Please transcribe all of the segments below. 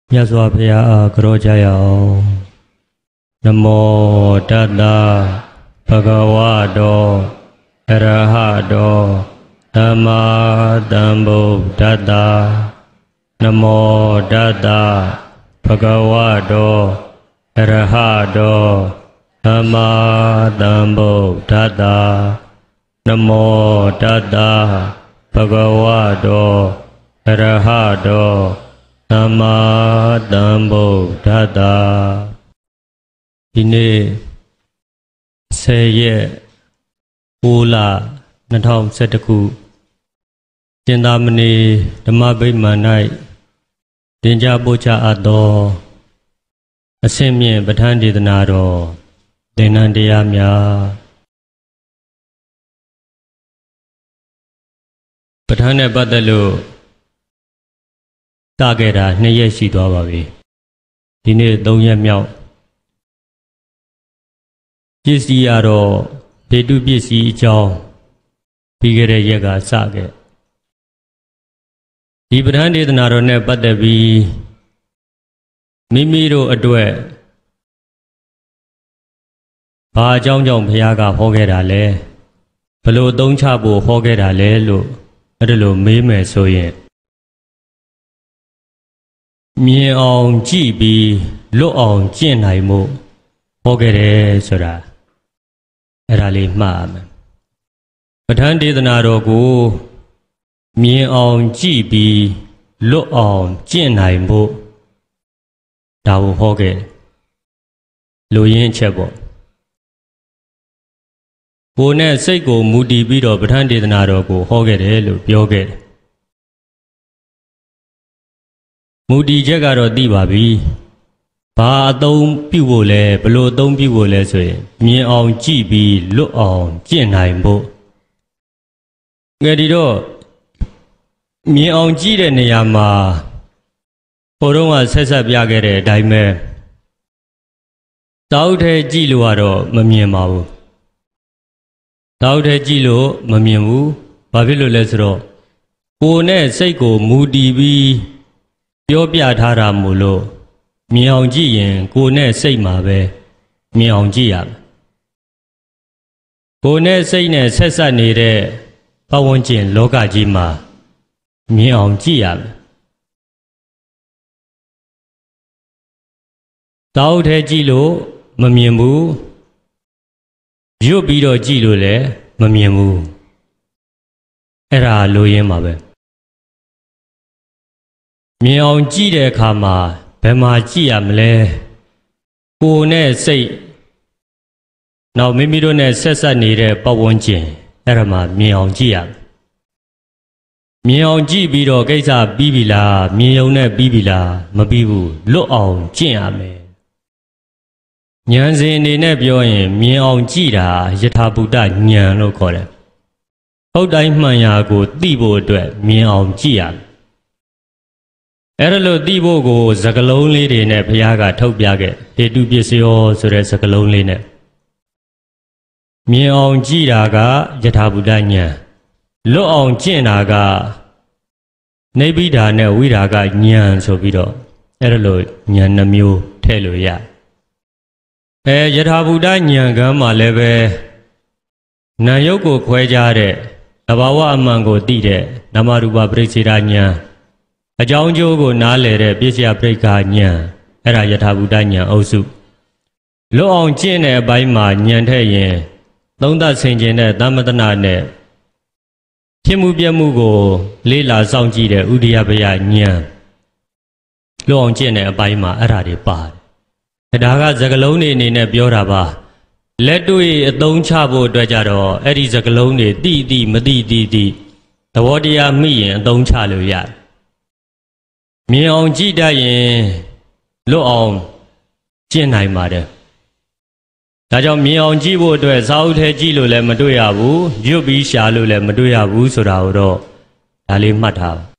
မြတ်စွာဘုရားအားကြောကြရအောင်နမောတတ္တဘဂဝတောအရဟတောသမ္မာသမ္ဗုဒ္ဓတ္တနမောတတ္တဘဂဝတောအရဟတောသမ္မာသမ္ဗုဒ္ဓတ္တနမောတတ္တဘဂဝတောအရဟတောသမ္မာသမ္ဗုဒ္ဓတ္တဒီနေ့10 ရက်6 လ 2011ခုကျင်သာမဏေဓမ္မဗိမာန်၌တင်ကြားပို့ချအပ်သောအဆင့်မြင့်ပဋ္ဌာန်းဒေသနာတော်သင်္นานတရားများပဋ္ဌာန်းနဲ့ပတ်သက်လို့တခဲ့တာ2 ရက်ရှိသွားပါပြီဒီနေ့3 ရက်မြောက်ပစ္စည်းရတော့ဓေတုပစ္စည်းအကြောင်းပြီးခဲ့တဲ့ရက်ကစခဲ့ဒီပဋ္ဌာန်းဒေသနာတော်နဲ့ပတ်သက်ပြီးမိမိတို့အတွက်ဘာအကြောင်းကြောင့်ဘုရားကဟောခဲ့တာလဲဘယ်လိုအသုံးချဖို့ဟောခဲ့တာလဲလို့အဲ့ဒါလိုမေးမယ်ဆိုရင်မြင်အောင်ကြည့်ပြီးလွတ်အောင်ကျင့်နိုင်မှုဟောခဲ့တယ်ဆိုတာအဲ့ဒါလေးမှတ်ရမယ်ပဋ္ဌာန်းဒေသနာတော်ကိုမြင်အောင်ကြည့်ပြီးလွတ်အောင်ကျင့်နိုင်မှုဒါကိုဟောခဲ့တယ်လူရင်းချက်ပေါ့ကိုယ်နဲ့စိတ်ကိုမူတည်ပြီးတော့ပဋ္ဌာန်းဒေသနာတော်ကိုဟောခဲ့တယ်လို့ပြောခဲ့တယ်မူတည်ချက်ကတော့သိပါပြီဘာအသုံးပြုဖို့လဲဘယ်လိုအသုံးပြုဖို့လဲဆိုရင်မြင်အောင်ကြည့်ပြီးလွတ်အောင်ကျင့်နိုင်ဖို့ငယ်ဒီတော့မြင်အောင်ကြည့်တဲ့နေရာမှာဟိုတုန်းကဆက်ပြခဲ့တဲ့အတိုင်းပဲတောက်ထဲကြည့်လို့ကတော့မမြင်ပါဘူးတောက်ထဲကြည့်လို့မမြင်ဘူးဘာဖြစ်လို့လဲဆိုတော့ကိုယ်နဲ့စိတ်ကိုမူတည်ပြီးပြောပြထားတာမို့လို့မြင်အောင်ကြည့်ရင်ကိုယ်နဲ့စိတ်မှာပဲမြင်အောင်ကြည့်ရမယ်ကိုယ်နဲ့စိတ်နဲ့ဆက်ဆက်နေတဲ့ပတ်ဝန်းကျင်လောကကြီးမှာမြင်အောင်ကြည့်ရမယ်တောက်ထဲကြည့်လို့မမြင်ဘူးရွတ်ပြီးတော့ကြည့်လို့လည်းမမြင်ဘူးအဲ့ဒါလိုရင်းပါပဲမြင်အောင်ကြည့်တဲ့အခါမှာဘယ်မှာကြည့်ရမလဲကိုယ်နဲ့စိတ်နောက်မိမိတို့နဲ့ဆက်ဆက်နေတဲ့ပတ်ဝန်းကျင်အဲ့ဒါမှာမြင်အောင်ကြည့်ရမြင်အောင်ကြည့်ပြီးတော့ကိစ္စပြီးပြီလားမြင်ုံနဲ့ပြီးပြီလားမပြီးဘူးလွတ်အောင်ကျင့်ရမယ်ဉာဏ်စဉ်အနေနဲ့ပြောရင်မြင်အောင်ကြည့်တာယထာဘုဒ္ဓဉာဏ်လို့ခေါ်တယ်ဟုတ်တိုင်းမှန်ရာကိုသိဖို့အတွက်မြင်အောင်ကြည့်ရအဲ့ဒါလို့သိဖို့ကိုစကားလုံးလေးတွေနဲ့ဘုရားကထုတ်ပြခဲ့ဟေတုပစ္စယောဆိုတဲ့စကားလုံးလေးနဲ့မြင်အောင်ကြည့်တာကယထာဘုဒ္ဓဉာဏ်လွတ်အောင်ကျင့်တာကနိဗ္ဗိဒာနဲ့ဝိရာဂဉာဏ်ဆိုပြီးတော့အဲ့ဒါလို့ဉာဏ်နှမျိုးထည့်လို့ရယထာဘုဒ္ဓဉာဏ်ကမ်းမှာလည်းပဲနာယုတ်ကိုခွဲခြားတဲ့သဘာဝအမှန်ကိုသိတဲ့နာမရူပပရိစ္ဆေဒဉာဏ်အကြောင်းကျိုးကိုနားလည်တဲ့ပစ္စယပရိက္ခဉာဏ်အဲ့ဒါယထာဘုဒ္ဓဉာဏ်အုပ်စုလွတ်အောင်ကျင့်တဲ့အပိုင်းမှာဉာဏ်ထည့်ရင်သုံးသပ်ဆင်ခြင်တဲ့သမတနာနဲ့ဖြစ်မှုပြမှုကိုလေးလာစောင့်ကြည့်တဲ့ဥဒိယပယဉာဏ်လွတ်အောင်ကျင့်တဲ့အပိုင်းမှာအဲ့ဒါတွေပါတယ်ဒါကစကလုံးတွေအနေနဲ့ပြောတာပါလက်တွေ့အသုံးချဖို့အတွက်ကြတော့အဲ့ဒီစကလုံးတွေတိမတိသဘောတရားမိရင်အသုံးချလို့ရတယ်မြင်အောင်ကြည့်တတ်ရင်လွတ်အောင်ကျင့်နိုင်ပါတယ်ဒါကြောင့်မြင်အောင်ကြည့်ဖို့အတွက်စာအုပ်ထဲကြည့်လို့လည်းမတွေ့ရဘူးရွတ်ပြီးရှာလို့လည်းမတွေ့ရဘူးဆိုတာကိုတော့ဒါလေးမှတ်ထားပါ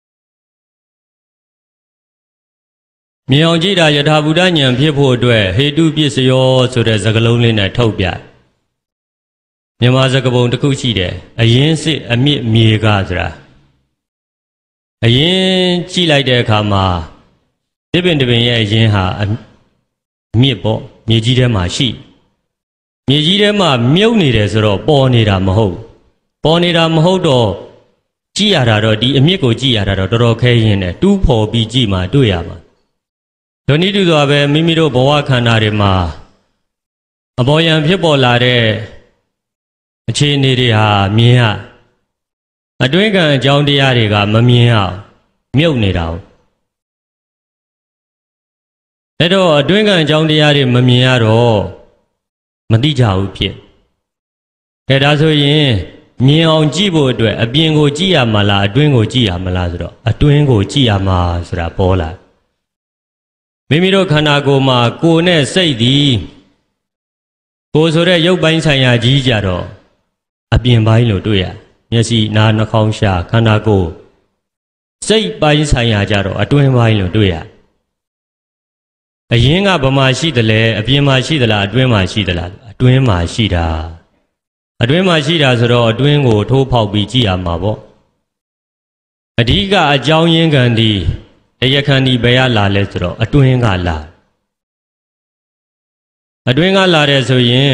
မြင်အောင်ကြည့်တာယထာဘုဒ္ဓဉာဏ်ဖြစ်ဖို့အတွက်ဟေတုပစ္စယောဆိုတဲ့စကားလုံးလေးနဲ့ထုတ်ပြမြန်မာစကားပုံတစ်ခုရှိတယ်အရင်စစ်အမြင့်မြေကဆိုတာအရင်ကြည့်လိုက်တဲ့အခါမှာဒီပင်တပင်ရဲ့အရင်ဟာမြစ်ပေါ့မြေကြီးထဲမှာရှိမြေကြီးထဲမှာမြုပ်နေတယ်ဆိုတော့ပေါ်နေတာမဟုတ်တော့ကြည့်ရတာတော့ဒီအမြစ်ကိုကြည့်ရတာတော့တော်တော်ခဲရင်တယ်တူးဖော်ပြီးကြည့်မှတွေ့ရမှာဒိုနည်းတူစွာပဲမိမိတို့ဘဝခန္ဓာတွေမှာအပေါ်ယံဖြစ်ပေါ်လာတဲ့အခြေအနေတွေဟာမြင်ရအတွင်းကံအကြောင်းတရားတွေကမမြင်ရမြုပ်နေတာအဲ့တော့အတွင်းကံအကြောင်းတရားတွေမမြင်ရတော့မသိကြဘူးဖြစ်ကဲဒါဆိုရင်မြင်အောင်ကြည့်ဖို့အတွက်အပြင်ကိုကြည့်ရမလားအတွင်းကိုကြည့်ရမလားဆိုတော့အတွင်းကိုကြည့်ရမှာဆိုတာပေါ်လာမိမိတို့ခန္ဓာကိုယ်မှာကိုယ်နဲ့စိတ်သည်ကိုယ်ဆိုတဲ့ရုပ်ပိုင်းဆိုင်ရာကြီးကြတော့အပြင်ပိုင်းလို့တွေ့ရမျက်စိနားနှာခေါင်းရှာခန္ဓာကိုယ်စိတ်ပိုင်းဆိုင်ရာကြတော့အတွင်းပိုင်းလို့တွေ့ရအရင်ကဗမာရှိတယ်လေအပြင်မှာရှိသလားအတွင်းမှာရှိသလားအတွင်းမှာရှိတာဆိုတော့အတွင်းကိုထိုးဖောက်ပြီးကြည့်ရမှာပေါ့အဓိကအကြောင်းရင်းခံဒီတရားခံဒီဘယ်ရလာလဲဆိုတော့အတွင်းကလာတယ်ဆိုရင်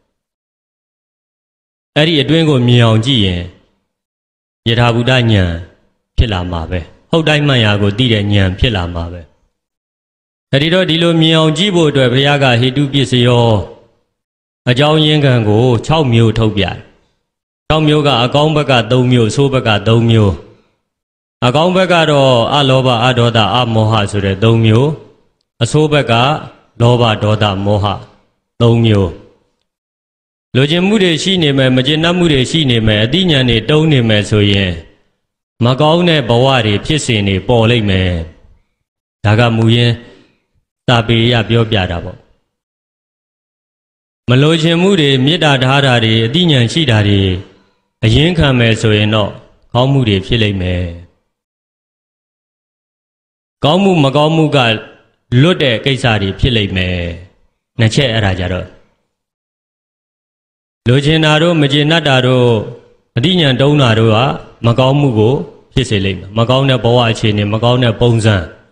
အဲ့ဒီအတွင်းကိုမြင်အောင်ကြည့်ရင်ယထာဘူတဉာဏ်ဖြစ်လာမှာပဲဟုတ်တိုင်းမှန်ရာကိုသိတဲ့ဉာဏ်ဖြစ်လာမှာပဲအဲ့ဒီတော့ဒီလိုမြင်အောင်ကြည့်ဖို့အတွက်ဘုရားကဟိတုပစ္စယောအကြောင်းရင်းခံကို6မျိုးထုတ်ပြတယ်6မျိုးကအကောင်းဘက်က3မျိုးအဆိုးဘက်က3မျိုးအကောင်းဘက်ကတော့အလောဘအဒေါသအမောဟဆိုတဲ့3မျိုးအဆိုးဘက်ကလောဘဒေါသမောဟ3မျိုးလိုချင်မှုတွေရှိနေမယ်မကျေနပ်မှုတွေရှိနေမယ်အသိဉာဏ်တွေတုံးနေမယ်ဆိုရင်မကောင်းတဲ့ဘဝတွေဖြစ်စဉ်တွေပေါ်လိမ့်မယ်ဒါကမူရင်းသာပေရပြောပြတာပေါ့မလိုချင်မှုတွေမေတ္တာထားတာတွေအသိဉာဏ်ရှိတာတွေအရင်ခံမယ်ဆိုရင်တော့ကောင်းမှုတွေဖြစ်လိမ့်မယ်ကောင်းမှုမကောင်းမှုကလွတ်တဲ့ကိစ္စတွေဖြစ်လိမ့်မယ်နှစ်ချက်အဲ့ဒါကြတော့လိုချင်တာတို့မကျေနပ်တာတို့အသိဉာဏ်တုံးတာတို့ကမကောင်းမှုကိုဖြစ်စေလိမ့်မယ်မကောင်းတဲ့ဘဝအခြေအနေမကောင်းတဲ့ပုံစံ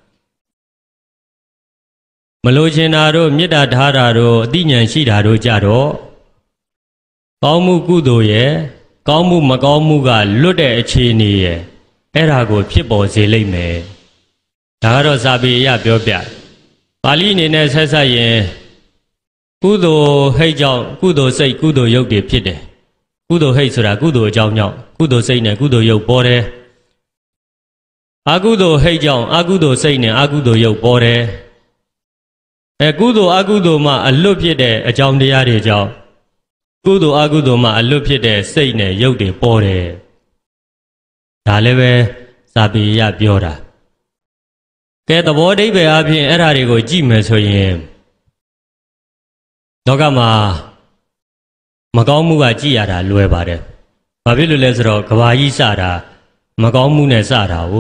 မလိုချင်တာတို့မေတ္တာထားတာတို့အသိဉာဏ်ရှိတာတို့ကြတော့ကောင်းမှုကုသိုလ်ရဲ့ကောင်းမှုမကောင်းမှုကလွတ်တဲ့အခြေအနေရဲ့အဲ့ဒါကိုဖြစ်ပေါ်စေလိမ့်မယ်ဒါကတော့စာပေအရပြောပြပါဠိအနေနဲ့ဆက်ဆက်ရင်ကုသိုလ်ဟိတ်ကြောင့်ကုသိုလ်စိတ်ကုသိုလ်ရုပ်တွေဖြစ်တယ်ကုသိုလ်ဟိတ်ဆိုတာကုသိုလ်အကြောင်းကြောင့်ကုသိုလ်စိတ်နဲ့ကုသိုလ်ရုပ်ပေါ်တယ်အကုသိုလ်ဟိတ်ကြောင့်အကုသိုလ်စိတ်နဲ့အကုသိုလ်ရုပ်ပေါ်တယ်ကုသိုလ်အကုသိုလ်မှအလွတ်ဖြစ်တဲ့အကြောင်းတရားတွေကြောင့်ကုသိုလ်အကုသိုလ်မှအလွတ်ဖြစ်တဲ့စိတ်နဲ့ရုပ်တွေပေါ်တယ်ဒါလည်းပဲစာပေရပြောတာကဲသဘောအဓိပ္ပာယ်အဖြစ်အဲ့ဓာတွေကိုကြည့်မယ်ဆိုရင်လောကမှာမကောင်းမှုကကြည့်ရတာလွယ်ပါတယ်ဘာဖြစ်လို့လဲဆိုတော့ကဘာကြီးစတာမကောင်းမှုနဲ့စတာကို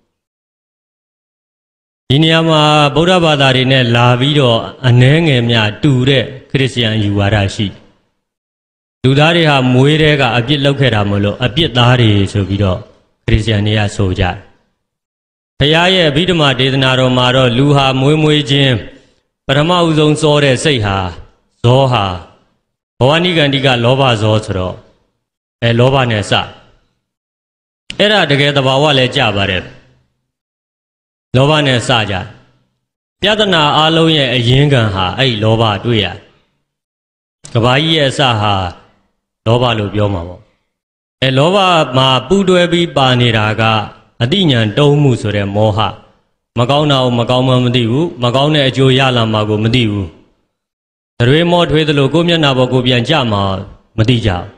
ဒီနေရာမှာဗုဒ္ဓဘာသာတွေနဲ့လာပြီးတော့အနှဲငယ်များတူတဲ့ခရစ်ယာန်ယူဝါဒရှိလူသားတွေဟာမွေးတဲ့ကအပြစ်လုပ်ခဲ့တာမလို့အပြစ်သားတွေဆိုပြီးတော့ခရစ်ယာန်တွေကဆိုကြတယ်ဘုရားရဲ့အဘိဓမ္မာဒေသနာတော်မှာတော့လူဟာမွေးခြင်းပထမဦးဆုံးစောတဲ့စိတ်ဟာဇောဟာဘဝနိကန္တိကလောဘဇောဆိုတော့လောဘနဲ့စအဲ့ဒါတကယ်သဘာဝလည်းကြပါတယ်လောဘနဲ့စကြပြဿနာအလုံးရဲ့အရင်းခံဟာအဲ့လောဘတွေ့ရကဘာကြီးရဲ့အစဟာလောဘလို့ပြောမှာပေါ့လောဘမှာပူတွဲပြီးပါနေတာကအတိညာဏ်တုံးမှုဆိုတဲ့မောဟမကောင်းတာကိုမကောင်းမှမသိဘူးမကောင်းတဲ့အကျိုးရလာမှာကိုမသိဘူးတွေမောထွေးသလိုကိုမျက်နှာပေါ်ကိုပြန်ကြမှာမသိကြဘူး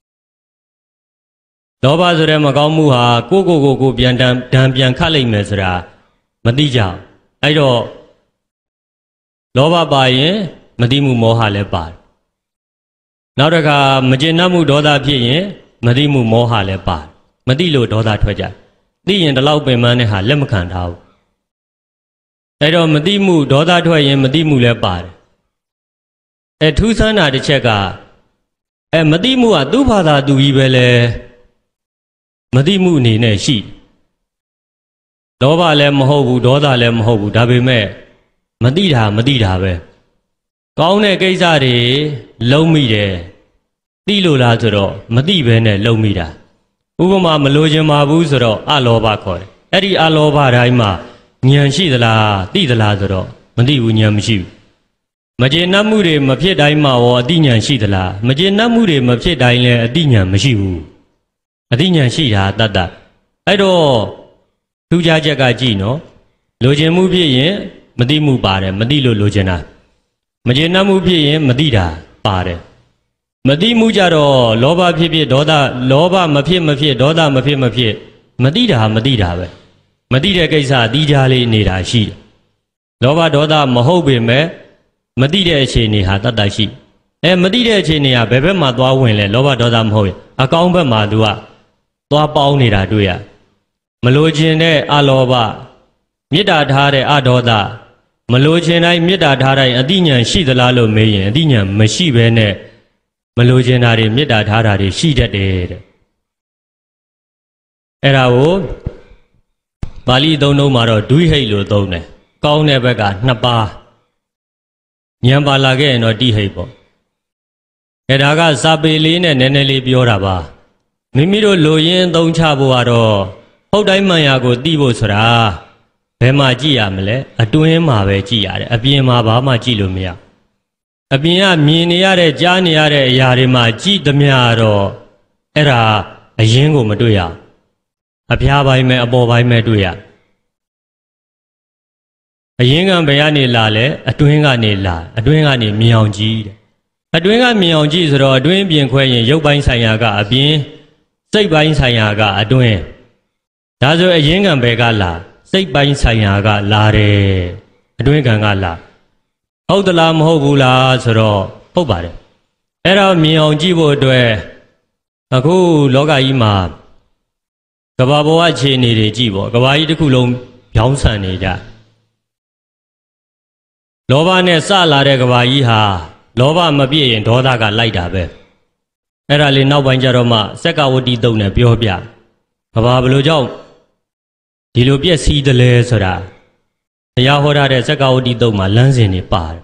လောဘဆိုတဲ့မကောင်းမှုဟာကိုပြန်ဒဏ်ပြန်ခတ်လိုက်မယ်ဆိုတာမသိကြဘူးအဲ့တော့လောဘပါရင်မသိမှုမောဟလည်းပါတယ်နောက်တစ်ခါမကျေနပ်မှုဒေါသဖြစ်ရင်မသိမှုမောဟလည်းပါတယ်မသိလို့ဒေါသထွက်ကြသိရင်ဒီလောက်ပင်ပန်းတဲ့ဟာလက်မခံထားဘူးအဲ့တော့မသိမှုဒေါသထွက်ရင်မသိမှုလည်းပါတယ်ထူးဆန်းတာတစ်ချက်ကမသိမှုကသူ့ဘာသာသူကြီးပဲလေမသိမှုအနေနဲ့ရှိလောဘလည်းမဟုတ်ဘူးဒေါသလည်းမဟုတ်ဘူးဒါပေမဲ့မသိတာပဲကောင်းတဲ့ကိစ္စတွေလုံးမိတယ်သိလို့လားဆိုတော့မသိဘဲနဲ့လုံးမိတာဥပမာမလိုချင်ပါဘူးဆိုတော့အလောဘခေါ်တယ်အဲ့ဒီအလောဘတိုင်းမှာဉာဏ်ရှိသလားသိသလားဆိုတော့မသိဘူးဉာဏ်မရှိဘူးမကျေနပ်မှုတွေမဖြစ်တိုင်းမှာရောအသိဉာဏ်ရှိသလားမကျေနပ်မှုတွေမဖြစ်တိုင်းလည်းအသိဉာဏ်မရှိဘူးအသိဉာဏ်ရှိတာတတ်တာအဲ့တော့ထူးခြားချက်ကကြည့်နော်လိုချင်မှုဖြစ်ရင်မသိမှုပါတယ်မသိလို့လိုချင်တာမကျေနပ်မှုဖြစ်ရင်မသိတာပါတယ်မသိမှုကြတော့လောဘဖြစ်ဖြစ်ဒေါသလောဘမဖြစ်ဒေါသမဖြစ်မသိတာပဲမသိတဲ့ကိစ္စအတိအကျလေးနေတာရှိတယ်လောဘဒေါသမဟုတ်ပေမဲ့မသိတဲ့အခြေအနေဟာတတ်တတ်ရှိမသိတဲ့အခြေအနေကဘယ်ဘက်မှာသွားဝင်လဲလောဘဒေါသမဟုတ်ရင်အကောင်းဘက်မှာသူကသွားပေါင်းနေတာတွေ့ရမလိုချင်တဲ့အလောဘမေတ္တာထားတဲ့အဒေါသမလိုချင်တိုင်းမေတ္တာထားတိုင်းအတိညာဏ်ရှိသလားလို့မေးရင်အတိညာဏ်မရှိဘဲနဲ့မလိုချင်တာတွေမေတ္တာထားတာတွေရှိတတ်တယ်တဲ့အဲ့ဒါကိုပါဠိသုံးလုံးမှာတော့ဒွိဟိတ်လို့သုံးတယ်ကောင်းတဲ့ဘက်က2ပါးဉာဏ်ပါလာခဲ့ရင်တော့တိဟိတ်ပေါ့အဲ့ဒါကစာပေလေးနဲ့နည်းနည်းလေးပြောတာပါမိမိတို့လိုရင်းသုံးချဖို့ကတော့ဟုတ်တိုင်းမှန်ရာကိုသိဖို့ဆိုတာဘယ်မှာကြည့်ရမလဲအတွင်းမှာပဲကြည့်ရတယ်အပြင်မှာဘာမှကြည့်လို့မရအပြင်ကမြင်နေရတဲ့ကြားနေရတဲ့အရာတွေမှာကြည့်သမျှတော့အဲ့ဒါအရင်းကိုမတွေ့ရအဖျားပိုင်းပဲအပေါ်ပိုင်းပဲတွေ့ရအရင်းကဘယ်ကနေလာလဲအတွင်းကနေလာအတွင်းကနေမြင်အောင်ကြည့်တဲ့အတွင်းကမြင်အောင်ကြည့်ဆိုတော့အတွင်းပြင်ခွဲရင်ရုပ်ပိုင်းဆိုင်ရာကအပြင်စိတ်ပိုင်းဆိုင်ရာကအတွင်းဒါဆိုအရင်းကဘယ်ကလာစိတ်ပိုင်းဆိုင်ရာကလာတယ်အတွင်းကံကလာဟုတ်သလားမဟုတ်ဘူးလားဆိုတော့ဟုတ်ပါတယ်အဲ့တော့မြင်အောင်ကြည့်ဖို့အတွက်အခုလောကကြီးမှာကမ္ဘာပေါ်အခြေအနေတွေကြည့်ပေါ့ကမ္ဘာကြီးတစ်ခုလုံးပြောင်းဆန်နေကြလောဘနဲ့စလာတဲ့ကမ္ဘာကြီးဟာလောဘမပြည့်ရင်ဒေါသကလိုက်တာပဲအဲ့ဒါလေးနောက်ပိုင်းကျတော့မှစက္ကဝတ္တိတုတ်နဲ့ပြောပြကမ္ဘာဘယ်လိုကြောင့်ဒီလိုပြည့်စည်တယ်လဲဆိုတာတရားဟောထားတဲ့စက္ကဝတ္တိတုတ်မှာလမ်းစဉ်တွေပါတယ်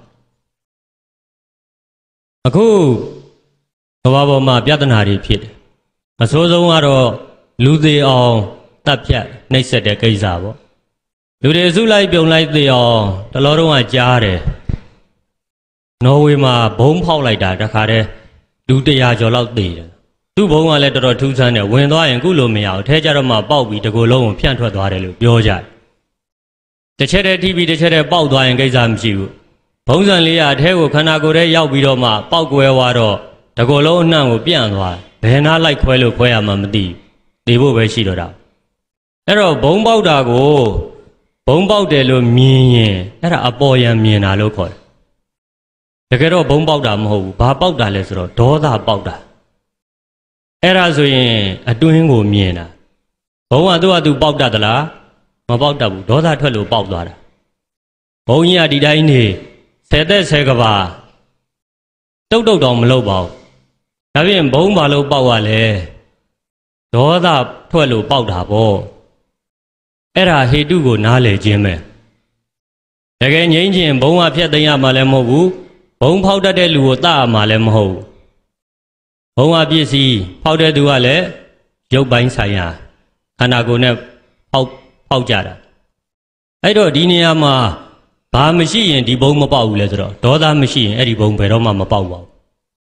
အခုကမ္ဘာပေါ်မှာပြဿနာတွေဖြစ်တယ်အဆိုးဆုံးကတော့လူသေးအောင်တပ်ဖြတ်နှိပ်စက်တဲ့ကိစ္စပေါ့လူတွေစုလိုက်ပြုံလိုက်သေးအောင်တလောတုန်းကကြားတယ်နော်ဝေမှာဘုံဖောက်လိုက်တာတခါတည်းလူ100ကျော်လောက်သေတယ်သူ့ဘုံကလည်းတော်တော်ထူးဆန်းတယ်ဝင်သွားရင်ခုလိုမရဘူးထဲကြတော့မှပေါက်ပြီးတကူလုံးကိုဖြန့်ထွက်သွားတယ်လို့ပြောကြတယ်တစ်ချက်တည်းထိပြီးတစ်ချက်တည်းပေါက်သွားရင်ကိစ္စမရှိဘူးဘုံစံလေးကအထဲကိုခန္ဓာကိုယ်ထဲရောက်ပြီးတော့မှပေါက်ကွဲသွားတော့တကူလုံးအနှံ့ကိုပြန့်သွားဘယ်နာလိုက်ခွဲလို့ခွဲရမှမသိသေဖို့ပဲရှိတော့တာအဲ့တော့ဘုံပေါက်တာကိုဘုံပေါက်တယ်လို့မြင်ရင်အဲ့ဒါအပေါ်ယံမြင်တာလို့ခေါ်တယ်တကယ်တော့ဘုံပေါက်တာမဟုတ်ဘူးဘာပေါက်တာလဲဆိုတော့ဒေါသပေါက်တာအဲ့ဒါဆိုရင်အတွင်းကိုမြင်တာဘုံကသူ့ဟာသူပေါက်တတ်သလားမပေါက်တတ်ဘူးဒေါသထွက်လို့ပေါက်သွားတာဘုံကြီးကဒီတိုင်းနေ10သက်10ကဘာတုတ်တောင်မလုပ်ပါဘူးဒါဖြင့်ဘုံဘာလို့ပေါက်ရလဲဒေါသထွက်လို့ပေါက်တာပေါ့အဲ့ဒါဟေတုကိုနားလည်ခြင်းပဲတကယ်ငြိမ်းခြင်းဘုံကဖြတ်သိမ်းရမှာလည်းမဟုတ်ဘူးဘုံဖောက်တတ်တဲ့လူကိုတတ်ရမှာလည်းမဟုတ်ဘူးဘုံကပစ္စည်းဖောက်တဲ့သူကလည်းရုပ်ပိုင်းဆိုင်ရာခန္ဓာကိုယ်နဲ့ဖောက်ကြတာအဲ့တော့ဒီနေရာမှာဘာမရှိရင်ဒီဘုံမပေါက်ဘူးလဲဆိုတော့ဒေါသမရှိရင်အဲ့ဒီဘုံဘယ်တော့မှမပေါက်ပါဘူး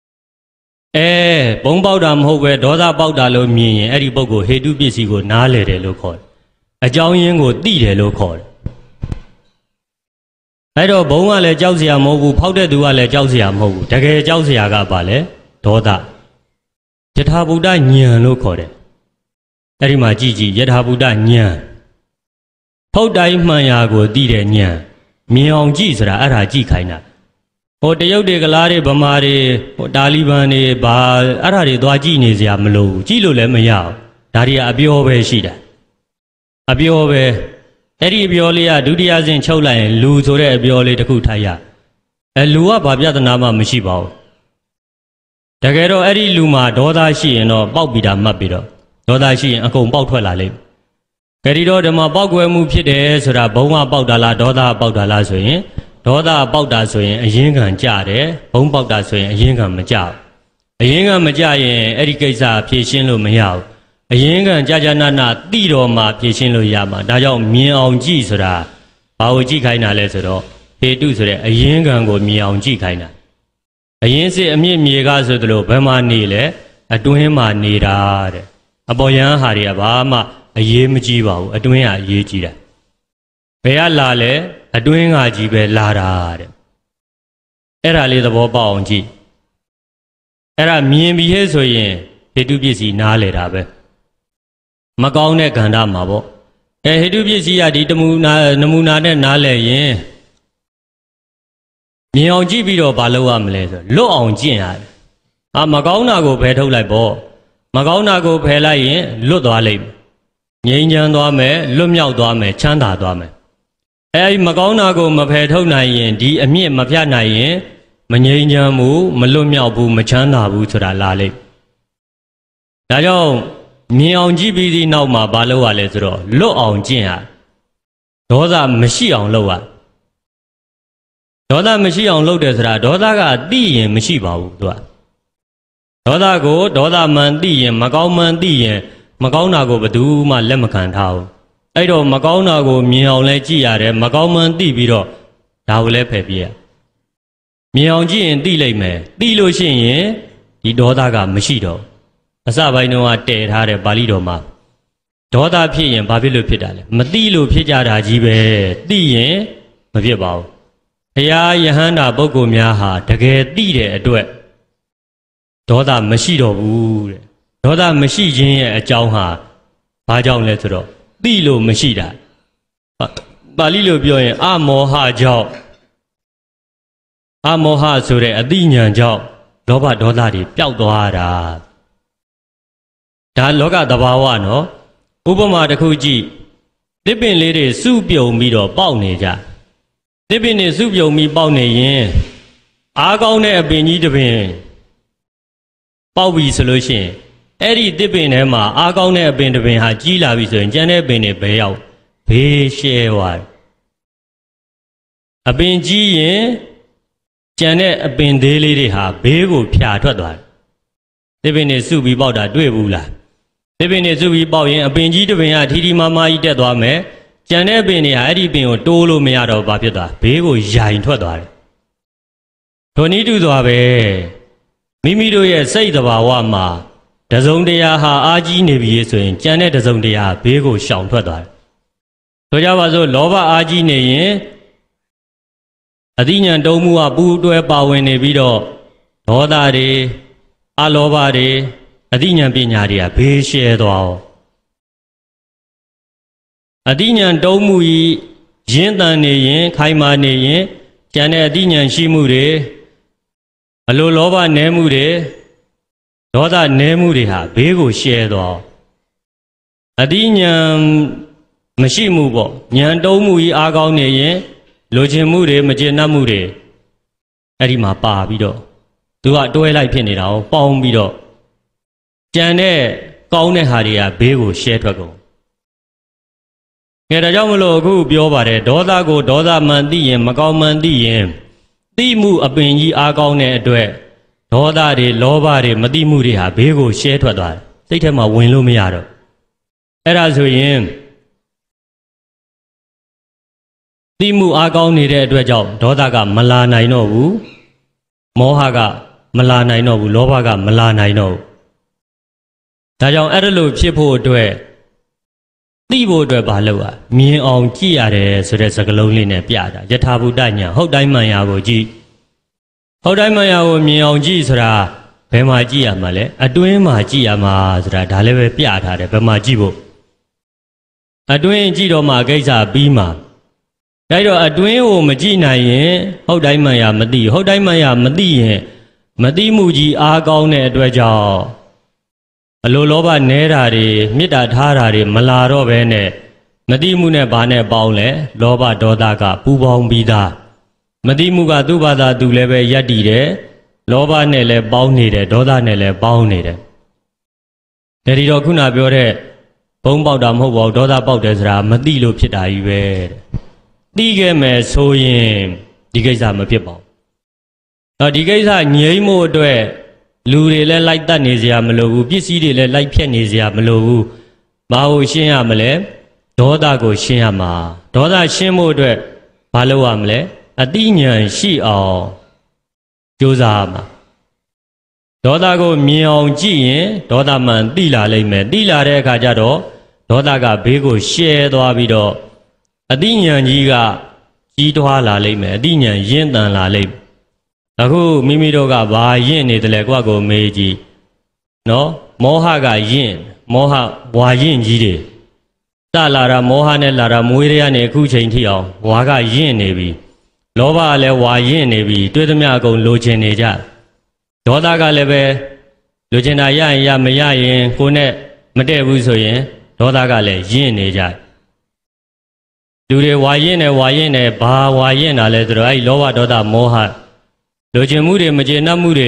ဘုံပေါက်တာမဟုတ်ပဲဒေါသပေါက်တာလို့မြင်ရင်အဲ့ဒီပုဂ္ဂိုလ်ဟေတုပစ္စည်းကိုနားလည်တယ်လို့ခေါ်တယ်အကြောင်းရင်းကိုသိတယ်လို့ခေါ်တယ်အဲ့တော့ဘုံကလည်းကြောက်စရာမဟုတ်ဘူးဖောက်တဲ့သူကလည်းကြောက်စရာမဟုတ်ဘူးတကယ်ကြောက်စရာကပါလေဒေါသယထာဘုဒ္ဓဉာဏ်လို့ခေါ်တယ်အဲ့ဒီမှာကြည့်ယထာဘုဒ္ဓဉာဏ်ဟုတ်တိုင်းမှန်ရာကိုသိတဲ့ဉာဏ်မြင်အောင်ကြည့်ဆိုတာအဲ့ဒါကြည့်ခိုင်းတာဟိုတရုတ်တွေကလားတွေဗမာတွေဟိုတာလီဘန်တွေဘာအဲ့ဒါတွေသွားကြည့်နေစရာမလိုဘူးကြည့်လို့လည်းမရဘူးဒါတွေကအပြောပဲရှိတာအပြောပဲအဲ့ဒီအပြောလေးကဒုတိယဆင့်ချုပ်လိုက်ရင်လူဆိုတဲ့အပြောလေးတစ်ခုထိုက်ရလူကဘာပြဿနာမှမရှိပါဘူးတကယ်တော့အဲ့ဒီလူမှာဒေါသရှိရင်တော့ပေါက်ပြီးတာမှတ်ပြီးတော့ဒေါသရှိရင်အကုန်ပေါက်ထွက်လာလိမ့်ဒီတော့ဓမ္မပေါက်ကွယ်မှုဖြစ်တယ်ဆိုတာဘုံကပေါက်တာလားဒေါသပေါက်တာလားဆိုရင်ဒေါသပေါက်တာဆိုရင်အရင်ခံကြတယ်ဘုံပေါက်တာဆိုရင်အရင်ခံမကြဘူးအရင်ခံမကြရင်အဲ့ဒီကိစ္စဖြေရှင်းလို့မရဘူးအရင်ခံကြာနာနာတိတော်မှာဖြေရှင်းလို့ရမှာဒါကြောင့်မြင်အောင်ကြည့်ဆိုတာဘာကိုကြည့်ခိုင်းတာလဲဆိုတော့ဟေတုဆိုတဲ့အရင်ခံကိုမြင်အောင်ကြည့်ခိုင်းတာအရင်စစ်အမြင့်မြေကဆိုသလိုဘယ်မှာနေလဲအတွင်းမှာနေတာတဲ့အပေါ်ယံဟာတွေကဘာမှအရေးမကြီးပါဘူးအတွင်းကအရေးကြီးတယ်ဘယ်ကလာလဲအတွင်းကကြီးပဲလာတာတဲ့အဲ့ဒါလေးသဘောပေါက်အောင်ကြည့်အဲ့ဒါမြင်ပြီးဟဲ့ဆိုရင်ဟေတုပစ္စည်းနားလေတာပဲမကောင်းတဲ့ခန္ဓာမှာပေါ့ဟေတုပစ္စည်းကဒီနမူနာနဲ့နားလဲရင်မြင်အောင်ကြည့်ပြီးတော့ဘာလုပ်ရမလဲဆိုလွတ်အောင်ကျင့်ရတယ်မကောင်းတာကိုဖယ်ထုတ်လိုက်ပေါ့မကောင်းတာကိုဖယ်လိုက်ရင်လွတ်သွားလိမ့်မယ်ငြိမ်းချမ်းသွားမယ်လွတ်မြောက်သွားမယ်ချမ်းသာသွားမယ်အဲဒီမကောင်းတာကိုမဖယ်ထုတ်နိုင်ရင်ဒီအမြင့်မဖြတ်နိုင်ရင်မငြိမ်းချမ်းဘူးမလွတ်မြောက်ဘူးမချမ်းသာဘူးဆိုတာလာလိမ့်ဒါကြောင့်မြင်အောင်ကြည့်ပြီးဒီနောက်မှာဘာလုပ်ရလဲဆိုတော့လွတ်အောင်ကျင့်ရဒေါသမရှိအောင်လုပ်ရဒေါသမရှိအောင်လုပ်တယ်ဆိုတာဒေါသကသိရင်မရှိပါဘူးသူကဒေါသကိုဒေါသမှန်သိရင်မကောင်းမှန်သိရင်မကောင်းတာကိုဘယ်သူမှလက်မခံထားဘူးအဲ့တော့မကောင်းတာကိုမြင်အောင်လဲကြည့်ရတယ်မကောင်းမှန်သိပြီးတော့ဒါကိုလည်းဖယ်ပြရမြင်အောင်ကြည့်ရင်သိလိမ့်မယ်သိလို့ရှိရင်ဒီဒေါသကမရှိတော့အစပိုင်းတော့တည်ထားတဲ့ပါဠိတော်မှာဒေါသဖြစ်ရင်ဘာဖြစ်လို့ဖြစ်တာလဲမသိလို့ဖြစ်ကြတာကြီးပဲသိရင်မဖြစ်ပါဘူးဘုရားယဟန္တာပုဂ္ဂိုလ်များဟာတကယ်သိတဲ့အတွက်ဒေါသမရှိတော့ဘူးတဲ့ဒေါသမရှိခြင်းရဲ့အကြောင်းဟာဘာကြောင့်လဲဆိုတော့သိလို့မရှိတာပါဠိလိုပြောရင်အမောဟကြောင့်အမောဟဆိုတဲ့အသိဉာဏ်ကြောင့်လောဘဒေါသတွေပျောက်သွားတာဒါလောကသဘာဝနော်ဥပမာတစ်ခုကြည့်သစ်ပင်လေးတွေစုပြုံပြီးတော့ပေါက်နေကြသစ်ပင်တွေစုပြုံပြီးပေါက်နေရင်အားကောင်းတဲ့အပင်ကြီးတစ်ပင်ပေါက်ပြီဆိုလို့ရှိရင်အဲ့ဒီသစ်ပင်ထဲမှာအားကောင်းတဲ့အပင်တစ်ပင်ဟာကြီးလာပြီဆိုရင်ကျန်တဲ့ပင်တွေဘယ်ရောက်ဘေးရှဲသွားတယ်အပင်ကြီးရင်ကျန်တဲ့အပင်သေးလေးတွေဟာဘေးကိုဖြာထွက်သွားတယ်သစ်ပင်တွေစုပြီးပေါက်တာတွေ့ဘူးလားသစ်ပင်တွေစုပြီးပေါက်ရင်အပင်ကြီးတစ်ပင်ကထီထီမာမာကြီးတက်သွားမယ်ကျန်တဲ့ပင်တွေဟာအဲ့ဒီပင်ကိုတိုးလို့မရတော့ဘာဖြစ်သွားဘေးကိုရိုင်ထွက်သွားတယ်ထိုနည်းတူစွာပဲမိမိတို့ရဲ့စိတ်သဘာဝမှာတစုံတရာဟာအားကြီးနေပြီဆိုရင်ကြံတဲ့တစုံတရာဘေးကိုရှောင်ထွက်သွားတယ်ဆိုကြပါစို့လောဘအားကြီးနေရင်အသိဉာဏ်တုံးမှုကပူတွဲပါဝင်နေပြီးတော့ဒေါသတွေအလောဘတွေအသိဉာဏ်ပညာတွေကဘေးရှဲသွားအောင်အသိဉာဏ်တုံးမှုကြီးရင်းတန်နေရင်ခိုင်မာနေရင်ကျန်တဲ့အသိဉာဏ်ရှိမှုတွေအလိုလောဘနည်းမှုတွေဒေါသနည်းမှုတွေဟာဘေးကိုရှဲသွားအတိညာမရှိမှုပေါ့ဉာဏ်တုံးမှုကြီးအားကောင်းနေရင်လိုချင်မှုတွေမကျေနပ်မှုတွေအဲ့ဒီမှာပါပြီးတော့သူကတွဲလိုက်ဖြစ်နေတာကိုပေါင်းပြီးတော့ကြံတဲ့ကောင်းတဲ့ဟာတွေကဘေးကိုရှဲထွက်ကုန်ငယ်ဒါကြောင့်မလို့အခုပြောပါတယ်ဒေါသကိုဒေါသမှန်သိရင်မကောင်းမှန်သိရင်သိမှုအပင်ကြီးအားကောင်းတဲ့အတွက်ဒေါသတွေလောဘတွေမသိမှုတွေဟာဘေးကိုရှဲထွက်သွားတယ်စိတ်ထဲမှာဝင်လို့မရတော့အဲ့ဒါဆိုရင်သိမှုအားကောင်းနေတဲ့အတွက်ကြောင့်ဒေါသကမလာနိုင်တော့ဘူးမောဟကမလာနိုင်တော့ဘူးလောဘကမလာနိုင်တော့ဘူးဒါကြောင့်အဲ့ဒါလို့ဖြစ်ဖို့အတွက်သိဖို့အတွက်ဘာလုပ်ရမြင်အောင်ကြည့်ရတယ်ဆိုတဲ့စကားလုံးလေးနဲ့ပြတာယထာဘူတညာဟုတ်တိုင်းမှန်ရာကိုကြည့်ဟုတ်တိုင်းမှန်ရာကိုမြင်အောင်ကြည့်ဆိုတာဘယ်မှာကြည့်ရမှာလဲအတွင်းမှာကြည့်ရမှာဆိုတာဒါလည်းပဲပြထားတယ်ဘယ်မှာကြည့်ဖို့အတွင်းကြည့်တော့မှကိစ္စပြီးမှာဒါတော့အတွင်းကိုမကြည့်နိုင်ရင်ဟုတ်တိုင်းမှန်ရာမသိဟုတ်တိုင်းမှန်ရာမသိရင်မသိမှုကြီးအားကောင်းတဲ့အတွက်ကြောင့်အလိုလောဘနဲတာတွေမေတ္တာထားတာတွေမလာတော့ဘဲနဲ့မသိမှုနဲ့ဘာနဲ့ပေါင်းလဲလောဘဒေါသကပူပေါင်းပြီးသားမသိမှုကသူ့ဘာသာသူလည်းပဲယက်တည်တယ်လောဘနဲ့လည်းပေါင်းနေတယ်ဒေါသနဲ့လည်းပေါင်းနေတယ်ဒါဒီတော့ခုနပြောတဲ့ဘုံပေါက်တာမဟုတ်ပါဘူးဒေါသပေါက်တယ်ဆိုတာမသိလို့ဖြစ်တာကြီးပဲသိခဲ့မယ်ဆိုရင်ဒီကိစ္စမဖြစ်ပါဘူးတော့ဒီကိစ္စငြိမ်းမှုအတွက်လူတွေလည်းလိုက်တတ်နေစရာမလိုဘူးပစ္စည်းတွေလည်းလိုက်ဖြတ်နေစရာမလိုဘူးဘာကိုရှင်းရမလဲဒေါသကိုရှင်းရမှာဒေါသရှင်းမှုအတွက်ဘာလုပ်ရမလဲအတိညာဏ်ရှိအောင်ကြိုးစားရမှာဒေါသကိုမြင်အောင်ကြည့်ရင်ဒေါသမှန်သိလာလိမ့်မယ်သိလာတဲ့အခါကျတော့ဒေါသကဘေးကိုရှဲသွားပြီးတော့အတိညာဏ်ကြီးကကြီးထွားလာလိမ့်မယ်အတိညာဏ်ရင့်တန်လာလိမ့်မယ်အခုမိမိတို့ကဘာရင့်နေတယ်လဲကိုယ့်ကိုမေးကြည့်နော်မောဟကရင့်မောဟဝါရင့်ကြီးတွေတလာတာမောဟနဲ့လာတာမွေးရရနေအခုချိန်ထိအောင်ဝါကရင့်နေပြီလောဘကလည်းဝါရင့်နေပြီတွေ့သမျှအကုန်လိုချင်နေကြဒေါသကလည်းပဲလိုချင်တာရရင်ရမရရင်ကိုယ်နဲ့မတည့်ဘူးဆိုရင်ဒေါသကလည်းရင့်နေကြလူတွေဝါရင့်နေဘာဝါရင့်တာလဲဆိုတော့အဲ့လောဘဒေါသမောဟလိုချင်မှုတွေမကျေနပ်မှုတွေ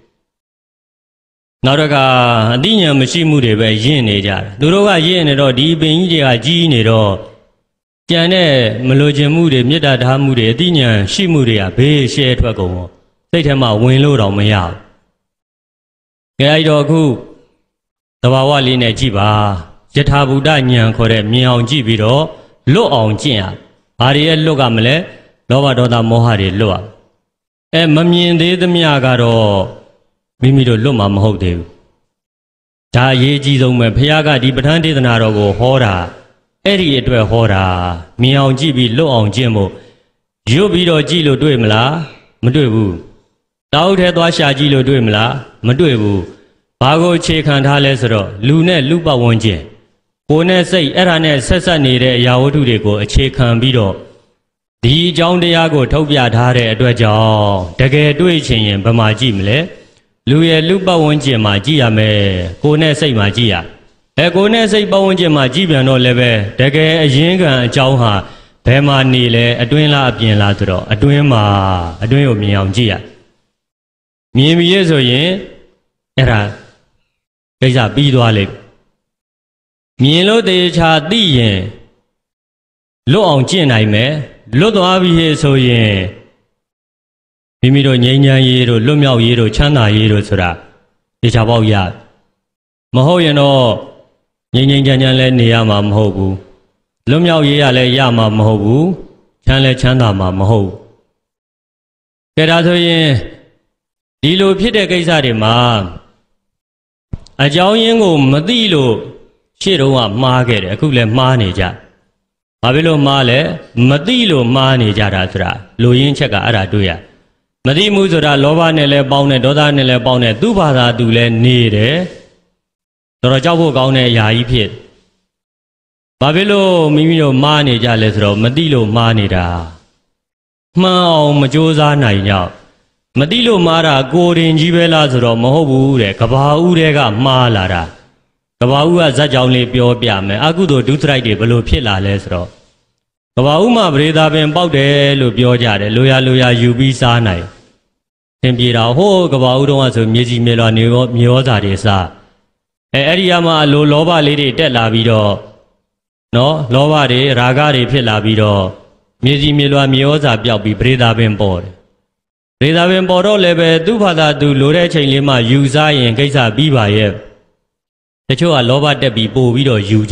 နောက်တော့ကအတိညာမရှိမှုတွေပဲရင့်နေကြတယ်သူတို့ကရင့်နေတော့ဒီပင်ကြီးတွေကကြီးနေတော့ကြံတဲ့မလိုချင်မှုတွေမေတ္တာထားမှုတွေအတိညာရှိမှုတွေကဘေးရှဲထွက်ကုန်ရောစိတ်ထဲမှာဝင်လို့တော့မရဘူး။ကဲအဲ့တော့အခုသဘာဝလေးနဲ့ကြည့်ပါယထာဘူတဉာဏ်ခေါ်တဲ့မြင်အောင်ကြည့်ပြီးတော့လွတ်အောင်ကျင့်ရ။ဘာတွေရဲ့လွတ်ကမလဲလောဘဒေါသမောဟတွေလွတ်ရ။မမြင်သေးသမျှကတော့မိမိတို့လွတ်မှာမဟုတ်သေးဘူး။ဒါအရေးကြီးဆုံးပဲဘုရားကဒီပဋ္ဌာန်းဒေသနာတော်ကိုဟောတာအဲ့ဒီအတွက်ဟောတာမြင်အောင်ကြည့်ပြီးလွတ်အောင်ကျင့်ဖို့ရွတ်ပြီးတော့ကြည့်လို့တွေ့မလားမတွေ့ဘူးတောက်ထဲသွားရှာကြည့်လို့တွေ့မလားမတွေ့ဘူးဘာကိုအခြေခံထားလဲဆိုတော့လူနဲ့လူပတ်ဝန်းကျင်ကိုယ်နဲ့စိတ်အဲ့ဒါနဲ့ဆက်ဆက်နေတဲ့အရာဝတ္ထုတွေကိုအခြေခံပြီးတော့ဒီအကြောင်းတရားကိုထုတ်ပြထားတဲ့အတွက်ကြောင့်တကယ်တွေ့ချင်ရင်ဘယ်မှာကြည့်မလဲလူရဲ့လူပတ်ဝန်းကျင်မှာကြည့်ရမယ်ကိုယ်နဲ့စိတ်မှာကြည့်ရကိုယ်နဲ့စိတ်ပတ်ဝန်းကျင်မှာကြည့်ပြန်တော့လည်းပဲတကယ်အရင်းခံအကြောင်းဟာဘယ်မှာနေလဲအတွင်းလားအပြင်လားဆိုတော့အတွင်းမှာအတွင်းကိုမြင်အောင်ကြည့်ရမြင်ပြီးရဆိုရင်အဲ့ဒါကိစ္စပြီးသွားလိမ့်မြင်လို့တေချာသိရင်လွတ်အောင်ကျင့်နိုင်မယ်လွတ်သွားပြီဆိုရင်မိမိတို့ငြိမ်းချမ်းရေးတို့လွတ်မြောက်ရေးတို့ချမ်းသာရေးတို့ဆိုတာတေချာပေါက်ရမဟုတ်ရင်တော့ငြိမ်းငြိမ်းချမ်းချမ်းလည်းနေရမှာမဟုတ်ဘူးလွတ်မြောက်ရေးရလည်းရမှာမဟုတ်ဘူးချမ်းလည်းချမ်းသာမှာမဟုတ်ကဲဒါဆိုရင်ဒီလိုဖြစ်တဲ့ကိစ္စတွေမှာအကြောင်းရင်းကိုမသိလို့ရှေ့တုန်းကမှားခဲ့တယ်အခုလည်းမှားနေကြဘာဖြစ်လို့မှားလဲမသိလို့မှားနေကြတာဆိုတာလူရင်းချက်ကအဲ့ဒါတွေ့ရမသိမှုဆိုတာလောဘနဲ့လည်းပေါင်းတယ်ဒေါသနဲ့လည်းပေါင်းတယ်သူ့ဘာသာသူလည်းနေတယ်တော်ကြောက်ဖို့ကောင်းတဲ့အရာကြီးဖြစ်ဘာဖြစ်လို့မိမိတို့မှားနေကြလဲဆိုတော့မသိလို့မှားနေတာမှန်အောင်မကြိုးစားနိုင်ကြမသိလို့မှားတာကိုယ်တင်ကြီးပဲလားဆိုတော့မဟုတ်ဘူးတဲ့ကဘာဦးတွေကမှားလာတာကဘာဦးကဇက်ကြောင်လေးပြောပြမယ်အကုသိုလ်ဒုစရိုက်တွေဘလို့ဖြစ်လာလဲဆိုတော့ကဘာဦးမှာပရိသာပင်ပေါက်တယ်လို့ပြောကြတယ်လိုရယူပြီးစားနိုင်သင်ပြေတာဟိုးကဘာဦးတုံးကဆိုမြေကြီးမြေလွာနေရောမြေဩဇာတွေစားအဲ့ဒီမှာလိုလောဘလေးတွေတက်လာပြီးတော့နော်လောဘတွေရာဂတွေဖြစ်လာပြီးတော့မြေကြီးမြေလွာမြေဩဇာပြောက်ပြီးပရိသာပင်ပေါ်တယ်ပရိသာပင်ပေါ်တော့လည်းပဲသူ့ဘာသာသူလိုတဲ့အချိန်လေးမှယူစားရင်ကိစ္စပြီးပါရဲ့တချို့ကလောဘတက်ပြီးပို့ပြီးတော့ယူကြ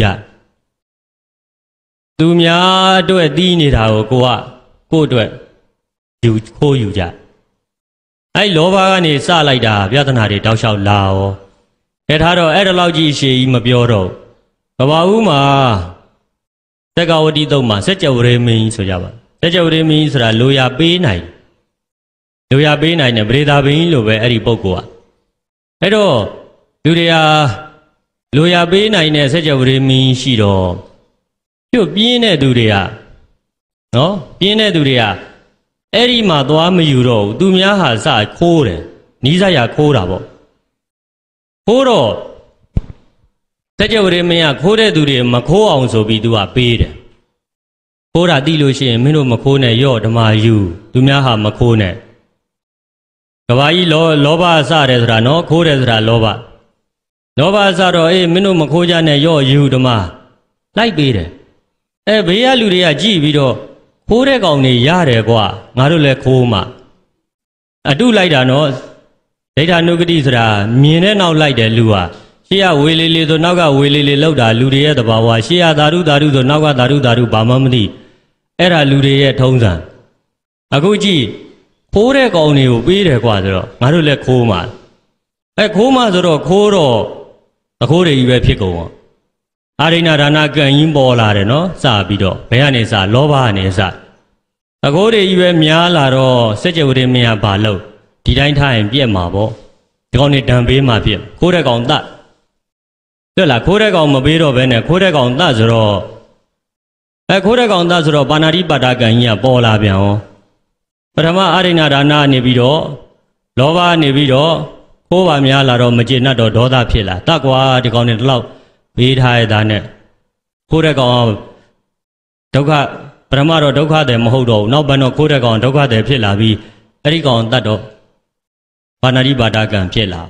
သူများအတွက်တီးနေတာကိုကိုယ့်အတွက်ခိုးယူကြအဲ့လောဘကနေစလိုက်တာပြဿနာတွေတောက်လျှောက်လာရောထားတော့အဲ့ဒါလောက်ကြီးရှည်ကြီးမပြောတော့ကဘာဦးမှာသက္ကဝတိတုံးမှာစัจ java ရေမင်းဆိုကြပါစัจ java ရေမင်းဆိုတာလိုရပေးနိုင်တဲ့ပရိသာဘင်းလိုပဲအဲ့ဒီပုဂ္ဂိုလ်ကအဲ့တော့လူတွေဟာလိုရပေးနိုင်တဲ့စัจ java ရေမင်းရှိတော့ပြုတ်ပြင်းတဲ့သူတွေကနော်ပြင်းတဲ့သူတွေကအဲ့ဒီမှာသွားမယူတော့ဘူးသူများဟာစခိုးတယ်နီးစပ်ရခိုးတာပေါ့ခိုးတော့စัจ java ရေမင်းကခိုးတဲ့သူတွေမခိုးအောင်ဆိုပြီးသူကပေးတယ်ခိုးတာသိလို့ရှိရင်မင်းတို့မခိုးနဲ့ရော့ဓမ္မယူသူများဟာမခိုးနဲ့ကဘာကြီးလောဘစတယ်ဆိုတာနော်ခိုးတယ်ဆိုတာလောဘလောဘစတော့မင်းတို့မခိုးကြနဲ့ရော့ယူဓမ္မလိုက်ပေးတယ်ဘေးကလူတွေကကြည့်ပြီးတော့ခိုးတဲ့ကောင်တွေရတယ်ကွာငါတို့လည်းခိုးမှအတုလိုက်တာနော်ဒိဋ္ဌာနုဂတိဆိုတာမြင်တဲ့နောက်လိုက်တယ်လူဟာရှေ့ကဝေလေးလေးဆိုနောက်ကဝေလေးလေးလောက်တာလူတွေရဲ့သဘာဝရှေ့ကဓာတုဆိုနောက်ကဓာတုဘာမှမသိအဲ့ဒါလူတွေရဲ့ထုံးစံအခုကြည့်ခိုးတဲ့ကောင်တွေကိုပေးတယ်ကွာဆိုတော့ငါတို့လည်းခိုးမှခိုးမှဆိုတော့ခိုးတော့အခိုးတွေကြီးပဲဖြစ်ကုန်အောင်အာရိဏဒါနကံကြီးပေါ်လာတယ်နော်စပြီးတော့ဘယ်ကနေစလောဘကနေစအခိုးတွေကြီးပဲများလာတော့စัจ java မင်းကဘာလို့ဒီတိုင်းထားရင်ပြက်မှာပေါ့ဒီကောင်နေဒံပေးမှာဖြစ်ခိုးတဲ့ကောင်တတ်တွေ့လားခိုးတဲ့ကောင်မပေးတော့ဘဲနဲ့ခိုးတဲ့ကောင်တတ်ဆိုတော့ခိုးတဲ့ကောင်တတ်ဆိုတော့ပါဏာတိပါဒကံကြီးကပေါ်လာပြန်အောင်ပထမအာရိဏဒါနနေပြီးတော့လောဘနေပြီးတော့ခိုးပါများလာတော့မကျေနပ်တော့ဒေါသဖြစ်လာတတ်ကွာဒီကောင်နေတလောက်ပေးထားရတာနဲ့ခိုးတဲ့ကောင်ဒုက္ခပထမတော့ဒုက္ခတယ်မဟုတ်တော့ဘူးနောက်ပိုင်းတော့ခိုးတဲ့ကောင်ဒုက္ခတယ်ဖြစ်လာပြီးအဲ့ဒီကောင်တတ်တော့ပါဏာတိပါဒကံဖြစ်လာ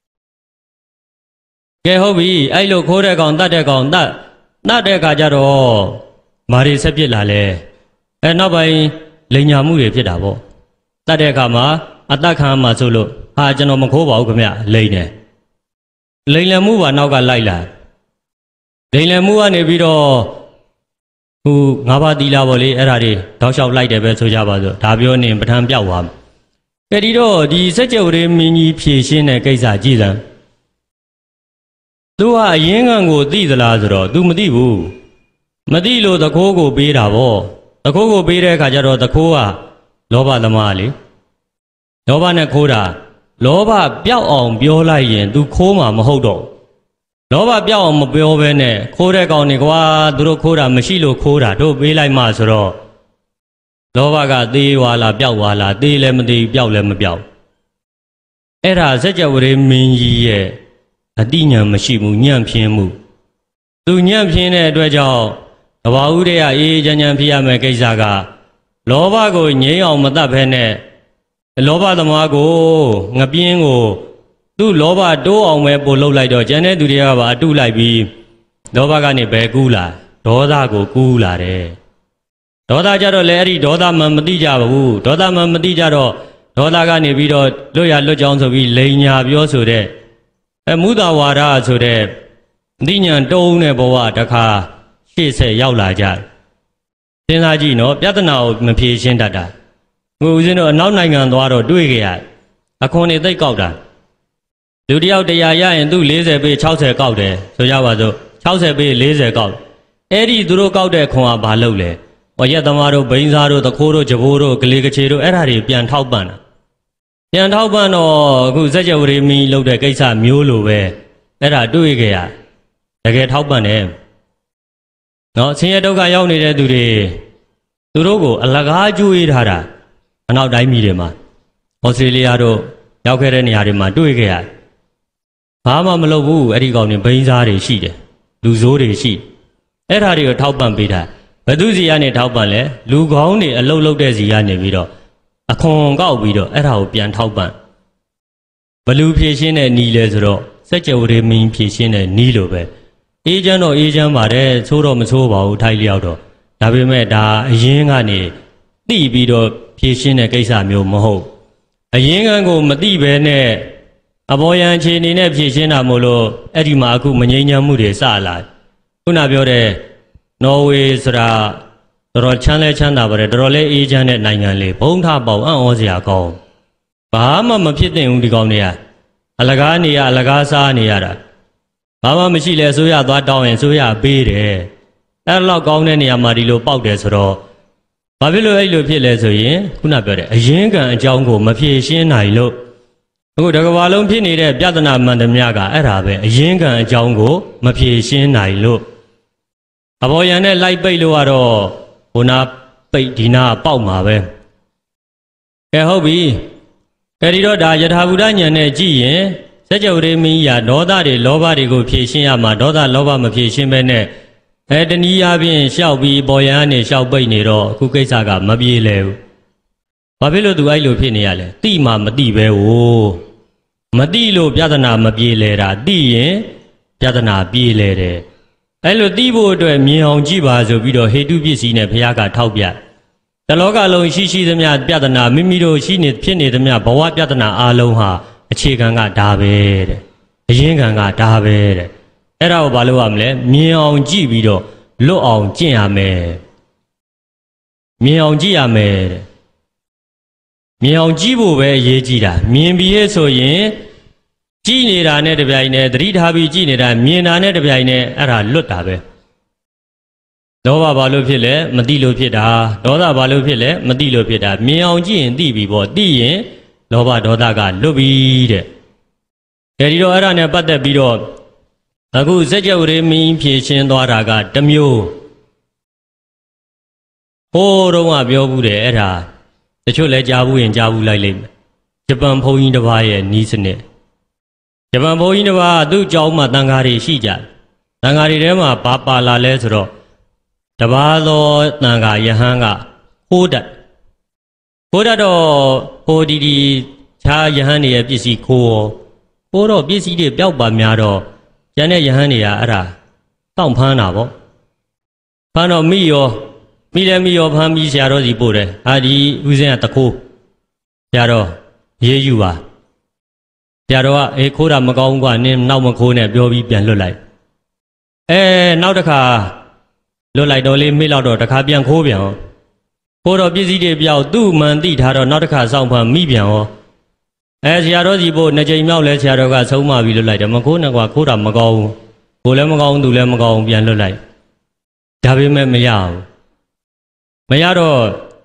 ကဲဟုတ်ပြီအဲ့လိုခိုးတဲ့ကောင်တတ်တဲ့ကောင်တတ်တဲ့အခါကျတော့မာရီဆက်ဖြစ်လာလဲနောက်ပိုင်းလိန်ညာမှုတွေဖြစ်တာပေါ့တတ်တဲ့အခါမှာအတ္တခံမှာဆိုလို့ကျွန်တော်မခိုးပါဘူးခင်ဗျလိန်တယ်လိန်လည်မှုပါနောက်ကလိုက်လာလိန်လည်မှုကနေပြီးတော့ငါးပါးသီလပေါ့လေအဲ့ဒါတွေတောက်လျှောက်လိုက်တယ်ပဲဆိုကြပါစို့ဒါပြောနေပဋ္ဌာန်းပြောက်သွားမှာကဲဒီတော့ဒီစัจ java မင်းကြီးဖြည့်ရှင်းတဲ့ကိစ္စကြည့်စမ်းသူကအရင်ကံကိုသိသလားဆိုတော့ तू မသိဘူးမသိလို့တခိုးကိုပေးတာပေါ့တခိုးကိုပေးတဲ့အခါကျတော့တခိုးကလောဘသမားလေလောဘနဲ့ခိုးတာလောဘပျောက်အောင်ပြောလိုက်ရင် तू ခိုးမှာမဟုတ်တော့လောဘပျောက်အောင်မပြောဘဲနဲ့ခိုးတဲ့ကောင်တွေကွာသူတို့ခိုးတာမရှိလို့ခိုးတာတို့ပေးလိုက်မှဆိုတော့လောဘကသေးွာလားပျောက်ွာလားသေးလည်းမသေးပျောက်လည်းမပျောက်အဲ့ဒါစัจ java မင်းကြီးရဲ့အတိညာမရှိဘူးညံ့ဖျင်းမှုသူညံ့ဖျင်းတဲ့အတွက်ကြောင့်တဘာဝတွေကအေးချမ်းချမ်းဖြစ်ရမယ်ကိစ္စကလောဘကိုငြိမ်းအောင်မတတ်ဘဲနဲ့လောဘသမားကိုငပြင်းကိုသူ့လောဘတိုးအောင်ပဲပို့လှုပ်လိုက်တော့ကျန်တဲ့သူတွေကပါအတုလိုက်ပြီးလောဘကနေဘယ်ကူးလာဒေါသကိုကူးလာတယ်ဒေါသကြတော့လေအဲ့ဒီဒေါသမမသိကြဘူးဒေါသမမသိကြတော့ဒေါသကနေပြီးတော့လွတ်ရလွတ်ကြောင်းဆိုပြီးလိန်ညာပြောဆိုတဲ့မုဒ္ဒဝါဒဆိုတဲ့အသိဉာဏ်တုံးတဲ့ဘဝတခါရှေ့ဆက်ရောက်လာကြစဉ်းစားကြည့်နော်ပြဿနာကိုမဖြေရှင်းတတ်တာဦးဇင်းတို့အနောက်နိုင်ငံသွားတော့တွေ့ကြရအခွန်တွေသိပ်ကောက်တာလူတယောက်100ရရင်သူ့40ပေး60ကောက်တယ်ဆိုကြပါစို့60ပေး40ကောက်အဲ့ဒီသူတို့ကောက်တဲ့ခွန်ကဘာလုပ်လဲရက်သမားတို့ဘိန်းစားတို့တခိုးတို့ကြဘိုးတို့ကလေးကချေတို့အဲ့ဒါတွေပြန်ထောက်ပံ့တာပြန်ထောက်ပံ့တော့အခုစัจ java မင်းလုပ်တဲ့ကိစ္စမျိုးလိုပဲအဲ့ဒါတွေ့ကြရတကယ်ထောက်ပံ့တယ်နော်ဆင်းရဲဒုက္ခရောက်နေတဲ့သူတွေသူတို့ကိုအလကားကျွေးထားတာအနောက်တိုင်းပြည်တွေမှာဩစတြေးလျတို့ရောက်ခဲ့တဲ့နေရာတွေမှာတွေ့ကြရဘာမှမလုပ်ဘူးအဲ့ဒီကောင်တွေဘိန်းစားတွေရှိတယ်လူဆိုးတွေရှိအဲ့ဒါတွေကိုထောက်ပံ့ပေးတာဘသူစီကနေထောက်ပံ့လဲလူကောင်းတွေအလုတ်လုတ်တဲ့စီကနေပြီးတော့အခွန်ကောက်ပြီးတော့အဲ့ဒါကိုပြန်ထောက်ပံ့ဘလူဖြည့်ရှင်းတဲ့နီးလဲဆိုတော့စัจ java မင်းဖြည့်ရှင်းတဲ့နီးလိုပဲအေးချမ်းတော့အေးချမ်းပါတယ်သိုးတော့မသိုးပါဘူးထိုက်လျောက်တော့ဒါပေမဲ့ဒါအရင်ကနေသိပြီးတော့ဖြည့်ရှင်းတဲ့ကိစ္စမျိုးမဟုတ်အရင်ကကိုမသိပဲနဲ့အပေါ်ယံအခြေအနေနဲ့ဖြည့်ရှင်းတာမို့လို့အဲ့ဒီမှာအခုမငြိမ်းချမ်းမှုတွေစလာခုနပြောတဲ့နော်ဝေဆိုတာတော်တော်ချမ်းလဲချမ်းသာပါတယ်တော်တော်လေးအေးချမ်းတဲ့နိုင်ငံလေးဘုံထပေါအံ့ဩစရာကောင်းဘာမှမဖြစ်သင့်ဘူးဒီကောင်တွေကအလကားနေရအလကားစားနေရတာဘာမှမရှိလဲဆိုရသွားတောင်းရင်ဆိုရပေးတယ်အဲ့လောက်ကောင်းတဲ့နေရာမှာဒီလိုပေါက်တယ်ဆိုတော့ဘာဖြစ်လို့အဲ့လိုဖြစ်လဲဆိုရင်ခုနပြောတဲ့အရင်ကံအကြောင်းကိုမဖြေရှင်းနိုင်လို့အခုတစ်ကမ္ဘာလုံးဖြစ်နေတဲ့ပြဿနာမှန်သမျှကအဲ့ဒါပဲအရင်ကံအကြောင်းကိုမဖြေရှင်းနိုင်လို့အဘောယံနဲ့လိုက်ပိတ်လို့ကတော့ဟိုနာပိတ်ဒီနာပေါက်မှာပဲကဲဟုတ်ပြီအဲဒီတော့ဒါယထာဘုဒ္ဓဉာဏ်နဲ့ကြည့်ရင်စัจ java မင်းရာဒေါသတွေလောဘတွေကိုဖြေရှင်းရမှာဒေါသလောဘမဖြေရှင်းဘဲနဲ့တနည်းအားဖြင့်ရှောက်ပြီးပေါ်ရန်ကနေရှောက်ပိတ်နေတော့အခုကိစ္စကမပြေလဲဘူးဘာဖြစ်လို့သူအဲ့လိုဖြစ်နေရလဲတိမှမတိပဲဟိုမတိလို့ပြဿနာမပြေလေတာသိရင်ပြဿနာပြေလေတယ်အဲ့လိုသိဖို့အတွက်မြင်အောင်ကြည့်ပါဆိုပြီးတော့ဟေတုပစ္စည်းနဲ့ဘုရားကထောက်ပြတလောကလုံးရှိသမျှပြဿနာမိမိတို့ရှိနေဖြစ်နေသမျှဘဝပြဿနာအလုံးဟာအခြေခံကဒါပဲတဲ့အရင်းခံကဒါပဲတဲ့အဲ့ဒါကိုဘာလို့ရမလဲမြင်အောင်ကြည့်ပြီးတော့လွတ်အောင်ကျင့်ရမယ်မြင်အောင်ကြည့်ရမယ်တဲ့မြင်အောင်ကြည့်ဖို့ပဲအရေးကြီးတာမြင်ပြီးရဲ့ဆိုရင်ကြည့်နေတာနဲ့တပြိုင်နက်သတိထားပြီးကြည့်နေတာမြင်တာနဲ့တပြိုင်နက်အဲ့ဒါလွတ်တာပဲလောဘဘာလို့ဖြစ်လဲမသိလို့ဖြစ်တာဒေါသဘာလို့ဖြစ်လဲမသိလို့ဖြစ်တာမြင်အောင်ကြည့်ရင်သိပြီပေါ့သိရင်လောဘဒေါသကလွတ်ပြီတဲ့အဲဒီတော့အဲ့ဒါနဲ့ပတ်သက်ပြီးတော့အခုစัจ java ရေမင်းဖြည့်ရှင်းသွားတာကတစ်မျိုးဟိုးတော့ကပြောဘူးတယ်အဲ့ဒါတချို့လည်းကြားဘူးရင်ကြားဘူးလိုက်လိမ့်မယ်ဂျပန်ဘုန်းကြီးတစ်ပါးရဲ့နီးစနစ်ဂျပန်ဘုန်းကြီးတစ်ပါးသူ့ကျောင်းမှာတန်ဃာတွေရှိကြတယ်တန်ဃာတွေထဲမှာဘာပါလာလဲဆိုတော့တပါးသောတန်ဃာယဟန်ကခိုးတတ်တော့ဟိုဒီခြားယဟန်တွေရဲ့ပစ္စည်းခိုးတော့ပစ္စည်းတွေပျောက်ပါများတော့ကျန်တဲ့ယဟန်တွေကအဲ့ဒါတောင့်ဖမ်းတာပေါ့ဖမ်းတော့မိရောဖမ်းပြီးဆရာတော်စီပို့တယ်ဒီဦးဇင်းကတခိုးဆရာတော်ရေးယူပါဆရာတော်ကခိုးတာမကောင်းဘူးကွာနင်းနောက်မခိုးနဲ့ပြောပြီးပြန်လွတ်လိုက်နောက်တစ်ခါလွတ်လိုက်တော့လေးမေ့လောက်တော့တစ်ခါပြန်ခိုးပြန်ရောခိုးတော့ပစ္စည်းတွေပြောက်သူ့မှန်သိထားတော့နောက်တစ်ခါစောင့်ဖမ်းမိပြန်ရောဆရာတော်စီပို့နှစ်ကြိမ်မြောက်လဲဆရာတော်ကဆုံးမပြီးလွတ်လိုက်တယ်မခိုးနဲ့ကွာခိုးတာမကောင်းဘူးကိုလည်းမကောင်းသူလည်းမကောင်းပြန်လွတ်လိုက်ဒါပေမဲ့မရဘူးမရတော့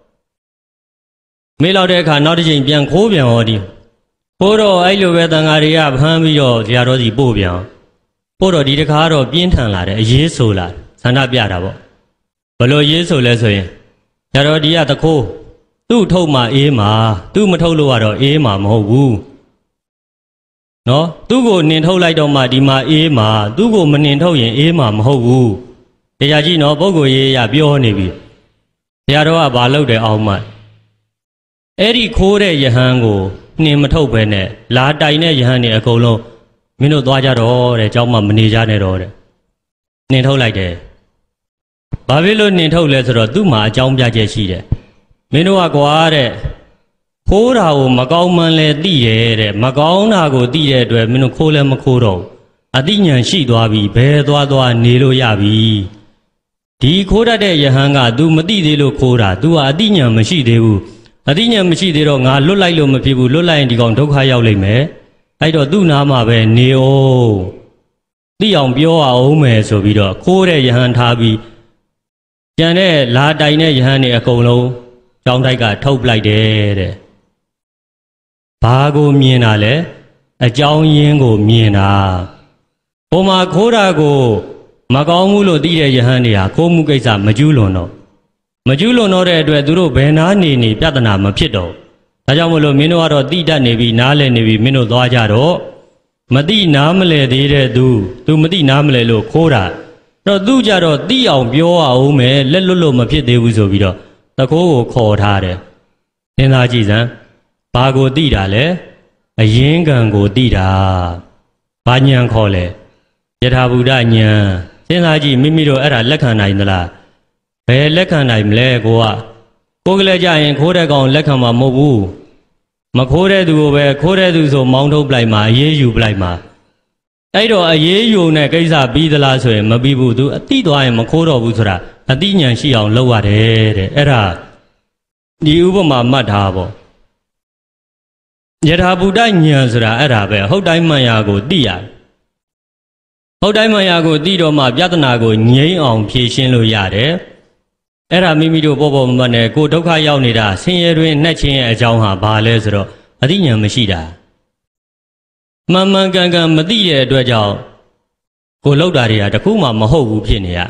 မေးလောက်တဲ့အခါနောက်တစ်ချိန်ပြန်ခိုးပြန်ဟောဒီခိုးတော့အဲ့လိုပဲတန်ဃာတွေကဖမ်းပြီးတော့ဆရာတော်စီပို့ပြန်ပို့တော့ဒီတစ်ခါတော့ပြင်းထန်လာတယ်အရေးဆိုလာဆန္ဒပြတာပေါ့ဘလို့ရေးဆိုလဲဆိုရင်ဆရာတော်ဒီကတခိုးသူ့ထုတ်မှအေးမှာသူ့မထုတ်လို့ကတော့အေးမှာမဟုတ်ဘူးနော်သူ့ကိုနင်ထုတ်လိုက်တော့မှဒီမှာအေးမှာသူ့ကိုမနင်ထုတ်ရင်အေးမှာမဟုတ်ဘူးတရားကြီးနော်ပုဂ္ဂိုလ်ရေးရပြောနေပြီဆရာတော်ကဘာလုပ်တယ်အောင်မှအဲ့ဒီခိုးတဲ့ယဟန်ကိုနှင်မထုတ်ပဲနဲ့လာတိုင်တဲ့ယဟန်တွေအကုန်လုံးမင်းတို့သွားကြတော့တဲ့เจ้าမှမနေကြနဲ့တော့တဲ့နှင်ထုတ်လိုက်တယ်ဘာဖြစ်လို့နှင်ထုတ်လဲဆိုတော့သူ့မှာအကြောင်းပြချက်ရှိတယ်မင်းတို့ကကွာတဲ့ခိုးတာကိုမကောင်းမှန်းလဲသိတယ်တဲ့မကောင်းတာကိုသိတဲ့အတွက်မင်းတို့ခိုးလဲမခိုးတော့အသိဉာဏ်ရှိသွားပြီဘယ်သွားနေလို့ရပြီဒီခိုးတတ်တဲ့ယဟန်က तू မသိသေးလို့ခိုးတာ तू ကအသိဉာဏ်မရှိသေးဘူးအသိဉာဏ်မရှိသေးတော့ငါလွတ်လိုက်လို့မဖြစ်ဘူးလွတ်လိုက်ရင်ဒီကောင်ဒုက္ခရောက်လိမ့်မယ်အဲ့တော့သူ့နားမှာပဲနေအောင်သိအောင်ပြောအောင်မယ်ဆိုပြီးတော့ခိုးတဲ့ယဟန်ထားပြီးကျန်တဲ့လာတိုင်တဲ့ယဟန်တွေအကုန်လုံးကျောင်းတိုက်ကထုတ်ပလိုက်တယ်တဲ့ဘာကိုမြင်တာလဲအကြောင်းရင်းကိုမြင်တာဟိုမှာခိုးတာကိုမကောင်းဘူးလို့သိတဲ့ယဟန်တွေဟာခိုးမှုကိစ္စမကျူးလွန်တော့တဲ့အတွက်သူတို့ဘယ်နာနေပြဿနာမဖြစ်တော့ဒါကြောင့်မလို့မင်းတို့ကတော့တိတတ်နေပြီနားလည်နေပြီမင်းတို့သွားကြတော့မသိနားမလဲသေးတဲ့သူမသိနားမလဲလို့ခိုးတာတော့သူကြတော့သိအောင်ပြောအောင်မယ်လက်လွတ်လို့မဖြစ်သေးဘူးဆိုပြီးတော့တခိုးကိုခေါ်ထားတယ်သင်သားကြည့်စမ်းဘာကိုသိတာလဲအရင်းခံကိုသိတာဘာဉာဏ်ခေါ်လဲယထာဘုဒ္ဓဉာဏ်စဉ်းစားကြည့်မိမိတို့အဲ့ဒါလက်ခံနိုင်သလားဘယ်လက်ခံနိုင်မလဲကိုကလေးကြရင်ခိုးတဲ့ကောင်လက်ခံမှာမဟုတ်ဘူးမခိုးတဲ့သူကိုပဲခိုးတဲ့သူဆိုမောင်းထုတ်ပလိုက်မှာအေးယူပလိုက်မှာအဲ့တော့အေးယူနဲ့ကိစ္စပြီးသလားဆိုရင်မပြီးဘူးသူအတိသွားရင်မခိုးတော့ဘူးဆိုတာအတိညာရှိအောင်လုပ်ရတယ်တဲ့အဲ့ဒါဒီဥပမာမှတ်ထားပေါ့ယထာဘုဒ္ဓဉာဏ်ဆိုတာအဲ့ဒါပဲဟုတ်တိုင်းမှန်ရာကိုသိရတယ်ဟုတ်တိုင်းမှန်ရာကိုသိတော့မှပြဿနာကိုငြိမ်းအောင်ဖြေရှင်းလို့ရတယ်အဲ့ဒါမိမိတို့ပေါ်မနဲ့ကိုဒုက္ခရောက်နေတာဆင်းရဲတွင်နှက်ခြင်းရဲ့အကြောင်းဟာဘာလဲဆိုတော့အသိဉာဏ်မရှိတာမှန်မှန်ကန်ကန်မသိတဲ့အတွက်ကြောင့်ကိုလောက်တာတွေကတခုမှမဟုတ်ဘူးဖြစ်နေရ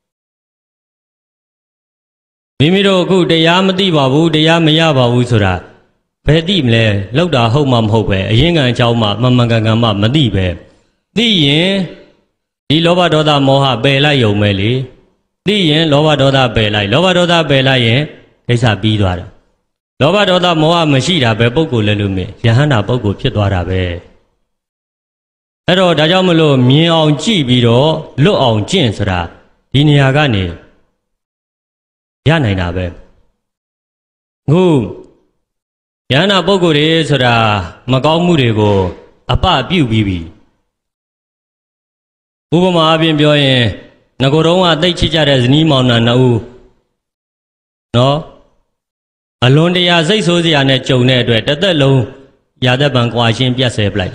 မိမိတို့အခုတရားမသိပါဘူးတရားမရပါဘူးဆိုတာဘယ်သိမလဲလောက်တာဟုတ်မှမဟုတ်ပဲအရင်ကအကြောင်းမှမှန်မှန်ကန်ကန်မှမသိပဲသိရင်ဒီလောဘဒေါသမောဟပယ်လိုက်ရုံပဲလေသိရင်လောဘဒေါသပယ်လိုက်လောဘဒေါသပယ်လိုက်ရင်ကိစ္စပြီးသွားတယ်လောဘဒေါသမောဟမရှိတာပဲပုဂ္ဂိုလ်လည်းလို့မြင်ယဟန္တာပုဂ္ဂိုလ်ဖြစ်သွားတာပဲအဲ့တော့ဒါကြောင့်မလို့မြင်အောင်ကြည့်ပြီးတော့လွတ်အောင်ကျင့်ဆိုတာဒီနေရာကနေရနိုင်တာပဲခုယန္နာပုဂ္ဂိုလ်တွေဆိုတာမကောင်းမှုတွေကိုအပပြုတ်ပြီးပြီဥပမာအပြင်ပြောရင်ငကိုယ်တော်ကသိချစ်ကြတဲ့ဇနီးမောင်နှံနှစ်ဦးနော်အလွန်တရာစိတ်ဆိုးစရာနဲ့ကြုံတဲ့အတွက်တစ်သက်လုံးရာသက်ပံကွာရှင်းပြတ်ဆဲပလိုက်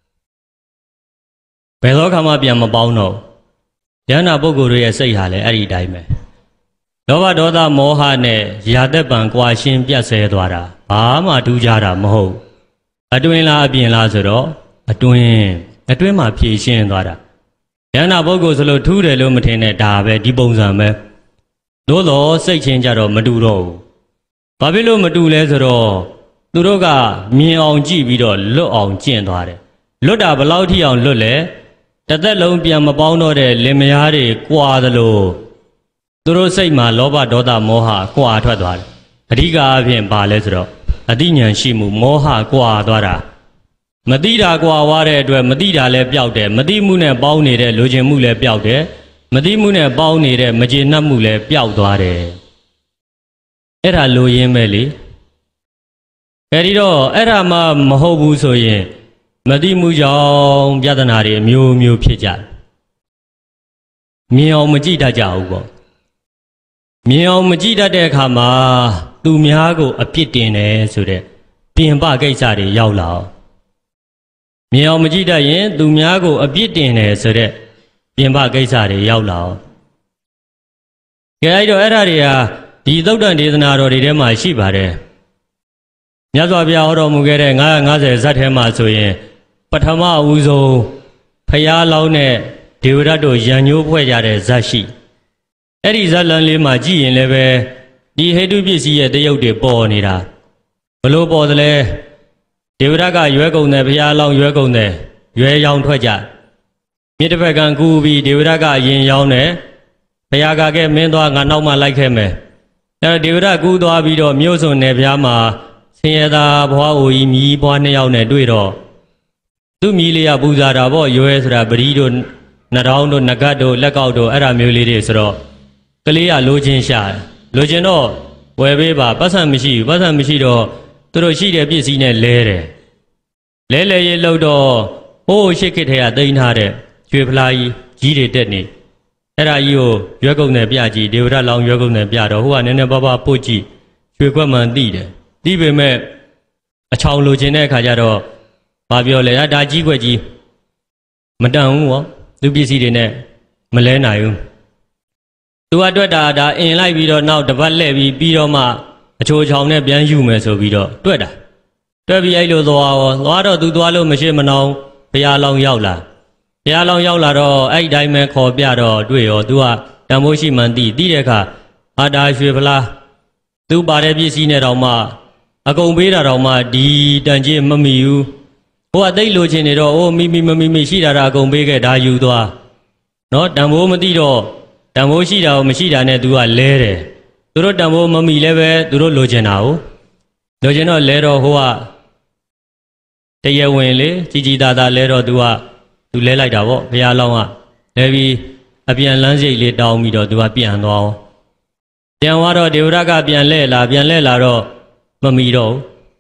ဘယ်သောခါမှပြန်မပေါင်းတော့ယန္နာပုဂ္ဂိုလ်တွေရဲ့စိတ်ဟာလည်းအဲ့ဒီအတိုင်းပဲလောဘဒေါသမောဟနဲ့ရာသက်ပံကွာရှင်းပြတ်ဆဲသွားတာဘာမှထူးခြားတာမဟုတ်အတွင်းလားအပြင်လားဆိုတော့အတွင်းမှာဖြည့်ရှင်းသွားတာယန္နာပုဂ္ဂိုလ်ဆိုလို့ထူးတယ်လို့မထင်နဲ့ဒါပဲဒီပုံစံပဲသို့တော့စိတ်ချင်းကြတော့မတူတော့ဘူးဘာဖြစ်လို့မတူလဲဆိုတော့သူတို့ကမြင်အောင်ကြည့်ပြီးတော့လွတ်အောင်ကျင့်သွားတယ်လွတ်တာဘလောက်ထိအောင်လွတ်လဲတစ်သက်လုံးပြန်မပေါင်းတော့တဲ့လင်မယားတွေကွာသလိုသူတို့စိတ်မှာလောဘဒေါသမောဟကွာထွက်သွားတယ်အဓိကအဖြစ်ပါလဲဆိုတော့အသိဉာဏ်ရှိမှုမောဟကွာသွားတာမသိတာကွာွားတဲ့အတွက်မသိတာလည်းပျောက်တယ်မသိမှုနဲ့ပေါင်းနေတဲ့လိုချင်မှုလည်းပျောက်တယ်မသိမှုနဲ့ပေါင်းနေတဲ့မကျေနပ်မှုလည်းပျောက်သွားတယ်အဲ့ဒါလိုရင်းပဲလေအဲဒီတော့အဲ့ဒါမှမဟုတ်ဘူးဆိုရင်မသိမှုကြောင့်ပြဿနာတွေအမျိုးမျိုးဖြစ်ကြတယ်မြင်အောင်မကြည့်တတ်ကြဘူးပေါ့မြင်အောင်မကြည့်တတ်တဲ့အခါမှာသူများကိုအပြစ်တင်တယ်ဆိုတဲ့ပြင်ပကိစ္စတွေရောက်လာအောင်မြင်အောင်မကြည့်တတ်ရင်သူများကိုအပြစ်တင်တယ်ဆိုတဲ့ပြင်ပကိစ္စတွေရောက်လာအောင်ကဲအဲ့တော့အဲ့ဒါတွေကဒီသုတ်တန်ဒေသနာတော်တွေထဲမှာရှိပါတယ်မြတ်စွာဘုရားဟောတော်မူခဲ့တဲ့950ဇတ်ထဲမှာဆိုရင်ပထမဦးဆုံးဖျားလောင်းတဲ့ဒေဝရတ်တို့ရန်ညိုးဖွဲ့ကြတဲ့ဇတ်ရှိအဲ့ဒီဇတ်လန်လေးမှာကြည့်ရင်လည်းပဲဒီဟေတုပစ္စည်းရဲ့တရုပ်တွေပေါ်နေတာဘလို့ပေါ်သလဲဒေဝရတ်ကရွဲကုန်တယ်ဖျားလောင်းရွဲကုန်တယ်ရွဲရောင်ထွက်ကြမြစ်တစ်ဖက်ကကူပြီးဒေဝရတ်ကရင်ရောင်းတယ်ဘုရားကကဲမင်းသွားငါနောက်မှလိုက်ခဲ့မယ်အဲ့တော့ဒေဝရတ်ကူးသွားပြီးတော့မြို့စွန်နယ်ဖျားမှာဆင်းရဲသားဘွားအိုကြီးမြည်ဘွားနှစ်ယောက်နဲ့တွေ့တော့သူ့မြည်လေးကပူဇာတာပေါ့ရွဲဆိုတာပရိတို့နှထောင်းတို့နဂတ်တို့လက်ကောက်တို့အဲ့ဒါမျိုးလေးတွေဆိုတော့ကလေးကလိုချင်ရှာလိုချင်တော့ဝယ်ပေးပါပတ်စံမရှိဘူးပတ်စံမရှိတော့သူတို့ရှိတဲ့ပစ္စည်းနဲ့လဲတယ်လဲရေးလို့တော့ဟိုးရှစ်ခေတ်ထဲကတိန်းထားတဲ့ရွှေဖလားကြီးတွေတက်နေအဲ့ဒါကြီးကိုရွက်ကုန်တယ်ပြကြည့်ဒေဝရတ်လောင်းရွက်ကုန်တယ်ပြတော့ဟိုကနည်းနည်းပါးပါးပုတ်ကြည့်ရွှေခွက်မှန်သိတယ်သိပေမဲ့အချောင်လိုချင်တဲ့အခါကျတော့ဘာပြောလဲဒါကြီးခွက်ကြီးမတန်ဘူးဟောသူပစ္စည်းတွေနဲ့မလဲနိုင်ဘူးသူကတွက်တာဒါအင်လိုက်ပြီးတော့နောက်တပတ်လှည့်ပြီးတော့မှအချိုချောင်နဲ့ပြန်ယူမယ်ဆိုပြီးတော့တွက်တာတွက်ပြီးအဲ့လိုသွားတော့သူသွားလို့မရှိမနှောင်းဘုရားလောင်းရောက်လာဘုရားလောင်းရောက်လာတော့အဲ့ဒီတိုင်းပဲခေါ်ပြတော့တွေ့ရောသူကတန်ဖိုးရှိမှန်သိတဲ့အခါအာတာရွှေဖလားသူပါတဲ့ပစ္စည်းနဲ့တော့မှအကုန်ပေးတာတော့မှဒီတန်ကြီးမမီဘူးဟိုကသိလိုချင်နေတော့အိုးမိရှိတာအကုန်ပေးခဲ့ဒါယူသွားနော်တန်ဖိုးမသိတော့တန်ဖိုးရှိတာကိုမရှိတာနဲ့သူကလဲတယ်သူတို့တန်ဖိုးမမီလည်းပဲသူတို့လိုချင်တာကိုလိုချင်တော့လဲတော့ဟိုကတရားဝင်လေကြီးသားလဲတော့သူလဲလိုက်တာပေါ့ဘုရားလောင်းကလဲပြီးအပြန်လန်းစိတ်လေးတောင်းပြီးတော့သူကပြန်သွားအောင်ပြန်သွားတော့ဒေဝရတ်ကပြန်လဲလာတော့မမီတော့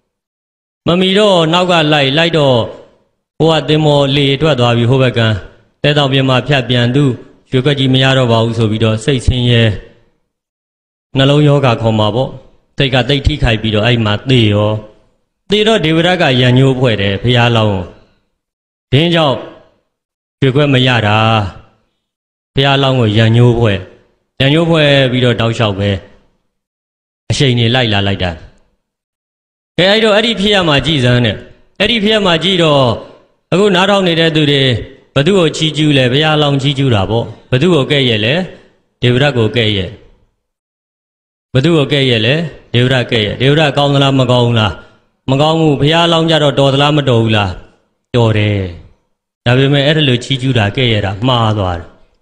နောက်ကလိုက်တော့ဟိုကသင်္ဘောလေထွက်သွားပြီဟိုဘက်ကတဲတောင်ပြင်မှာဖြတ်ပြန်သူရွှေခွက်ကြီးမရတော့ပါဘူးဆိုပြီးတော့စိတ်ဆင်းရဲနှလုံးယောဂခေါ်မှာပေါ့စိတ်ကတိတ်ထိခိုက်ပြီးတော့အဲ့မှာသေတော့ဒေဝရတ်ကရန်ညိုးဖွဲ့တယ်ဖျားလောင်းဒင်းကြောင့်ရွှေခွက်မရတာဖျားလောင်းကိုရန်ညိုးဖွဲ့ပြီးတော့တောက်လျှောက်ပဲအရှိန်နေလိုက်တာကဲအဲ့တော့အဲ့ဒီဖြစ်ရမှာကြည်စမ်းတဲ့အဲ့ဒီဖြစ်ရမှာကြည်တော့အခုနားထောင်နေတဲ့သူတွေဘသူ့ကိုချီးကျူးလဲဘုရားလောင်းချီးကျူးတာပေါ့ဘသူ့ကိုကဲ့ရဲ့လဲဒေဝရတ်ကိုကဲ့ရဲ့ဘသူ့ကိုကဲ့ရဲ့လဲဒေဝရတ်ကဲ့ရဲ့ဒေဝရတ်ကောင်းသလားမကောင်းဘူးလားမကောင်းဘူးဘုရားလောင်းကြတော့တော်သလားမတော်ဘူးလားတော်တယ်ဒါပေမဲ့အဲ့ဒါလိုချီးကျူးတာကဲ့ရဲ့တာမှားသွား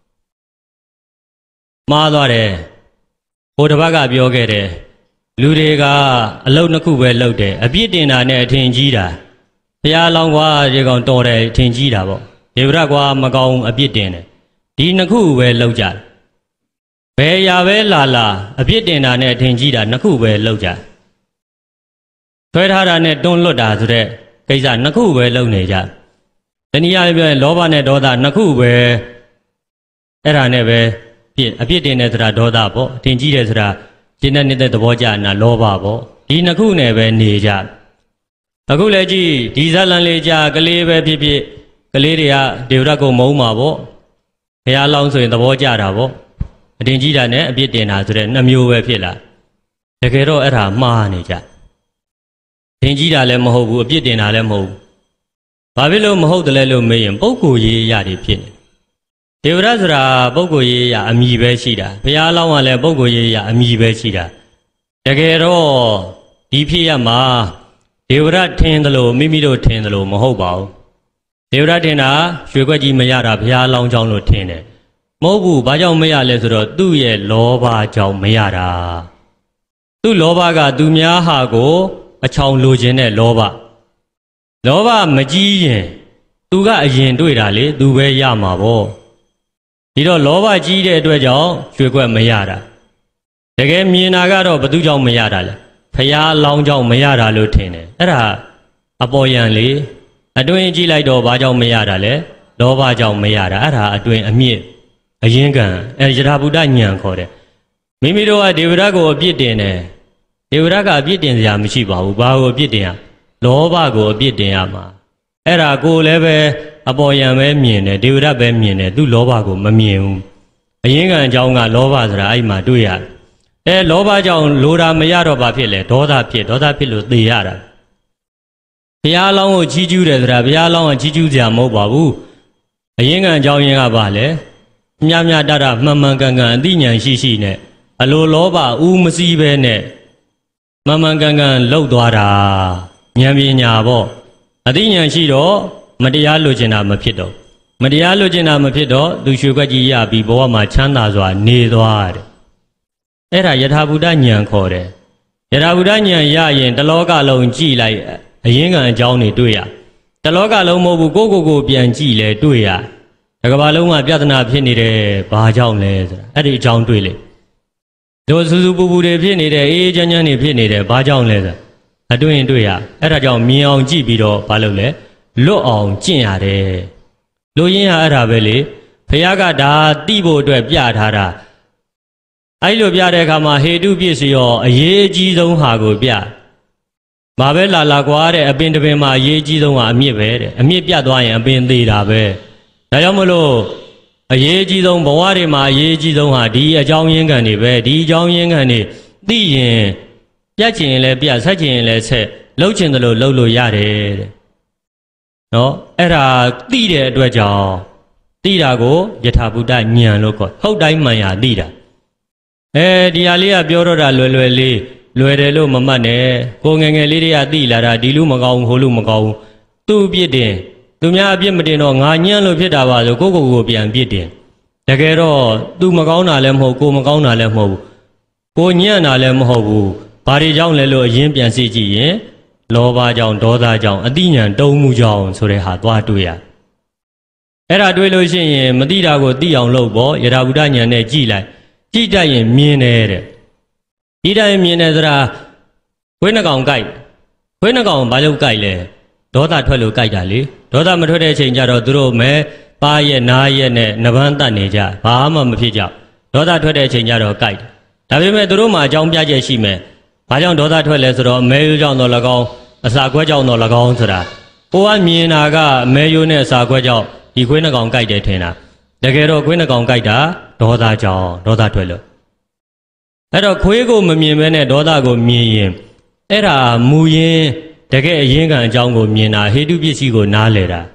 တယ်ဟိုတစ်ပတ်ကပြောခဲ့တယ်လူတွေကအလုပ်နှစ်ခုပဲလုပ်တယ်အပြစ်တင်တာနဲ့အထင်ကြီးတာဘုရားလောင်းကွာဒီကောင်တော်တယ်အထင်ကြီးတာပေါ့ဒေဝရကွာမကောင်းအပြစ်တင်တယ်ဒီနှစ်ခုပဲလောက်ကြတယ်ဘယ်ရာပဲလာအပြစ်တင်တာနဲ့အထင်ကြီးတာနှစ်ခုပဲလောက်ကြထွဲထားတာနဲ့တွန်းလွတ်တာဆိုတဲ့ကိစ္စနှစ်ခုပဲလုပ်နေကြတနည်းအားဖြင့်လောဘနဲ့ဒေါသနှစ်ခုပဲအဲ့ဒါနဲ့ပဲအပြစ်တင်တဲ့ဆိုတာဒေါသပေါ့အထင်ကြီးတယ်ဆိုတာရှင်းတဲ့နေတဲ့သဘောကျနာလောဘပေါ့ဒီနှစ်ခုနဲ့ပဲနေကြအခုလည်းကြည့်ဒီဇလန်လေးကြာကလေးပဲဖြစ်ဖြစ်ကလေးတွေကဒေဝရကိုမုန်းမှာပေါ့ဘုရားလောင်းဆိုရင်သဘောကျတာပေါ့အထင်ကြီးတာနဲ့အပြစ်တင်တာဆိုတဲ့နှစ်မျိုးပဲဖြစ်လာတကယ်တော့အဲ့ဒါမှားနေကြထင်ကြီးတာလည်းမဟုတ်ဘူးအပြစ်တင်တာလည်းမဟုတ်ဘူးဘာဖြစ်လို့မဟုတ်တယ်လဲလို့မေးရင်ပုဂ္ဂိုလ်ရေးအရာတွေဖြစ်နေဒေဝရဆိုတာပုဂ္ဂိုလ်ရေးအရာအမည်ပဲရှိတာဘုရားလောင်းကလည်းပုဂ္ဂိုလ်ရေးအရာအမည်ပဲရှိတာတကယ်တော့ဒီဖြစ်ရမှာဒေဝရထင်တယ်လို့မိမိတို့ထင်တယ်လို့မဟုတ်ပါဘူးဒေဝရထင်တာရွှေခွက်ကြီးမရတာဘုရားလောင်းကြောင်းလို့ထင်တယ်မဟုတ်ဘူးဘာကြောင့်မရလဲဆိုတော့သူ့ရဲ့လောဘကြောင့်မရတာသူ့လောဘကသူများဟာကိုအချောင်လိုခြင်းနဲ့လောဘမကြီးရင်သူကအရင်တွေ့တာလေသူပဲရမှာပေါ့ဒီတော့လောဘကြီးတဲ့အတွက်ကြောင့်ရွှေခွက်မရတာတကယ်မြင်တာကတော့ဘသူကြောင့်မရတာလဲဖျားလောင်းကြောင့်မရတာလို့ထင်တယ်အဲ့ဒါအပေါ်ယံလေအတွင်းကြည့်လိုက်တော့ဘာကြောင့်မရတာလဲလောဘကြောင့်မရတာအဲ့ဒါအတွင်းအမြင့်အရင်ကယထာဘုဒ္ဓဉာဏ်ခေါ်တယ်မိမိတို့ကဒေဝရကိုအပြစ်တင်တယ်ဒေဝရကအပြစ်တင်စရာမရှိပါဘူးဘာကိုအပြစ်တင်ရလောဘကိုအပြစ်တင်ရမှာအဲ့ဒါကိုလည်းပဲအပေါ်ယံပဲမြင်တယ်ဒေဝရပဲမြင်တယ်သူလောဘကိုမမြင်ဘူးအရင်ကအကြောင်းကလောဘဆိုတာအဲ့မှာတွေ့ရတယ်လောဘကြောင့်လိုတာမရတော့ဘာဖြစ်လဲဒေါသဖြစ်လို့သေရတာဘုရားလောင်းကိုချီးကျူးတယ်ဆိုတာဘုရားလောင်းကချီးကျူးစရာမဟုတ်ပါဘူးအရင်ကအကြောင်းရင်းကဘာလဲမြတမှန်ကန်အသိဉာဏ်ရှိနဲ့အလိုလောဘဦးမစည်းပဲနဲ့မှန်ကန်လှုပ်သွားတာဉာဏ်ပညာပေါ့အသိဉာဏ်ရှိတော့မတရားလိုချင်တာမဖြစ်တော့မတရားလိုချင်တာမဖြစ်တော့သူရွှေခွက်ကြီးရပြီးဘဝမှာချမ်းသာစွာနေသွားတယ်အဲ့ဒါယထာဘုဒ္ဓဉာဏ်ခေါ်တယ်ယထာဘုဒ္ဓဉာဏ်ရရင်တလောကလုံးကြည်လိုက်အရင်ကအကြောင်းတွေတွေ့ရတလောကလုံးမဟုတ်ဘူးကိုပြန်ကြည့်လဲတွေ့ရတကဘာလုံးကပြဿနာဖြစ်နေတယ်ဘာကြောင့်လဲဆိုတာအဲ့ဒီအကြောင်းတွေ့လေတို့စူးစူးပူပူတွေဖြစ်နေတယ်အေးချမ်းတွေဖြစ်နေတယ်ဘာကြောင့်လဲဆိုတာအတွင်းတွေ့ရအဲ့ဒါကြောင့်မြင်အောင်ကြည့်ပြီးတော့ဘာလုပ်လဲလွတ်အောင်ကျင့်ရတယ်လူရင်းဟာအဲ့ဒါပဲလေဖះကဒါတိဖို့အတွက်ပြထားတာအဲ့လိုပြတဲ့အခါမှာဟေတုပြည့်စုံရောအရေးအကြီးဆုံးဟာကိုပြမှာပဲလာကွာတဲ့အပင်တပင်မှာအရေးကြီးဆုံးကအမြင့်ပဲတဲ့အမြင့်ပြတ်သွားရင်အပင်သေးတာပဲဒါကြောင့်မလို့အရေးကြီးဆုံးဘဝတွေမှာအရေးကြီးဆုံးဟာဒီအကြောင်းရင်းခံတွေပဲဒီအကြောင်းရင်းခံတွေသိရင်ပြတ်ချင်ရင်လည်းပြတ်ဆက်ချင်ရင်လည်းဆက်လှုပ်ချင်တယ်လို့လှုပ်လို့ရတယ်တဲ့နော်အဲ့ဒါသိတဲ့အတွက်ကြောင့်သိတာကိုယထာဘုဒ္ဓဉာဏ်လို့ခေါ်ဟုတ်တိုင်းမှန်ရသိတာဒီဟာလေးကပြောတော့တာလွယ်လေးလွယ်တယ်လို့မမှတ်နဲ့ကိုငယ်ငယ်လေးတွေကသိလာတာဒီလူမကောင်းဘူးဟိုလူမကောင်းဘူးသူ့အပြစ်တင်သူများအပြစ်မတင်တော့ငါညံ့လို့ဖြစ်တာပါဆိုကိုပြန်ပြစ်တင်တကယ်တော့သူမကောင်းတာလည်းမဟုတ်ကိုမကောင်းတာလည်းမဟုတ်ဘူးကိုညံ့တာလည်းမဟုတ်ဘူးဘာတွေကြောင့်လဲလို့အရင်ပြန်စစ်ကြည့်ရင်လောဘကြောင့်ဒေါသကြောင့်အတိညာတုံးမှုကြောင့်ဆိုတဲ့ဟာသွားတွေ့ရအဲ့ဒါတွေ့လို့ရှိရင်မသိတာကိုသိအောင်လုပ်ပေါ့ယထာဘုဒ္ဓဉာဏ်နဲ့ကြည့်လိုက်ကြည့်တတ်ရင်မြင်တယ်တဲ့ဒီတိုင်းမြင်တယ်ဆိုတာခွေးနှကောင်ကြိုက်ခွေးနှကောင်ဘာလို့ကြိုက်လဲဒေါသထွက်လို့ကြိုက်တာလေဒေါသမထွက်တဲ့အချိန်ကျတော့သူတို့မဲပါရဲ့နားရဲ့နဲ့နှပန်းတတ်နေကြဘာမှမဖြစ်ကြဒေါသထွက်တဲ့အချိန်ကျတော့ကြိုက်ဒါပေမဲ့သူတို့မှာအကြောင်းပြချက်ရှိမယ်ဘာကြောင့်ဒေါသထွက်လဲဆိုတော့မဲရိုးကြောင့်တော့၎င်းအစာခွဲကြောင့်တော့၎င်းဆိုတာကိုကမြင်တာကမဲရိုးနဲ့အစာခွဲကြောင့်ဒီခွေးနှကောင်ကြိုက်တယ်ထင်တာတကယ်တော့ခွေးနှကောင်ကြိုက်တာဒေါသကြောင့်ဒေါသထွက်လို့အဲ့တော့ခွေးကိုမမြင်မဲနဲ့ဒေါသကိုမြင်ရင်အဲ့ဒါမူရင်းတကယ်အရင်ကအကြောင်းကိုမြင်တာဟေတုပစ္စည်းကိုနားလည်တာ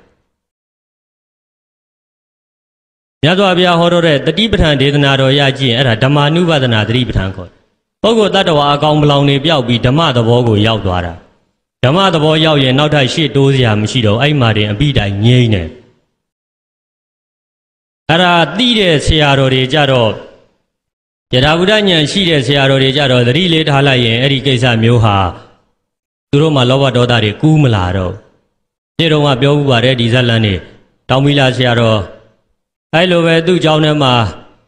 မြတ်စွာဘုရားဟောတော့တဲ့တတိပဋ္ဌာန်ဒေသနာတော်ရကြည့်ရင်အဲ့ဒါဓမ္မာနုပဒနာတတိပဋ္ဌာန်ခေါ်ပုဂ္ဂိုလ်တ attva အကောင်ပလောင်တွေပျောက်ပြီးဓမ္မသဘောကိုရောက်သွားတာဓမ္မသဘောရောက်ရင်နောက်ထပ်ရှေ့တိုးစရာမရှိတော့အဲ့မှာတင်အပိတိုင်ငြိမ့်နေအဲ့ဒါသိတဲ့ဆရာတော်တွေကြတော့ယထာဘုဒ္ဓဉာဏ်ရှိတဲ့ဆရာတော်တွေကြတော့သတိလေးထားလိုက်ရင်အဲ့ဒီကိစ္စမျိုးဟာသူတို့မှာလောဘဒေါသတွေကူးမလာတော့ဒီတော့ကပြောဥပါတယ်ဒီဇက်လန်းနေတောင်းမိလာဆရာတော်အဲ့လိုပဲသူ့ကြောင်းထဲမှာ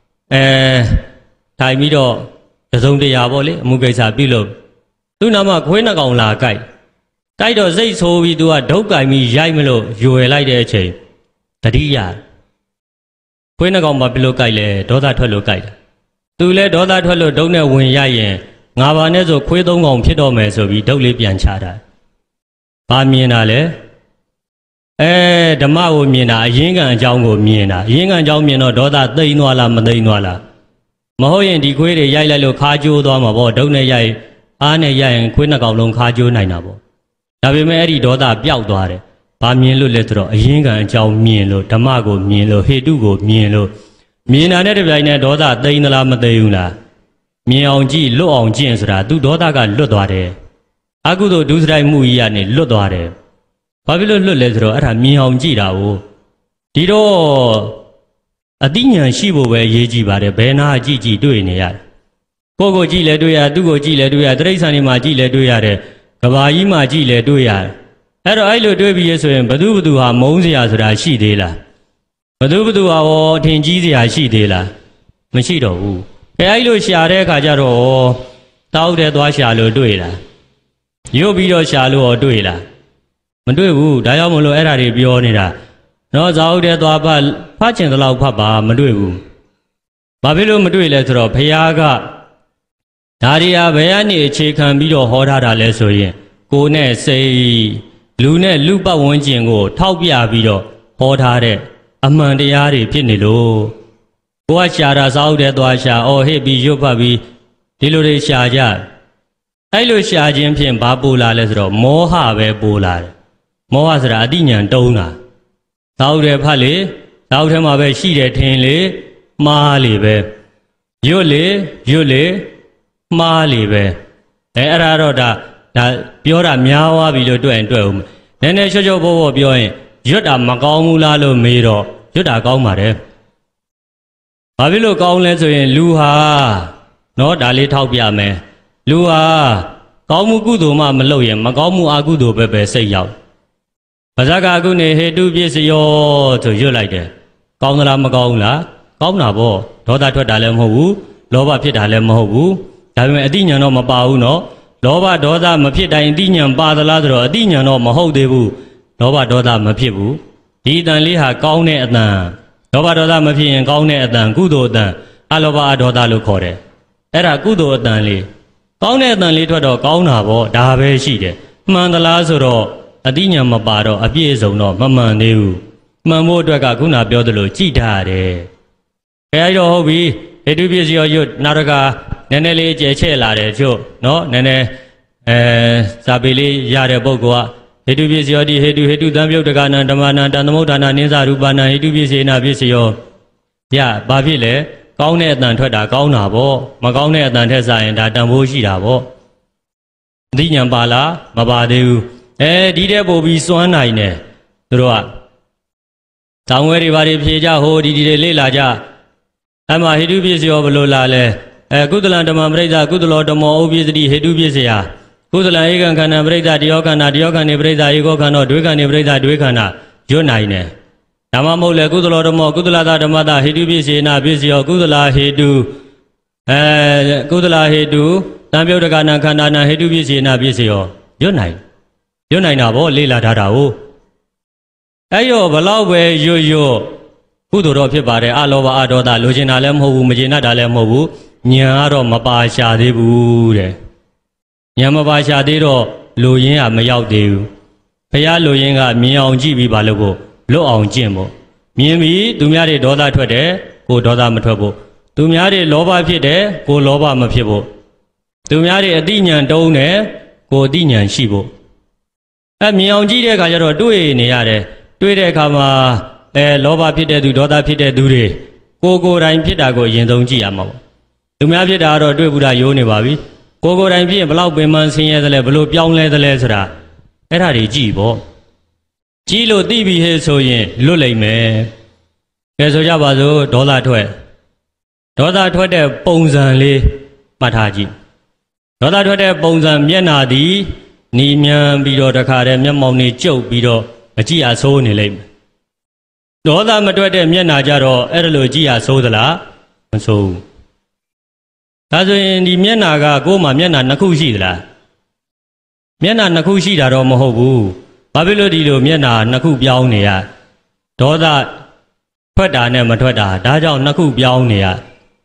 ထိုင်ပြီးတော့တစုံတရာပေါ့လေအမှုကိစ္စပြုလို့သူ့နာမှာခွေးနှကောင်လာကြိုက်တော့စိတ်ဆိုးပြီးသူကဒုက္ကင်ပြီးရိုက်မလို့ရွယ်လိုက်တဲ့အချိန်တတိယခွေးနှကောင်မှာဘယ်လိုကြိုက်လဲဒေါသထွက်လို့ကြိုက်တာသူလည်းဒေါသထွက်လို့ဒုတ်နဲ့ဝင်ရရင်ငါဘာနဲ့ဆိုခွေးသုံးကောင်ဖြစ်တော့မယ်ဆိုပြီးဒုတ်လေးပြန်ချတာဘာမြင်တာလဲဓမ္မကိုမြင်တာအရင်းကံအကြောင်းကိုမြင်တာအရင်းကံအကြောင်းမြင်တော့ဒေါသသိမ့်သွားလားမသိမ့်သွားလားမဟုတ်ရင်ဒီခွေးတွေရိုက်လိုက်လို့ခါကျိုးသွားမှာပေါ့ဒုတ်နဲ့ရိုက်အားနဲ့ရိုက်ရင်ခွေးနှကောင်လုံးခါကျိုးနိုင်တာပေါ့ဒါပေမဲ့အဲ့ဒီဒေါသပျောက်သွားတယ်ဘာမြင်လို့လဲဆိုတော့အရင်းကံအကြောင်းမြင်လို့ဓမ္မကိုမြင်လို့ဟေတုကိုမြင်လို့မြင်တာနဲ့တပြိုင်နက်ဒေါသသိမ့်သလားမသိဘူးလားမြင်အောင်ကြည့်လွတ်အောင်ကျင့်ဆိုတာသူဒေါသကလွတ်သွားတယ်အကုသိုလ်ဒုစရိုက်မှုကြီးကနေလွတ်သွားတယ်ဘာဖြစ်လို့လွတ်လဲဆိုတော့အဲ့ဒါမြင်အောင်ကြည့်တာကိုဒီတော့အတိညာရှိဖို့ပဲရေးကြည့်ပါတယ်ဘယ်နာကြည့်ကြည့်တွေ့နေရတယ်ကိုယ့်ကိုကြည့်လဲတွေ့ရသူ့ကိုကြည့်လဲတွေ့ရတိရစ္ဆာန်တွေမှာကြည့်လဲတွေ့ရတယ်ကဘာကြီးမှာကြည့်လဲတွေ့ရတယ်အဲ့တော့အဲ့လိုတွေ့ပြီးရဆိုရင်ဘသူဟာမုန်းစရာဆိုတာရှိသေးလားဘသူဟာရောအထင်ကြီးစရာရှိသေးလားမရှိတော့ဘူးအဲ့လိုရှာတဲ့အခါကျတော့တောက်တဲ့သွားရှာလို့တွေ့လားရုပ်ပြီးတော့ရှာလို့ရောတွေ့လားမတွေ့ဘူးဒါကြောင့်မလို့အဲ့ဓာတွေပြောနေတာနော်ဇာဟုတ်တဲ့သွားဖတ်ချင်သလောက်ဖတ်ပါမတွေ့ဘူးဘာဖြစ်လို့မတွေ့လဲဆိုတော့ဘုရားကဒါရီဟာဘယ်ကနေအခြေခံပြီးတော့ဟောထားတာလဲဆိုရင်ကိုယ်နဲ့စိတ်လူနဲ့လူပတ်ဝန်းကျင်ကိုထောက်ပြပြီးတော့ဟောထားတဲ့အမှန်တရားတွေဖြစ်နေလို့ကိုကရှာတာဇာဟုတ်တဲ့သွားရှာဟစ်ပြီးရွတ်ဖတ်ပြီးဒီလိုတွေရှာကြအဲ့လိုရှာခြင်းဖြင့်ဘာပူလာလဲဆိုတော့မောဟပဲပူလာတယ်မောဟဆိုတာအတိညာတုံးတာသာဟုတ်တယ်ဖတ်လေသာဟုတ်ထဲမှာပဲရှိတယ်ထင်လေမှားလေပဲရွတ်လေမှားလေပဲအဲ့ဒါတော့ဒါပြောတာများသွားပြီလို့တွေ့ရင်တွေ့ဦးနည်းနည်းချောချောဘောဘောပြောရင်ရွတ်တာမကောင်းဘူးလားလို့မေးတော့ရွတ်တာကောင်းပါတယ်ဘာဖြစ်လို့ကောင်းလဲဆိုရင်လူဟာနော်ဒါလေးထောက်ပြမယ်လူဟာကောင်းမှုကုသိုလ်မှမလုပ်ရင်မကောင်းမှုအကုသိုလ်ပဲစိတ်ရောက်ပါဇာကကုနေဟေတုပစ္စယောဆိုရွတ်လိုက်တယ်ကောင်းသလားမကောင်းဘူးလားကောင်းတာပေါ့ဒေါသထွက်တာလည်းမဟုတ်ဘူးလောဘဖြစ်တာလည်းမဟုတ်ဘူးဒါပေမဲ့အတိညာတော့မပါဘူးနော်လောဘဒေါသမဖြစ်တိုင်းအတိညာပါသလားဆိုတော့အတိညာတော့မဟုတ်သေးဘူးလောဘဒေါသမဖြစ်ဘူးဒီအတန်လေးဟာကောင်းတဲ့အတန်လောဘဒေါသမဖြစ်ရင်ကောင်းတဲ့အတန်ကုသိုလ်အတန်အလောဘအဒေါသလို့ခေါ်တယ်အဲ့ဒါကုသိုလ်အတန်လေးကောင်းတဲ့အတန်လေးထွက်တော့ကောင်းတာပေါ့ဒါပဲရှိတယ်မှန်သလားဆိုတော့အတိညာမပါတော့အပြည့်စုံတော့မမှန်သေးဘူးမှန်ဖို့အတွက်ကခုနပြောသလိုကြည်ထားရတယ်ခဲအဲ့တော့ဟုတ်ပြီဟေတုပစ္စယောရွတ်နောက်တစ်ခါနည်းနည်းလေးကျဲချဲ့လာတယ်ကျို့နော်နည်းနည်းစာပေလေးရတဲ့ပုဂ္ဂိုလ်ကဟေတုပစ္စယောတိဟေတုသံပြုတ်တကနာဓမ္မနာတန်သမုဋ္ဌာနာနိစ္စရူပနာဟေတုပစ္စေနာပစ္စယောဘာဖြစ်လဲကောင်းတဲ့အတန်ထွက်တာကောင်းတာပေါ့မကောင်းတဲ့အတန်ထက်စားရင်ဒါတန်ဖိုးရှိတာပေါ့အသိဉာဏ်ပါလားမပါသေးဘူးဒီတဲ့ပို့ပြီးစွမ်းနိုင်တယ်သူတို့ကတောင်ဝဲတွေဘာတွေဖြေကြဟိုဒီတွေလေ့လာကြအမှဟေတုပစ္စယောဘလို့လာလဲကုသလံဓမ္မပရိစ္ဆာကုသလောဓမ္မောဥပ္ပစ္စတိဟေတုပစ္စယကုသလံဧကံခန္ဓာပရိစ္ဆာတယောခန္ဓာခဏိပရိစ္ဆာဧကောခန္ဓာဒွေခန္ဓာပရိစ္ဆာဒွေခန္ဓာရွတ်နိုင်တယ်ဓမ္မမဟုတ်လေကုသလောဓမ္မောကုသလသာဓမ္မတာဟေတုပစ္စေနာပစ္စယောကုသလာဟေတုကုသလာဟေတုတံပြုတ်တကနာခန္ဓာနာဟေတုပစ္စေနာပစ္စယောရွတ်နိုင်တာဗောလေ့လာထားတာဟုတ်အဲ့ရောဘလောက်ပဲရွတ်ကုသိုလ်တော့ဖြစ်ပါတယ်အလောဘအဒေါသလိုချင်တာလည်းမဟုတ်ဘူးမကျေနပ်တာလည်းမဟုတ်ဘူးဉာဏ်ကတော့မပါရှာသေးဘူးတဲ့ဉာဏ်မပါရှာသေးတော့လိုရင်းကမရောက်သေးဘူးဘုရားလိုရင်းကမြင်အောင်ကြည့်ပြီးပါလို့ဖို့လွတ်အောင်ကျင့်ဖို့မြင်ပြီးသူများတွေဒေါသထွက်တယ်ကိုဒေါသမထွက်ဖို့သူများတွေလောဘဖြစ်တယ်ကိုလောဘမဖြစ်ဖို့သူများတွေအတိညာဏ်တုံးတယ်ကိုအတိညာဏ်ရှိဖို့မြင်အောင်ကြည့်တဲ့အခါကျတော့တွေ့နေရတယ်တွေ့တဲ့အခါမှာလောဘဖြစ်တဲ့သူဒေါသဖြစ်တဲ့သူတွေကိုယ်တိုင်ဖြစ်တာကိုအရင်ဆုံးကြည့်ရမှာပေါ့သူများဖြစ်တာကတော့တွေ့ဘူးတာရိုးနေပါပြီကိုယ်တိုင်ဖြစ်ရင်ဘလောက်ပင်ပန်းဆင်းရဲသလဲဘလို့ပြောင်းလဲသလဲဆိုတာအဲ့ဒါတွေကြည့်ပေါ့ကြည့်လို့သိပြီဟဲ့ဆိုရင်လွတ်လိမ့်မယ်ကဲဆိုကြပါစို့ဒေါသထွက်တဲ့ပုံစံလေးမှတ်ထားကြည့်ဒေါသထွက်တဲ့ပုံစံမျက်နာသည်နီးမြန်းပြီးတော့တခါတည်းမျက်မှောင်တွေကျုပ်ပြီးတော့အကြည့်အဆိုးနေလိမ့်မယ်ဒေါသမထွက်တဲ့မျက်နှာကြတော့အဲ့ဒါလိုကြည့်ရဆိုးသလားမဆိုးဒါဆိုရင်ဒီမျက်နှာကကိုယ်မှာမျက်နှာနှစ်ခုရှိသလားမျက်နှာနှစ်ခုရှိတာတော့မဟုတ်ဘူးဘာဖြစ်လို့ဒီလိုမျက်နှာနှစ်ခုပြောင်းနေရဒေါသထွက်တာနဲ့မထွက်တာဒါကြောင့်နှစ်ခုပြောင်းနေရ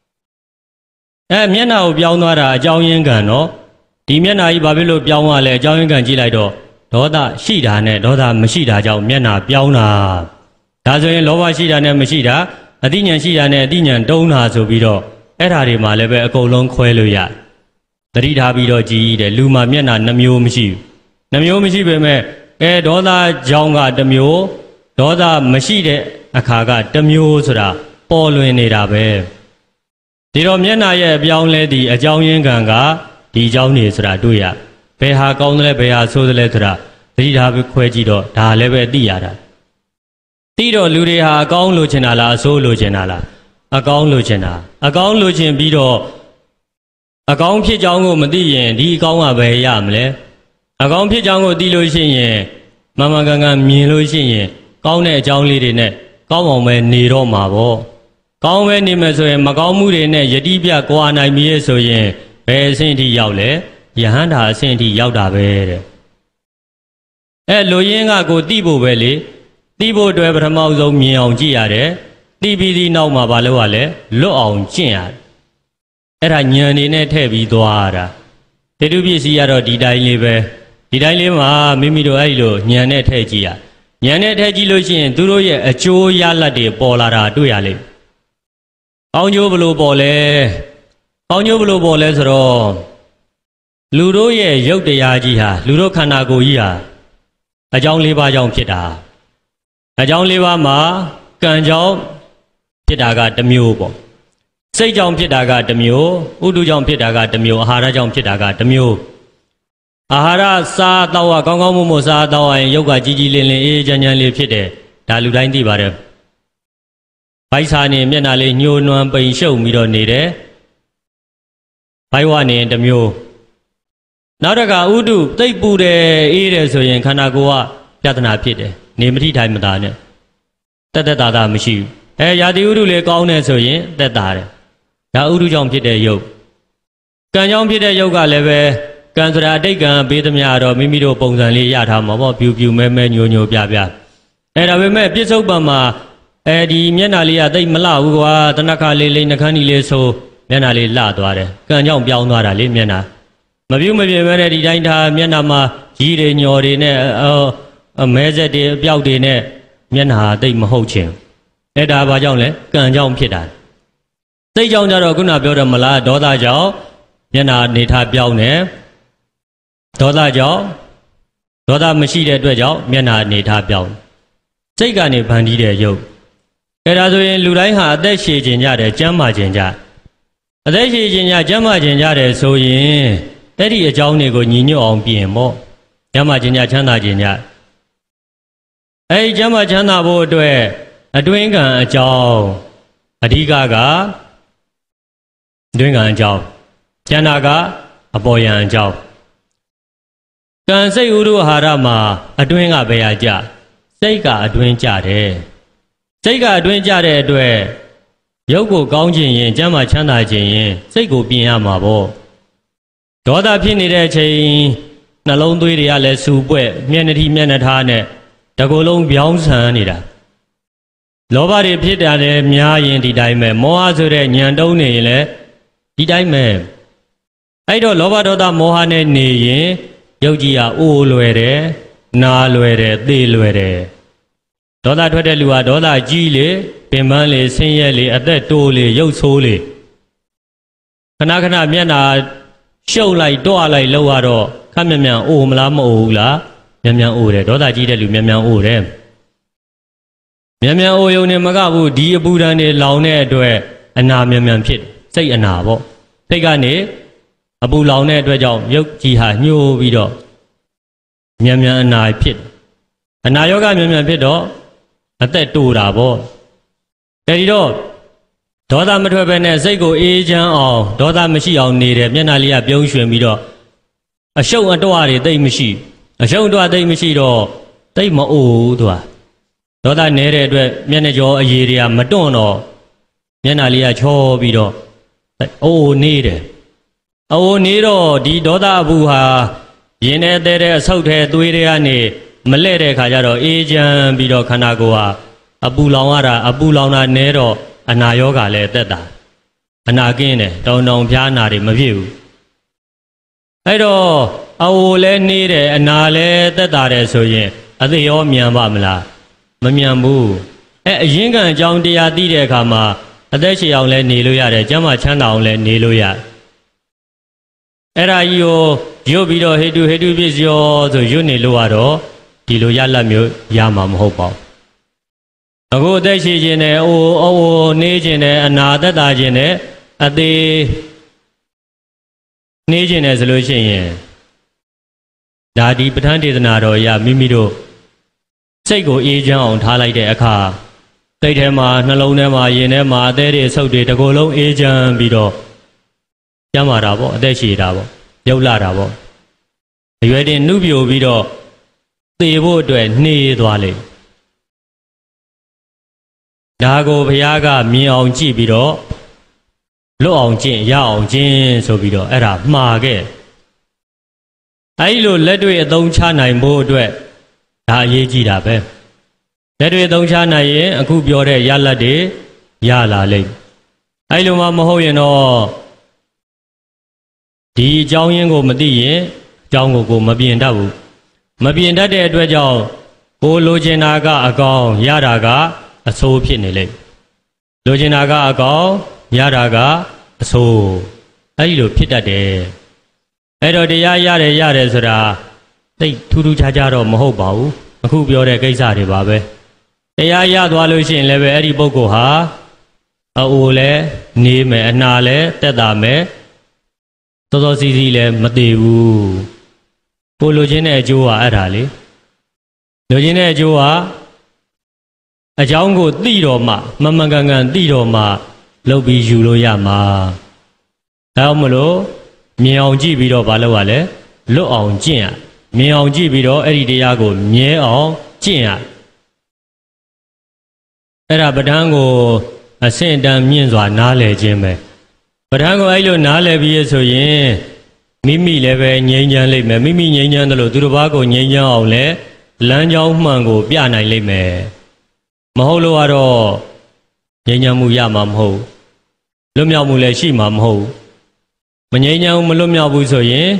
မျက်နှာကိုပြောင်းသွားတာအကြောင်းရင်းခံတော့ဒီမျက်နှာကြီးဘာဖြစ်လို့ပြောင်းသွားလဲအကြောင်းရင်းခံကြည့်လိုက်တော့ဒေါသရှိတာနဲ့ဒေါသမရှိတာကြောင့်မျက်နှာပြောင်းတာဒါဆိုရင်လောဘရှိတာနဲ့မရှိတာအသိဉာဏ်ရှိတာနဲ့အသိဉာဏ်တုံးတာဆိုပြီးတော့အဲ့ဓာတွေမှာလည်းပဲအကုန်လုံးခွဲလို့ရသတိထားပြီးတော့ကြည်တယ်လူမှာမျက်နှာနှမျိုးမရှိဘူးနှမျိုးမရှိပေမဲ့ဒေါသကြောင့်ကတစ်မျိုးဒေါသမရှိတဲ့အခါကတစ်မျိုးဆိုတာပေါ်လွင်နေတာပဲဒီတော့မျက်နှာရဲ့အပြောင်းလဲဒီအကြောင်းရင်းခံကဒီအကြောင်းနေဆိုတာတွေ့ရဘယ်ဟာကောင်းတယ်လဲဘယ်ဟာဆိုးတယ်လဲဆိုတာသတိထားပြီးခွဲကြည့်တော့ဒါလည်းပဲသိရတာသိတော့လူတွေဟာအကောင်းလိုချင်တာလားအဆိုးလိုချင်တာလားအကောင်းလိုချင်တာအကောင်းလိုချင်ပြီးတော့အကောင်းဖြစ်ကြောင်းကိုမသိရင်ဒီအကောင်းကဘယ်ရမလဲအကောင်းဖြစ်ကြောင်းကိုသိလို့ရှိရင်မမကန်ကန်မြင်လို့ရှိရင်ကောင်းတဲ့အကြောင်းလေးတွေနဲ့ကောင်းအောင်ပဲနေတော့မှာပေါ့ကောင်းပဲနေမယ်ဆိုရင်မကောင်းမှုတွေနဲ့ယတိပြကွာနိုင်ပြီဆိုရင်ဘယ်အဆင့်ထိရောက်လဲယဟန္တာအဆင့်ထိရောက်တာပဲတဲ့လူရင်းကကိုသိဖို့ပဲလေသိဖို့အတွက်ပထမဆုံးမြင်အောင်ကြည့်ရတယ်သိပြီးဒီနောက်မှာဘာလုပ်ရလဲလွတ်အောင်ကျင့်ရတယ်အဲ့ဒါဉာဏ်နေနဲ့ထည့်ပြီးသွားတာတေတုပစ္စည်းကတော့ဒီတိုင်းလေးပဲဒီတိုင်းလေးမှာမိမိတို့အဲ့လိုဉာဏ်နဲ့ထည့်ကြည့်ရဉာဏ်နဲ့ထည့်ကြည့်လို့ရှိရင်သူတို့ရဲ့အကျိုးရလဒ်တွေပေါ်လာတာတွေ့ရလိမ့်မယ်ကောင်းကျိုးဘလို့ပေါ်လဲကောင်းကျိုးဘလို့ပေါ်လဲဆိုတော့လူတို့ရဲ့ရုပ်တရားကြီးဟာလူတို့ခန္ဓာကိုယ်ကြီးဟာအကြောင်း၄ပါးကြောင့်ဖြစ်တာအကြောင်း၄ပါးမှာကံကြောင့်ဖြစ်တာကတစ်မျိုးပေါ့စိတ်ကြောင့်ဖြစ်တာကတစ်မျိုးဥဒုကြောင့်ဖြစ်တာကတစ်မျိုးအာဟာရကြောင့်ဖြစ်တာကတစ်မျိုးအာဟာရစားတော့ကောင်းကောင်းမွန်မွန်စားတော့ရင်ရုပ်ကကြီးကြီးလင်းလင်းအေးချမ်းချမ်းလေးဖြစ်တယ်ဒါလူတိုင်းသိပါတယ်ဘိုက်စာနေမျက်နှာလေးညှိုးနွမ်းပိန်ရှုပ်ပြီးတော့နေတယ်ဘိုက်ဝနေတစ်မျိုးနောက်တစ်ခါဥဒုသိပ်ပူတယ်အေးတယ်ဆိုရင်ခန္ဓာကိုယ်ကပြဿနာဖြစ်တယ်နေမထိထိုင်မသာနဲ့တက်တာမရှိဘူးရာသီဥတုလေးကောင်းတယ်ဆိုရင်တက်တာတယ်ဒါဥဒုကြောင့်ဖြစ်တဲ့ယုတ်ကံကြောင့်ဖြစ်တဲ့ယုတ်ကလည်းပဲကံဆိုတာအတိတ်ကံပေးသမျှတော့မိမိတို့ပုံစံလေးရထားမှာပေါ့ပြူပြူမဲမဲညိုညိုပြဒါပေမဲ့ပြစ္ဆုတ်ပံမှာဒီမျက်နှာလေးကသိပ်မလှဘူးကွာတနခါလေးနှခမ်းကြီးလေးဆိုမျက်နှာလေးလှသွားတယ်ကံကြောင့်ပြောင်းသွားတာလေမျက်နှာမပြုတ်မပြင်းပဲနဲ့ဒီတိုင်းထားမျက်နှာမှာကြီးတွေညော်တွေနဲ့မဲဆက်တွေအပြောက်တွေနဲ့မျက်နှာသိပ်မဟုတ်ချင်ဒါဘာကြောင့်လဲကံကြောင့်ဖြစ်တာစိတ်ကြောင့်ကြတော့ခုနပြောတယ်မလားဒေါသကြောင့်မျက်နှာနေထားပြောင်းတယ်ဒေါသကြောင့်ဒေါသမရှိတဲ့အတွက်ကြောင့်မျက်နှာအနေထားပြောင်းစိတ်ကနေဖန်တီးတဲ့ယုတ်ဒါဆိုရင်လူတိုင်းဟာအသက်ရှည်ခြင်းကြတယ်ကျမ်းမာခြင်းကြအသက်ရှည်ခြင်းကြကျမ်းမာခြင်းကြတယ်ဆိုရင်အဲ့ဒီအကြောင်းတွေကိုညီညွတ်အောင်ပြင်ပေါ့ကျမ်းမာခြင်းကြချမ်းသာခြင်းကြအဲ့ဒီကျမ်းမာချမ်းသာဖို့အတွက်အတွင်းကံအကြောင်းအဓိကအတွင်းကံအကြောင်းကျန်တာကအပေါ်ယံအကြောင်းကံစိတ်ဥဒုအာဟာရမှာအတွင်းကဘယ်ဟာကြစိတ်ကအတွင်းကြတယ်စိတ်ကအတွင်းကြတဲ့အတွက်ရုပ်ကိုကောင်းခြင်းရင်ကျမ်းမာချမ်းသာခြင်းရင်စိတ်ကိုပြင်ရမှာပေါ့ဒေါသဖြစ်နေတဲ့အချိန်နှလုံးသွေးတွေကလည်းစူပွက်မျက်နှာထိမျက်နှာထားနဲ့တကူလုံးပြောင်းဆန်နေတာလောဘတွေဖြစ်တာလည်းများရင်ဒီတိုင်းပဲမောဟဆိုတဲ့ညံတုံးနေရင်လည်းဒီတိုင်းပဲအဲ့တော့လောဘဒေါသမောဟနဲ့နေရင်ရုပ်ကြီးကအိုးလွယ်တယ်နာလွယ်တယ်သေလွယ်တယ်ဒေါသထွက်တဲ့လူဟာဒေါသကြီးလေပင်ပန်းလေဆင်းရဲလေအသက်တိုးလေရုပ်ဆိုးလေခဏမျက်နှာရှုပ်လိုက်တွားလိုက်လောက်ရတော့ခက်မြန်အိုမလားမအိုဘူးလားမြန်အိုတယ်ဒေါသကြီးတဲ့လူမြန်အိုတယ်မြန်အိုယုံနေမကဘူးဒီအပူဒဏ်တွေလောင်တဲ့အတွက်အနာမြန်ဖြစ်စိတ်အနာပေါ့စိတ်ကနေအပူလောင်တဲ့အတွက်ကြောင့်ရုပ်ကြီးဟာညှိုးပြီးတော့မြန်အနာဖြစ်အနာယောဂမြန်ဖြစ်တော့အသက်တိုးတာပေါ့အဲဒီတော့ဒေါသမထွက်ပဲနဲ့စိတ်ကိုအေးချမ်းအောင်ဒေါသမရှိအောင်နေတယ်မျက်နှာလေးကပြုံးရွှင်ပြီးတော့အရှုံအတော့တွေတိတ်မရှိအရှုံအတော့တိတ်မရှိတော့တိတ်မအိုးသူကဒေါသနေတဲ့အတွက်မျက်နှာကျော်အရေတွေကမတွန့်တော့မျက်နှာလေးကချောပြီးတော့အိုးနေတယ်အိုးနေတော့ဒီဒေါသအဘူးဟာရင်ထဲတဲ့အဆုတ်ထဲသွေးတွေကနေမလဲ့တဲ့ခါကျတော့အေးချမ်းပြီးတော့ခန္ဓာကိုယ်ဟာအပူလောင်တာနဲတော့အနာယောဂလည်းတက်တာအနာကင်းတယ်တောင်ဖျားနာတွေမဖြစ်ဘူးအဲ့တော့အိုးလည်းနေတယ်အနာလည်းတက်တာတယ်ဆိုရင်အသေးရောမြန်ပါမလားမမြန်ဘူးအရင်ကအကြောင်းတရားသိတဲ့အခါမှာအသက်ရှည်အောင်လည်းနေလို့ရတယ်ကျမ်းမာချမ်းသာအောင်လည်းနေလို့ရအဲ့ဒါကြီးကိုရွတ်ပြီးတော့ဟေတုပစ္စယောဆိုရွတ်နေလို့ကတော့ဒီလိုရလတ်မျိုးရမှာမဟုတ်ပါဘူးအခုအသက်ရှည်ခြင်းနဲ့အိုးနေခြင်းနဲ့အနာသက်သာခြင်းနဲ့အသေးနေခြင်းနဲ့ဆိုလို့ရှိရင်ဒါဒီပဋ္ဌာန်းဒေသနာတော်ရမိမိတို့စိတ်ကိုအေးချမ်းအောင်ထားလိုက်တဲ့အခါစိတ်ထဲမှာနှလုံးထဲမှာရင်ထဲမှာအသေးတွေဆုပ်တွေတကိုယ်လုံးအေးချမ်းပြီးတော့ကျမ်းမာတာပေါ့အသက်ရှည်တာပေါ့ရုပ်လာတာပေါ့အရွယ်တင်နှုတ်ပြိုပြီးတော့သေဖို့အတွက်နှေးသွားလိမ့်ဒါကိုဘုရားကမြင်အောင်ကြည့်ပြီးတော့လွတ်အောင်ကျင့်ရအောင်ကျင့်ဆိုပြီးတော့အဲ့ဒါမှားခဲ့အဲ့လိုလက်တွေ့အသုံးချနိုင်ဖို့အတွက်ဒါအရေးကြီးတာပဲလက်တွေ့အသုံးချနိုင်ရင်အခုပြောတဲ့ရလတ်တွေရလာလိမ့်အဲ့လိုမှမဟုတ်ရင်တော့ဒီအကြောင်းရင်းကိုမသိရင်အကြောင်းကိုမပြင်တတ်ဘူးမပြင်တတ်တဲ့အတွက်ကြောင့်ကိုလိုချင်တာကအကောင်ရတာကအဆိုးဖြစ်နေလိမ့်လိုချင်တာကအကောင်ရတာကအဆိုးအဲ့ဒီလိုဖြစ်တတ်တယ်အဲ့တော့တရားရတယ်ဆိုတာသိထူးခြားခြားတော့မဟုတ်ပါဘူးအခုပြောတဲ့ကိစ္စတွေပါပဲတရားရသွားလို့ရှိရင်လည်းပဲအဲ့ဒီပုဂ္ဂိုလ်ဟာအိုလည်းနေမယ်အနာလည်းတက်တာမယ်တော်တော်စီစီလည်းမသေးဘူးကိုလိုချင်တဲ့အကျိုးကအဲ့ဒါလေလိုချင်တဲ့အကျိုးကအကြောင်းကိုသိတော့မှမမှန်ကန်သိတော့မှလုပ်ပြီးယူလို့ရမှာဒါကြောင့်မလို့မြင်အောင်ကြည့်ပြီးတော့မလုပ်ရလဲလွတ်အောင်ကျင့်ရမြင်အောင်ကြည့်ပြီးတော့အဲ့ဒီတရားကိုမြဲအောင်ကျင့်ရအဲ့ဒါပဋ္ဌာန်းကိုအဆင့်အတန်းမြင့်စွာနားလည်ခြင်းပဲပဋ္ဌာန်းကိုအဲ့လိုနားလည်ပြီးဆိုရင်မိမိလည်းပဲငြိမ်းချမ်းလိမ့်မယ်မိမိငြိမ်းချမ်းတယ်လို့သူတစ်ပါးကိုငြိမ်းချမ်းအောင်လဲလမ်းကြောင်းမှန်ကိုပြနိုင်လိမ့်မယ်မဟုတ်လို့ကတော့ငြိမ်းချမ်းမှုရမှာမဟုတ်လွတ်မြောက်မှုလည်းရှိမှာမဟုတ်မငြိမ်းချမ်းမလွတ်မြောက်ဘူးဆိုရင်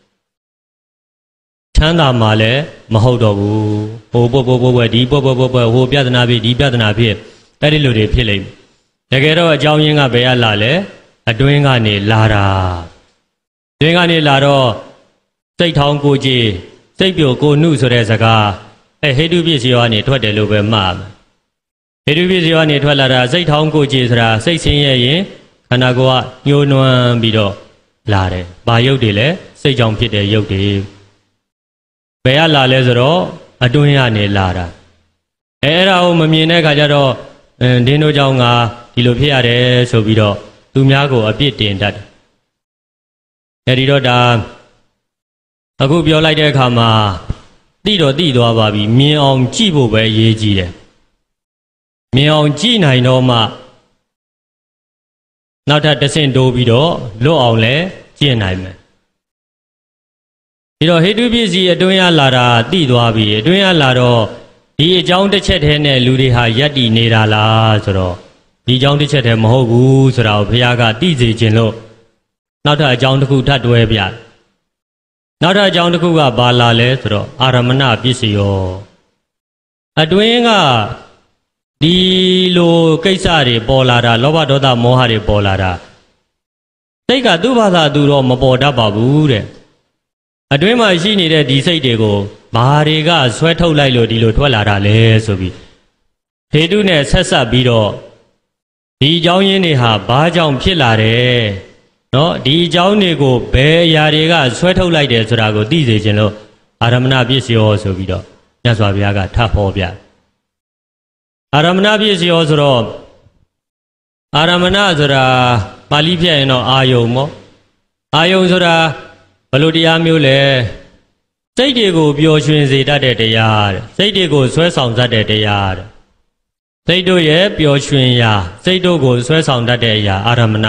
ချမ်းသာမှာလည်းမဟုတ်တော့ဘူးဟိုပွဲဒီပွဲဟိုပြဿနာဖြစ်ဒီပြဿနာဖြစ်အဲ့ဒီလိုတွေဖြစ်လိမ့်မယ်တကယ်တော့အကြောင်းရင်းကဘယ်ကလာလဲအတွင်းကနေလာတာအတွင်းကနေလာတော့စိတ်ထောင်းကိုကြည်စိတ်ပြိုကိုနှုဆိုတဲ့စကားဟေတုပစ္စယောကနေထွက်တယ်လို့ပဲမှားဟေတုပစ္စယောကနေထွက်လာတာစိတ်ထောင်းကိုကြည်ဆိုတာစိတ်ဆင်းရဲရင်ခန္ဓာကိုယ်ကညှိုးနွမ်းပြီးတော့လာတယ်ဘာရုပ်တွေလဲစိတ်ကြောင့်ဖြစ်တဲ့ရုပ်တွေဘယ်ကလာလဲဆိုတော့အတွင်းကနေလာတာအဲ့ဒါကိုမမြင်တဲ့အခါကျတော့ဒင်းတို့ကြောင့်ငါဒီလိုဖြစ်ရတယ်ဆိုပြီးတော့သူများကိုအပြစ်တင်တတ်တယ်အဲဒီတော့ဒါအခုပြောလိုက်တဲ့အခါမှာသိတော့သိသွားပါပြီမြင်အောင်ကြည့်ဖို့ပဲအရေးကြီးတယ်မြင်အောင်ကြည့်နိုင်တော့မှနောက်ထပ်တစ်ဆင့်တိုးပြီးတော့လွတ်အောင်လဲကျင့်နိုင်မယ်ဒီတော့ဟေတုပစ္စည်းအတွင်းရလာတာသိသွားပြီအတွင်းရလာတော့ဒီအကြောင်းတစ်ချက်တည်းနဲ့လူတွေဟာယက်တည်နေတာလားဆိုတော့ဒီအကြောင်းတစ်ချက်တည်းမဟုတ်ဘူးဆိုတာကိုဘုရားကသိစေခြင်းလို့နောက်ထပ်အကြောင်းတစ်ခုထပ်တွဲပြနောက်ထပ်အကြောင်းတစ်ခုကဘာလာလဲဆိုတော့အာရမဏပစ္စယောအတွင်းကဒီလိုကိစ္စတွေပေါ်လာတာလောဘဒေါသမောဟတွေပေါ်လာတာစိတ်ကသူ့ဘာသာသူတော့မပေါ်တတ်ပါဘူးတဲ့အတွင်းမှာရှိနေတဲ့ဒီစိတ်တွေကိုဘာတွေကဆွဲထုတ်လိုက်လို့ဒီလိုထွက်လာတာလဲဆိုပြီးဟေတုနဲ့ဆက်ဆက်ပြီးတော့ဒီအကြောင်းရင်းတွေဟာဘာကြောင့်ဖြစ်လာတယ်နော်ဒီအကြောင်းတွေကိုဘယ်အရာတွေကဆွဲထုတ်လိုက်တယ်ဆိုတာကိုသိစေခြင်းလို့အာရမဏပစ္စယောဆိုပြီးတော့မြတ်စွာဘုရားကထပ်ဟောပြအာရမဏပစ္စယောဆိုတော့အာရမဏဆိုတာပါဠိဖြတ်ရင်တော့အာယုံပေါ့အာယုံဆိုတာဘယ်လိုတရားမျိုးလဲစိတ်တွေကိုပျော်ရွှင်စေတတ်တဲ့တရားတဲ့စိတ်တွေကိုဆွဲဆောင်တတ်တဲ့တရားတဲ့စိတ်တို့ရဲ့ပျော်ရွှင်ရာစိတ်တို့ကိုဆွဲဆောင်တတ်တဲ့အရာအာရမဏ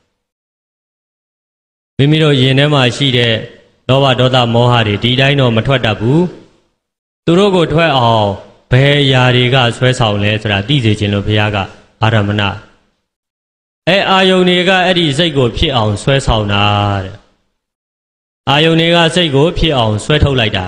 မိမိတို့ယင်ထဲမှာရှိတဲ့လောဘဒေါသမောဟတွေဒီတိုင်းတော့မထွက်တတ်ဘူးသူတို့ကိုထွက်အောင်ဘယ်အရာတွေကဆွဲဆောင်လဲဆိုတာသိစေခြင်းလို့ဘုရားကအာရမဏအာယုန်တွေကအဲ့ဒီစိတ်ကိုဖြစ်အောင်ဆွဲဆောင်တာတဲ့အာယုန်တွေကစိတ်ကိုဖြစ်အောင်ဆွဲထုတ်လိုက်တာ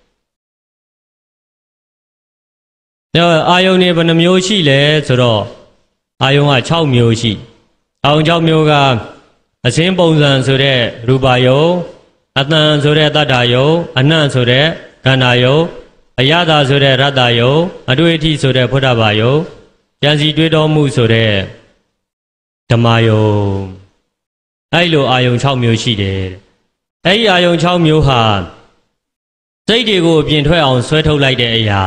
အာယုန်တွေဘယ်နှမျိုးရှိလဲဆိုတော့အာယုန်က6မျိုးရှိအာယုန်6မျိုးကအစင်းပုံစံဆိုတဲ့ရူပယုံအတန်ဆိုတဲ့တတ္တယုံအနံ့ဆိုတဲ့ခန္ဓာယုံအယတာဆိုတဲ့ရတ္တယုံအတွေ့အထိဆိုတဲ့ဖုဒ္ဓဘာယုံဉာဏ်စီတွေးတော်မှုဆိုတဲ့ဓမ္မယုံအဲ့လိုအာယုန်6မျိုးရှိတယ်အဲ့ဒီအာယုန်6မျိုးဟာစိတ်တွေကိုအပြင်ထွက်အောင်ဆွဲထုတ်လိုက်တဲ့အရာ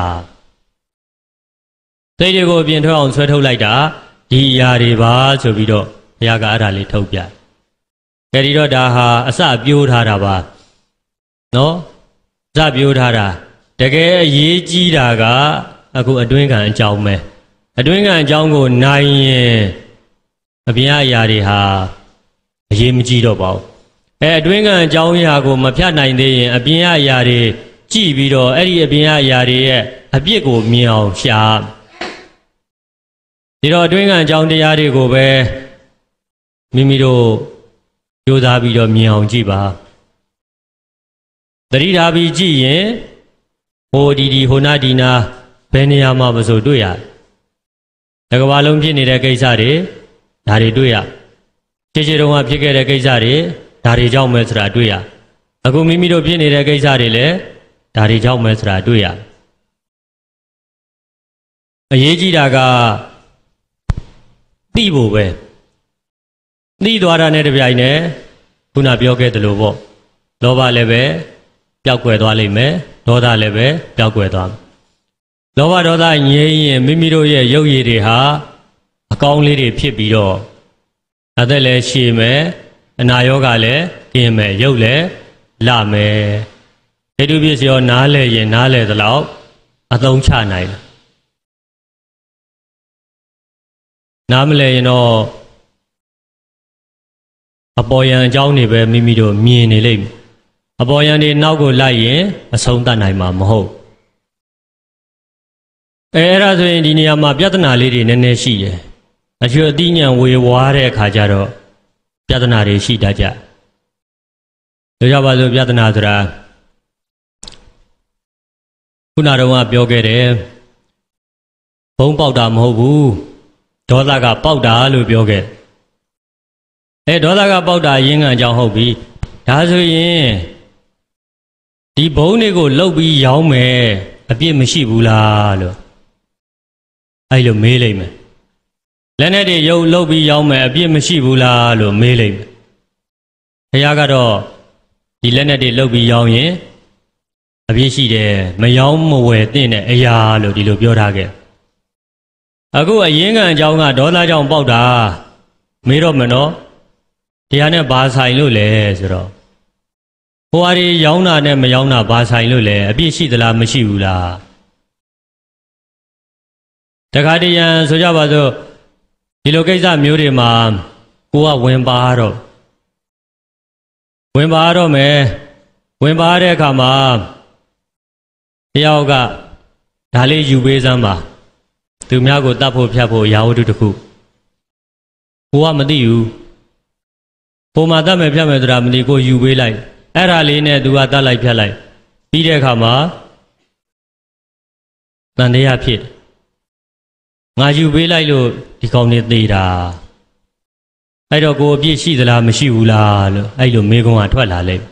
စိတ်တွေကိုအပြင်ထွက်အောင်ဆွဲထုတ်လိုက်တာဒီအရာတွေပါဆိုပြီးတော့ဘုရားကအဲ့ဒါလေးထုတ်ပြကြဒီတော့ဒါဟာအစပြိုးထားတာပါနော်အစပြိုးထားတာတကယ်အရေးကြီးတာကအခုအတွင်းခံအကြောင်းပဲအတွင်းခံအကြောင်းကိုနိုင်ရင်အပြင်အရာတွေဟာအရေးမကြီးတော့ပါဘူးအတွင်းခံအကြောင်းအရာကိုမဖြတ်နိုင်သေးရင်အပြင်အရာတွေကြည့်ပြီးတော့အဲ့ဒီအပြင်အရာတွေရဲ့အပြစ်ကိုမြင်အောင်ရှာဒီတော့အတွင်းခံအကြောင်းတရားတွေကိုပဲမိမိတို့ကြိုးစားပြီးတော့မြင်အောင်ကြည့်ပါသတိထားပြီးကြည့်ရင်ဟိုဒီဟိုနာဒီနာဘယ်နေရာမှာမဆိုတွေ့ရတယ်တကဘာလုံးဖြစ်နေတဲ့ကိစ္စတွေဒါတွေတွေ့ရခြေတုံးကဖြစ်ခဲ့တဲ့ကိစ္စတွေဒါတွေကြောင့်ပဲဆိုတာတွေ့ရအခုမိမိတို့ဖြစ်နေတဲ့ကိစ္စတွေလည်းဒါတွေကြောင့်ပဲဆိုတာတွေ့ရအရေးကြီးတာကသိဖို့ပဲသိသွားတာနဲ့တပြိုင်နက်ခုနပြောခဲ့သလိုပေါ့လောဘလည်းပဲပျောက်ကွယ်သွားလိမ့်မယ်ဒေါသလည်းပဲပျောက်ကွယ်သွားမယ်လောဘဒေါသငြိမ်းရင်မိမိတို့ရဲ့ရုပ်ရည်တွေဟာအကောင်းလေးတွေဖြစ်ပြီးတော့အသက်လည်းရှည်မယ်အနာရောဂါလည်းကျင်းမယ်ရုပ်လည်းလမယ်ဟိတုပစ္စယောနားလဲရင်နားလဲသလောက်အသုံးချနိုင်တယ်နားမလဲရင်တော့အပေါ်ယံအကြောင်းတွေပဲမိမိတို့မြင်နေလိမ့်မယ်အပေါ်ယံတွေနောက်ကိုလိုက်ရင်အဆုံးသတ်နိုင်မှာမဟုတ်အဲ့ဒါဆိုရင်ဒီနေရာမှာပြဿနာလေးတွေနည်းနည်းရှိတယ်အကျွတ်အသိဉာဏ်ဝေဝါးတဲ့အခါကျတော့ပြဿနာတွေရှိတတ်ကြတို့ကြပါစို့ပြဿနာဆိုတာခုနတော့ပြောခဲ့တယ်ဘုံပေါက်တာမဟုတ်ဘူးဒေါသကပေါက်တာလို့ပြောခဲ့ဒေါသကပေါက်တာရင်းခံကြောင်းဟုတ်ပြီဒါဆိုရင်ဒီဘုံတွေကိုလှုပ်ပြီးရောင်းမယ်အပြစ်မရှိဘူးလားလို့အဲ့လိုမေးလိုက်မယ်လက်နဲ့တွေရုပ်လှုပ်ပြီးရောင်းမယ်အပြစ်မရှိဘူးလားလို့မေးလိုက်မယ်ဘုရားကတော့ဒီလက်နဲ့တွေလှုပ်ပြီးရောင်းရင်အပြစ်ရှိတယ်မရောင်းမဝယ်သင့်တဲ့အရာလို့ဒီလိုပြောထားခဲ့အခုအရင်းခံအကြောင်းကဒေါသကြောင့်ပေါက်တာမေးတော့မနော်တရားနဲ့ဘာဆိုင်လို့လဲဆိုတော့ဟိုဟာတွေရောင်းတာနဲ့မရောင်းတာဘာဆိုင်လို့လဲအပြစ်ရှိသလားမရှိဘူးလားတခါတရံဆိုကြပါစို့ဒီလိုကိစ္စမျိုးတွေမှာကိုကဝင်ပါတော့မယ်ဝင်ပါတဲ့အခါမှာတယောက်ကဒါလေးယူပေးစမ်းပါသူများကိုတတ်ဖို့ဖြတ်ဖို့ရာဝတ္ထုတစ်ခုကိုကမသိဘူးပုံမှန်တတ်မယ်ဖြတ်မယ်ဆိုတာမသိကိုယူပေးလိုက်အဲ့ဒါလေးနဲ့သူကတတ်လိုက်ဖြတ်လိုက်ပြီးတဲ့အခါမှာတန်တရားဖြစ်ငါယူပေးလိုက်လို့ဒီကောင်နေသေးတာအဲ့တော့ကိုအပြစ်ရှိသလားမရှိဘူးလားလို့အဲ့လိုမေးခွန်းကထွက်လာလိမ့်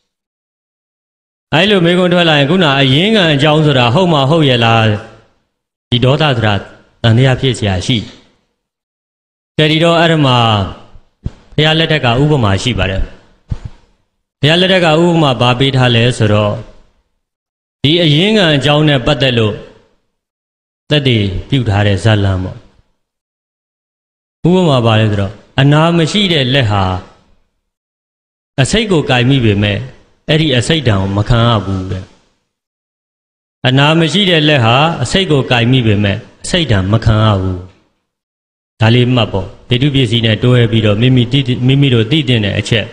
အဲ့လိုမေးခွန်းထွက်လာရင်ခုနအရင်းခံအကြောင်းဆိုတာဟုတ်မှဟုတ်ရဲ့လားဒီဒေါသဆိုတာတန်တရားဖြစ်เสียရှိကြဒီတော့အဲ့ဒါမှာဘုရားလက်ထက်ကဥပမာရှိပါတယ်ဘုရားလက်ထက်ကဥပမာဘာပေးထားလဲဆိုတော့ဒီအရင်းခံအကြောင်းနဲ့ပတ်သက်လို့သက်တည်ပြုထားတဲ့ဇာလံပေါ့ဥပမာပါလဲဆိုတော့အနာမရှိတဲ့လက်ဟာအစိတ်ကိုကင်မိပေမဲ့အဲ့ဒီအစိတ်တံကိုမခံရဘူးတဲ့အနာမရှိတဲ့လက်ဟာအစိတ်ကိုကင်မိပေမဲ့စိတ်ဓာတ်မခံရဘူးဒါလေးမှတ်ပေါ့ဒေတုပစ္စည်းနဲ့တွဲပြီးတော့မိမိတို့သိတဲ့အချက်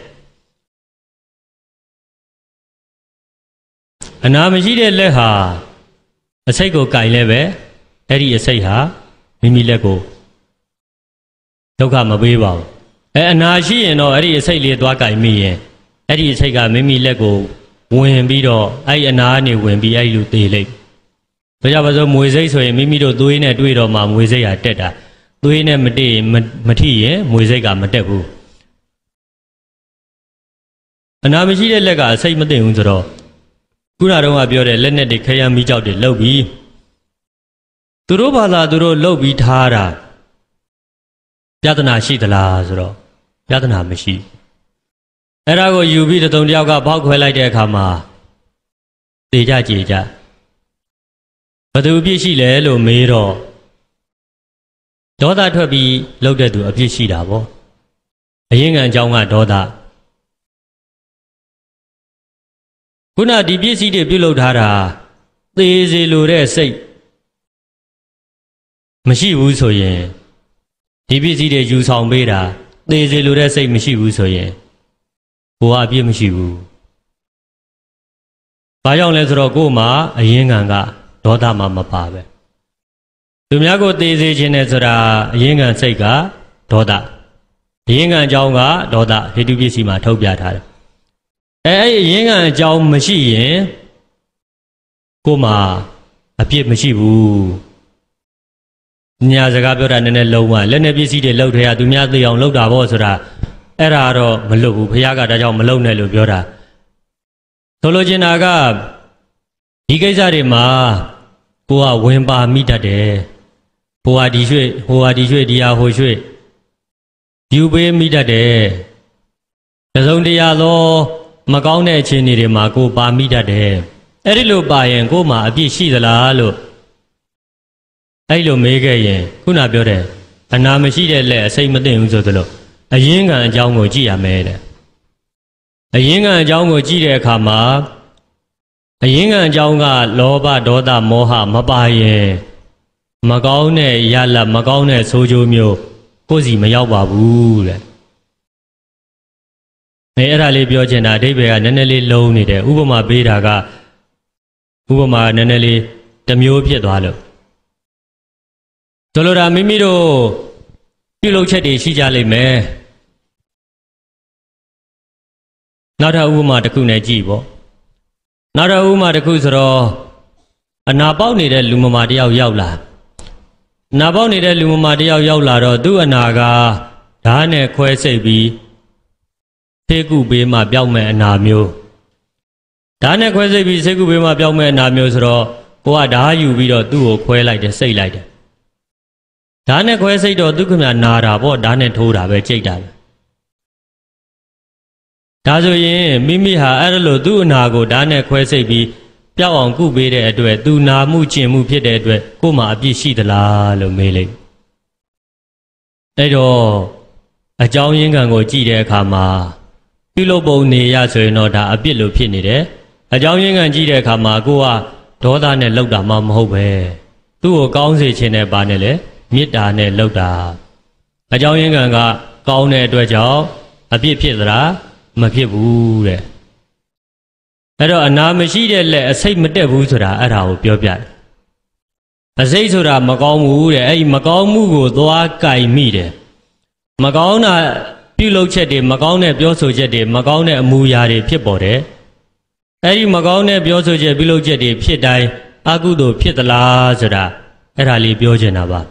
အနာမရှိတဲ့လက်ဟာအစိတ်ကိုကင်လဲပဲအဲ့ဒီအစိတ်ဟာမိမိလက်ကိုဒုက္ခမပေးပါဘူးအနာရှိရင်တော့အဲ့ဒီအစိတ်လေးသွားကင်မိရင်အဲ့ဒီအစိတ်ကမိမိလက်ကိုဝင်ပြီးတော့အဲ့အနာကနေဝင်ပြီးအဲ့လိုသေလိုက်ဒါကြောင့်ပါဆိုမွေစိတ်ဆိုရင်မိမိတို့သွေးနဲ့တွေ့တော့မှမွေစိတ်ဟာတက်တာသွေးနဲ့မတည့်မထိရင်မွေစိတ်ကမတက်ဘူးအနာမရှိတဲ့လက်ကအစိတ်မသိဘူးဆိုတော့ခုနတုန်းကပြောတဲ့လက်နဲ့တွေခရမ်းမီးကြောက်တွေလှုပ်ပြီးသူတို့ဘာသာသူတို့လှုပ်ပြီးထားတာပြဿနာရှိသလားဆိုတော့ပြဿနာမရှိအဲ့ဒါကိုယူပြီးတုံတယောက်ကဖောက်ခွဲလိုက်တဲ့အခါမှာတေကြကြေကြဘသူအပြစ်ရှိလဲလို့မေးတော့ဒေါသထွက်ပြီးလှုပ်တဲ့သူအပြစ်ရှိတာပေါ့အရင်ကအကြောင်းကဒေါသခုနဒီပစ္စည်းတွေပြုတ်လုထားတာသေစေလိုတဲ့စိတ်မရှိဘူးဆိုရင်ဒီပစ္စည်းတွေယူဆောင်ပေးတာသေစေလိုတဲ့စိတ်မရှိဘူးဆိုရင်ကိုကအပြစ်မရှိဘူးဘာကြောင့်လဲဆိုတော့ကို့မှာအရင်ကဒေါသမမပါပဲသူများကိုသေစေခြင်းနဲ့ဆိုတာအရင်ကစိတ်ကဒေါသအရင်ကအကြောင်းကဒေါသဟေတုပစ္စည်းမှာထုတ်ပြထားတယ်အဲ့အရင်ကအကြောင်းမရှိရင်ကို့မှာအပြစ်မရှိဘူးညာစကားပြောတာနည်းနည်းလုံးဝလက်နဲ့ပစ္စည်းတွေလှုပ်ထဲရသူများသိအောင်လှုပ်တာပေါ့ဆိုတာအဲ့ဒါတော့မလှုပ်ဘူးဘုရားကဒါကြောင့်မလှုပ်နဲ့လို့ပြောတာဆိုလိုချင်တာကဒီကိစ္စတွေမှာကိုကဝင်ပါမိတတ်တယ်ဟိုဟာဒီရွှေ့ဟိုဟာဒီရွှေ့ဒီဟာဟိုရွှေ့ယူပေးမိတတ်တယ်တစုံတရာသောမကောင်းတဲ့အခြေအနေတွေမှာကိုပါမိတတ်တယ်အဲ့ဒီလိုပါရင်ကို့မှာအပြစ်ရှိသလားလို့အဲ့လိုမေးခဲ့ရင်ခုနပြောတယ်အနာမရှိတဲ့လက်အစိတ်မသိဘူးဆိုသလိုအရင်ကအကြောင်းကိုကြည့်ရမယ်တဲ့အရင်ကအကြောင်းကိုကြည့်တဲ့အခါမှာအရင်ကအကြောင်းကလောဘဒေါသမောဟမပါရင်မကောင်းတဲ့ရလတ်မကောင်းတဲ့ဆိုးကျိုးမျိုးကိုယ်စီမရောက်ပါဘူးတဲ့အဲ့ဒါလေးပြောချင်တာအဓိပ္ပာယ်ကနည်းနည်းလေးလုံးနေတယ်ဥပမာပေးတာကဥပမာနည်းနည်းလေးတစ်မျိုးဖြစ်သွားလို့ဆိုလိုတာမိမိတို့ပြုလုပ်ချက်တွေရှိကြလိမ့်မယ်နောက်ထပ်ဥပမာတစ်ခုနဲ့ကြည့်ပေါ့နောက်ထပ်ဥပမာတစ်ခုဆိုတော့အနာပေါက်နေတဲ့လူမမာတယောက်ရောက်လာနာပေါက်နေတဲ့လူမမာတယောက်ရောက်လာတော့သူ့အနာကဓာတ်နဲ့ခွဲစိတ်ပြီးဆေးကုပေးမှပျောက်မဲ့အနာမျိုးဓာတ်နဲ့ခွဲစိတ်ပြီးဆေးကုပေးမှပျောက်မဲ့အနာမျိုးဆိုတော့ကိုကဓာတ်ယူပြီးတော့သူ့ကိုခွဲလိုက်တယ်စိတ်လိုက်တယ်ဓာတ်နဲ့ခွဲစိတ်တော့သူခမနာတာပေါ့ဓာတ်နဲ့ထိုးတာပဲကြိတ်တာပဲဒါဆိုရင်မိမိဟာအဲ့လိုသူ့အနာကိုဓာတ်နဲ့ခွဲစိတ်ပြီးပျောက်အောင်ကုပေးတဲ့အတွက်သူနာမှုကျင်မှုဖြစ်တဲ့အတွက်ကို့မှာအပြစ်ရှိသလားလို့မေးလိုက်အဲ့တော့အကြောင်းရင်းခံကိုကြည့်တဲ့အခါမှာပြုလုပ်ပုံနေရဆိုရင်တော့ဒါအပြစ်လို့ဖြစ်နေတယ်အကြောင်းရင်းခံကြည့်တဲ့အခါမှာကိုကဒေါသနဲ့လှုပ်တာမှမဟုတ်ပဲသူ့ကိုကောင်းစေခြင်းနဲ့ပါနဲ့လေမေတ္တာနဲ့လှုပ်တာအကြောင်းရင်းခံကကောင်းတဲ့အတွက်ကြောင့်အပြစ်ဖြစ်သလားမဖြစ်ဘူးတဲ့အဲ့တော့အနာမရှိတဲ့လက်အစိတ်မတက်ဘူးဆိုတာအဲ့ဒါကိုပြောပြတယ်အစိတ်ဆိုတာမကောင်းဘူးတဲ့အဲ့ဒီမကောင်းမှုကိုသွားကြိုင်မိတယ်မကောင်းတာပြုလုပ်ချက်တွေမကောင်းတဲ့ပြောဆိုချက်တွေမကောင်းတဲ့အမူအရာတွေဖြစ်ပေါ်တယ်အဲ့ဒီမကောင်းတဲ့ပြောဆိုချက်ပြုလုပ်ချက်တွေဖြစ်တိုင်းအကုသိုလ်ဖြစ်သလားဆိုတာအဲ့ဒါလေးပြောချင်တာပါ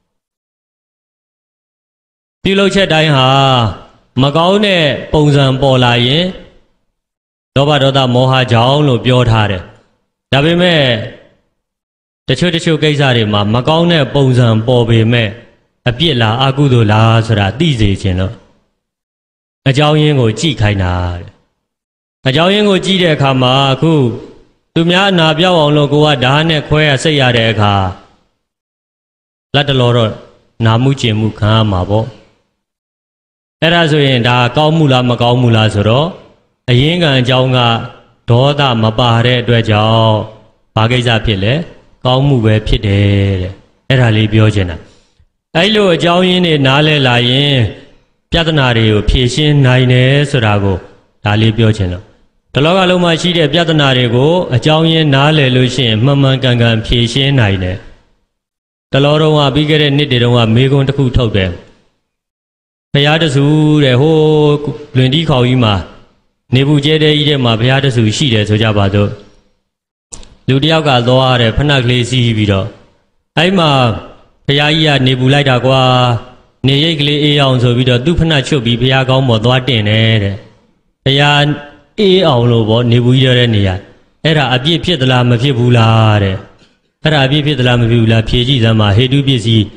ပြုလုပ်ချက်တိုင်းဟာမကောင်းတဲ့ပုံစံပေါ်လာရင်လောဘဒေါသမောဟကြောင့်လို့ပြောထားတယ်ဒါပေမဲ့တချို့ကိစ္စတွေမှာမကောင်းတဲ့ပုံစံပေါ်ပေမဲ့အပြစ်လားအကုသိုလ်လားဆိုတာသိစေခြင်းလို့အကြောင်းရင်းကိုကြည့်ခိုင်းတာတဲ့အကြောင်းရင်းကိုကြည့်တဲ့အခါမှာအခုသူများအနာပြောက်အောင်လို့ကိုကဓာတ်နဲ့ခွဲရစိတ်ရတဲ့အခါလက်တလောတော့နာမှုကျင်မှုခံရမှာပေါ့အဲ့ဒါဆိုရင်ဒါကောင်းမှုလားမကောင်းမှုလားဆိုတော့အရင်ကအကြောင်းကဒေါသမပါတဲ့အတွက်ကြောင့်ဘာကိစ္စဖြစ်လဲကောင်းမှုပဲဖြစ်တယ်တဲ့အဲ့ဒါလေးပြောချင်တာအဲ့လိုအကြောင်းရင်းတွေနားလဲလာရင်ပြဿနာတွေကိုဖြေရှင်းနိုင်တယ်ဆိုတာကိုဒါလေးပြောချင်တော့ဒီလောကလုံးမှာရှိတဲ့ပြဿနာတွေကိုအကြောင်းရင်းနားလဲလို့ရှိရင်မှန်မှန်ကန်ကန်ဖြေရှင်းနိုင်တယ်တလောတော်ကပြီးခဲ့တဲ့နှစ်တွေတုန်းကမေကွန်းတစ်ခုထုတ်တယ်ဘုရားတဆူတဲ့ဟိုလွင်တီးခေါကြီးမှာနေဘူးကျဲတဲ့ကြီးထဲမှာဘုရားတဆူရှိတယ်ဆိုကြပါစို့လူတယောက်ကသွားရတယ်ဖဏကလေးစီးပြီးတော့အဲ့မှာဘုရားကြီးကနေဘူးလိုက်တာကွာနေရိတ်ကလေးအေးအောင်ဆိုပြီးတော့သူ့ဖဏချွတ်ပြီးဘုရားကောင်းပေါ်သွားတင်တယ်တဲ့ဘုရားအေးအောင်လို့ပေါ့နေဘူးကြီးတဲ့နေရာအဲ့ဒါအပြစ်ဖြစ်သလားမဖြစ်ဘူးလားတဲ့အဲ့ဒါအပြစ်ဖြစ်သလားမဖြစ်ဘူးလားဖြေကြည့်စမ်းပါဟေတုပစ္စည်း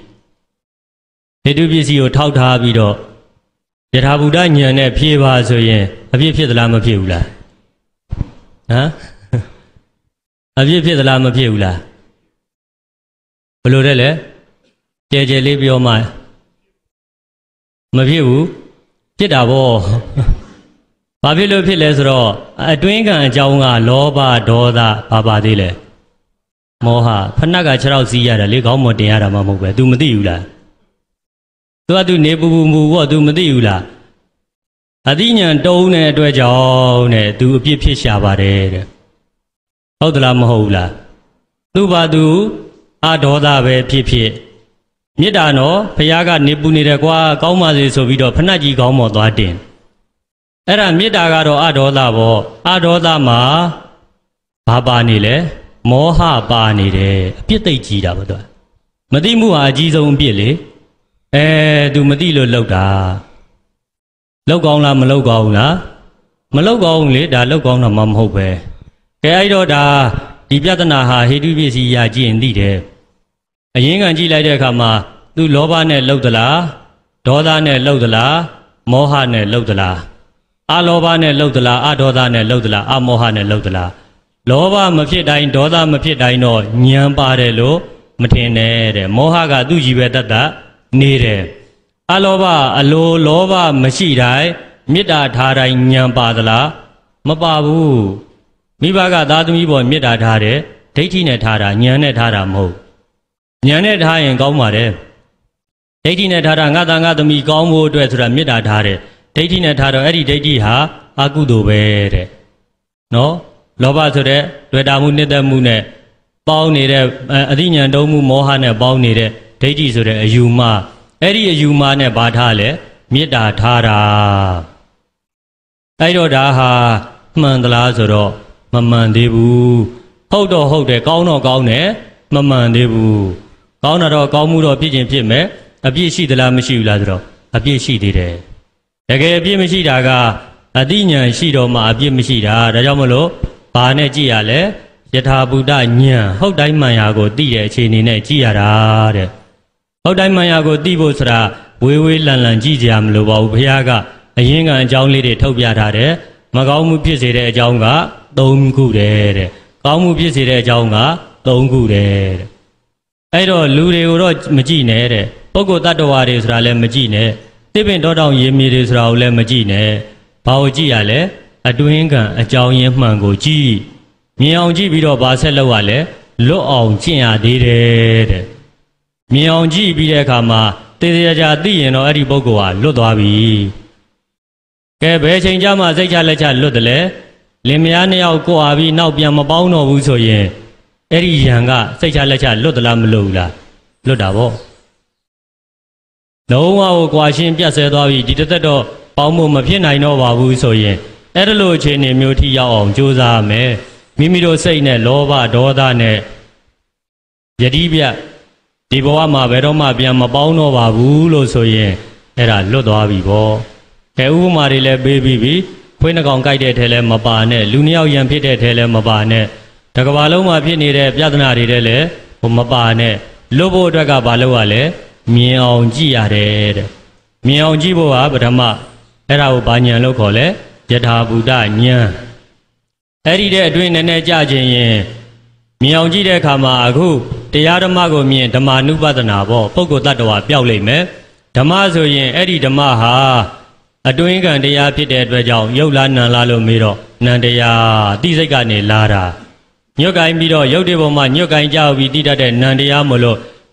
ကိုထောက်ထားပြီးတော့ယထာဘုဒ္ဓဉာဏ်နဲ့ဖြေပါဆိုရင်အပြစ်ဖြစ်သလားမဖြစ်ဘူးလားဟမ်အပြစ်ဖြစ်သလားမဖြစ်ဘူးလားဘယ်လိုလဲကြဲကြဲလေးပြောမှမဖြစ်ဘူးဖြစ်တာပေါ့ဘာဖြစ်လို့ဖြစ်လဲဆိုတော့အတွင်းကံအကြောင်းကလောဘဒေါသဘာပါသေးလဲမောဟဖဏက6ရောက်စီးရတာလေခေါင်းမတင်ရတာမှမဟုတ်ပဲ तू မသိဘူးလား तू နေပူပူမူပေါ့ तू မသိဘူးလားအသိဉာဏ်တုံးတဲ့အတွက်ကြောင့်တဲ့ तू အပြစ်ဖြစ်ရှာပါတယ်တဲ့ဟုတ်သလားမဟုတ်ဘူးလားသူ့ဘာသူအဒေါသပဲဖြစ်မေတ္တာနော်ဘုရားကနေပူနေတယ်ကွာကောင်းပါစေဆိုပြီးတော့ဖဏကြီးကောင်းမော်သွားတင်အဲ့ဒါမေတ္တာကတော့အဒေါသပေါ့အဒေါသမှာဘာပါနေလဲမောဟပါနေတယ်အပြစ်သိပ်ကြီးတာပေါ့သူမသိမှုဟာအကြီးဆုံးအပြစ်လေသူမသိလို့လောက်တာလောက်ကောင်းလားမလောက်ကောင်းလားမလောက်ကောင်းလေဒါလောက်ကောင်းတာမှမဟုတ်ပဲကဲအဲ့တော့ဒါဒီပြဿနာဟာဟေတုပစ္စည်းရာကြည့်ရင်သိတယ်အရင်ကကြည့်လိုက်တဲ့အခါမှာသူလောဘနဲ့လှုပ်သလားဒေါသနဲ့လှုပ်သလားမောဟနဲ့လှုပ်သလားအလောဘနဲ့လှုပ်သလားအဒေါသနဲ့လှုပ်သလားအမောဟနဲ့လှုပ်သလားလောဘမဖြစ်တိုင်းဒေါသမဖြစ်တိုင်းတော့ဉာဏ်ပါတယ်လို့မထင်နဲ့တဲ့မောဟကသူ့ကြီးပဲတတ်နေတယ်အလောဘအလိုလောဘမရှိတိုင်းမေတ္တာထားတိုင်းဉာဏ်ပါသလားမပါဘူးမိဘကသားသမီးပေါ်မေတ္တာထားတယ်ဒိဋ္ဌိနဲ့ထားတာဉာဏ်နဲ့ထားတာမဟုတ်ဉာဏ်နဲ့ထားရင်ကောင်းပါတယ်ဒိဋ္ဌိနဲ့ထားတာငါသားငါသမီးကောင်းဖို့အတွက်ဆိုတာမေတ္တာထားတယ်ဒိဋ္ဌိနဲ့ထားတော့အဲ့ဒီဒိဋ္ဌိဟာအကုသိုလ်ပဲတဲ့နော်လောဘဆိုတဲ့တွေ့တာမှုနှစ်သက်မှုနဲ့ပေါင်းနေတဲ့အသိဉာဏ်တုံးမှုမောဟနဲ့ပေါင်းနေတဲ့ဒိဋ္ဌိဆိုတဲ့အယူမအဲ့ဒီအယူမနဲ့ဘာထားလဲမေတ္တာထားတာအဲ့တော့ဒါဟာမှန်သလားဆိုတော့မမှန်သေးဘူးဟုတ်တော့ဟုတ်တယ်ကောင်းတော့ကောင်းတယ်မမှန်သေးဘူးကောင်းတော့ကောင်းမှုတော့ဖြစ်ခြင်းဖြစ်မယ်အပြစ်ရှိသလားမရှိဘူးလားဆိုတော့အပြစ်ရှိသေးတယ်တကယ်အပြစ်မရှိတာကအသိဉာဏ်ရှိတော့မှအပြစ်မရှိတာဒါကြောင့်မလို့ဘာနဲ့ကြည့်ရလဲယထာဘုဒ္ဓဉာဏ်ဟုတ်တိုင်းမှန်ရာကိုသိတဲ့အခြေအနေနဲ့ကြည့်ရတာတဲ့ဟုတ်တိုင်းမှန်ရာကိုသိဖို့ဆိုတာဝေးဝေးလန်လန်ကြည့်ကြရမလို့ပါဘူးဘုရားကအရင်ကအကြောင်းလေးတွေထုတ်ပြထားတယ်မကောင်းမှုဖြစ်စေတဲ့အကြောင်းက3ခုတဲ့ကောင်းမှုဖြစ်စေတဲ့အကြောင်းက3ခုတဲ့အဲ့တော့လူတွေကိုတော့မကြည့်နဲ့တဲ့ပုဂ္ဂိုလ်တ attva တွေဆိုတာလည်းမကြည့်နဲ့သစ်ပင်တောတောင်ရေမြေတွေဆိုတာကိုလည်းမကြည့်နဲ့ဘာကိုကြည့်ရလဲအတွင်းကံအကြောင်းရင်းမှန်ကိုကြည့်မြင်အောင်ကြည့်ပြီးတော့ဘာဆက်လုပ်ရလဲလွတ်အောင်ကျင့်ရသေးတယ်တဲ့မြင်အောင်ကြည့်ပြီးတဲ့အခါမှာတေသေးချာသိရင်တော့အဲ့ဒီပုဂ္ဂိုလ်ဟာလွတ်သွားပြီကဲဘယ်ချိန်ကျမှစိတ်ချလက်ချလွတ်တယ်လဲလင်မယားနှစ်ယောက်ကိုအားပြီးနောက်ပြန်မပေါင်းတော့ဘူးဆိုရင်အဲ့ဒီယံကစိတ်ချလက်ချလွတ်သလားမလွတ်ဘူးလားလွတ်တာပေါ့လုံးဝကိုကွာရှင်းပြတ်ဆဲသွားပြီဒီတစ်သက်တော့ပေါင်းဖို့မဖြစ်နိုင်တော့ပါဘူးဆိုရင်အဲ့ဒါလိုအခြေအနေမျိုးထိရောက်အောင်ကြိုးစားမယ်မိမိတို့စိတ်နဲ့လောဘဒေါသနဲ့ယတိပြဒီဘဝမှာဘယ်တော့မှပြန်မပေါင်းတော့ပါဘူးလို့ဆိုရင်အဲ့ဒါလွတ်သွားပြီပေါ့ကဲဥပမာတွေလည်းပေးပြီးပြီဖွေးနှကောင်ကြိုက်တဲ့ထဲလဲမပါနဲ့လူနှစ်ယောက်ရံဖြစ်တဲ့ထဲလဲမပါနဲ့တကဘာလုံးမှာဖြစ်နေတဲ့ပြဿနာတွေထဲလဲမပါနဲ့လွတ်ဖို့အတွက်ကဘာလုပ်ရလဲမြင်အောင်ကြည့်ရတယ်တဲ့မြင်အောင်ကြည့်ဖို့ဟာပထမအဲ့ဒါကိုဘာဉာဏ်လို့ခေါ်လဲယထာဘုဒ္ဓဉာဏ်အဲ့ဒီတဲ့အတွင်းနည်းနည်းကြခြင်းရင်မြင်အောင်ကြည့်တဲ့အခါမှာအခုတရားဓမ္မကိုမြင်ဓမ္မ ानु ပဒနာပေါ့ပုဂ္ဂိုလ်တ attva ပျောက်လိမ့်မယ်ဓမ္မဆိုရင်အဲ့ဒီဓမ္မဟာအတွင်းကံတရားဖြစ်တဲ့အတွက်ကြောင့်ယုတ်လားနံလားလို့မေးတော့နံတရားတိစိတ်ကနေလာတာညွတ်ကိုင်းပြီးတော့ယုတ်တဲ့ပုံမှာညွတ်ကိုင်းကြောက်ပြီးတိတတ်တဲ့နံတရားမလို့ဩ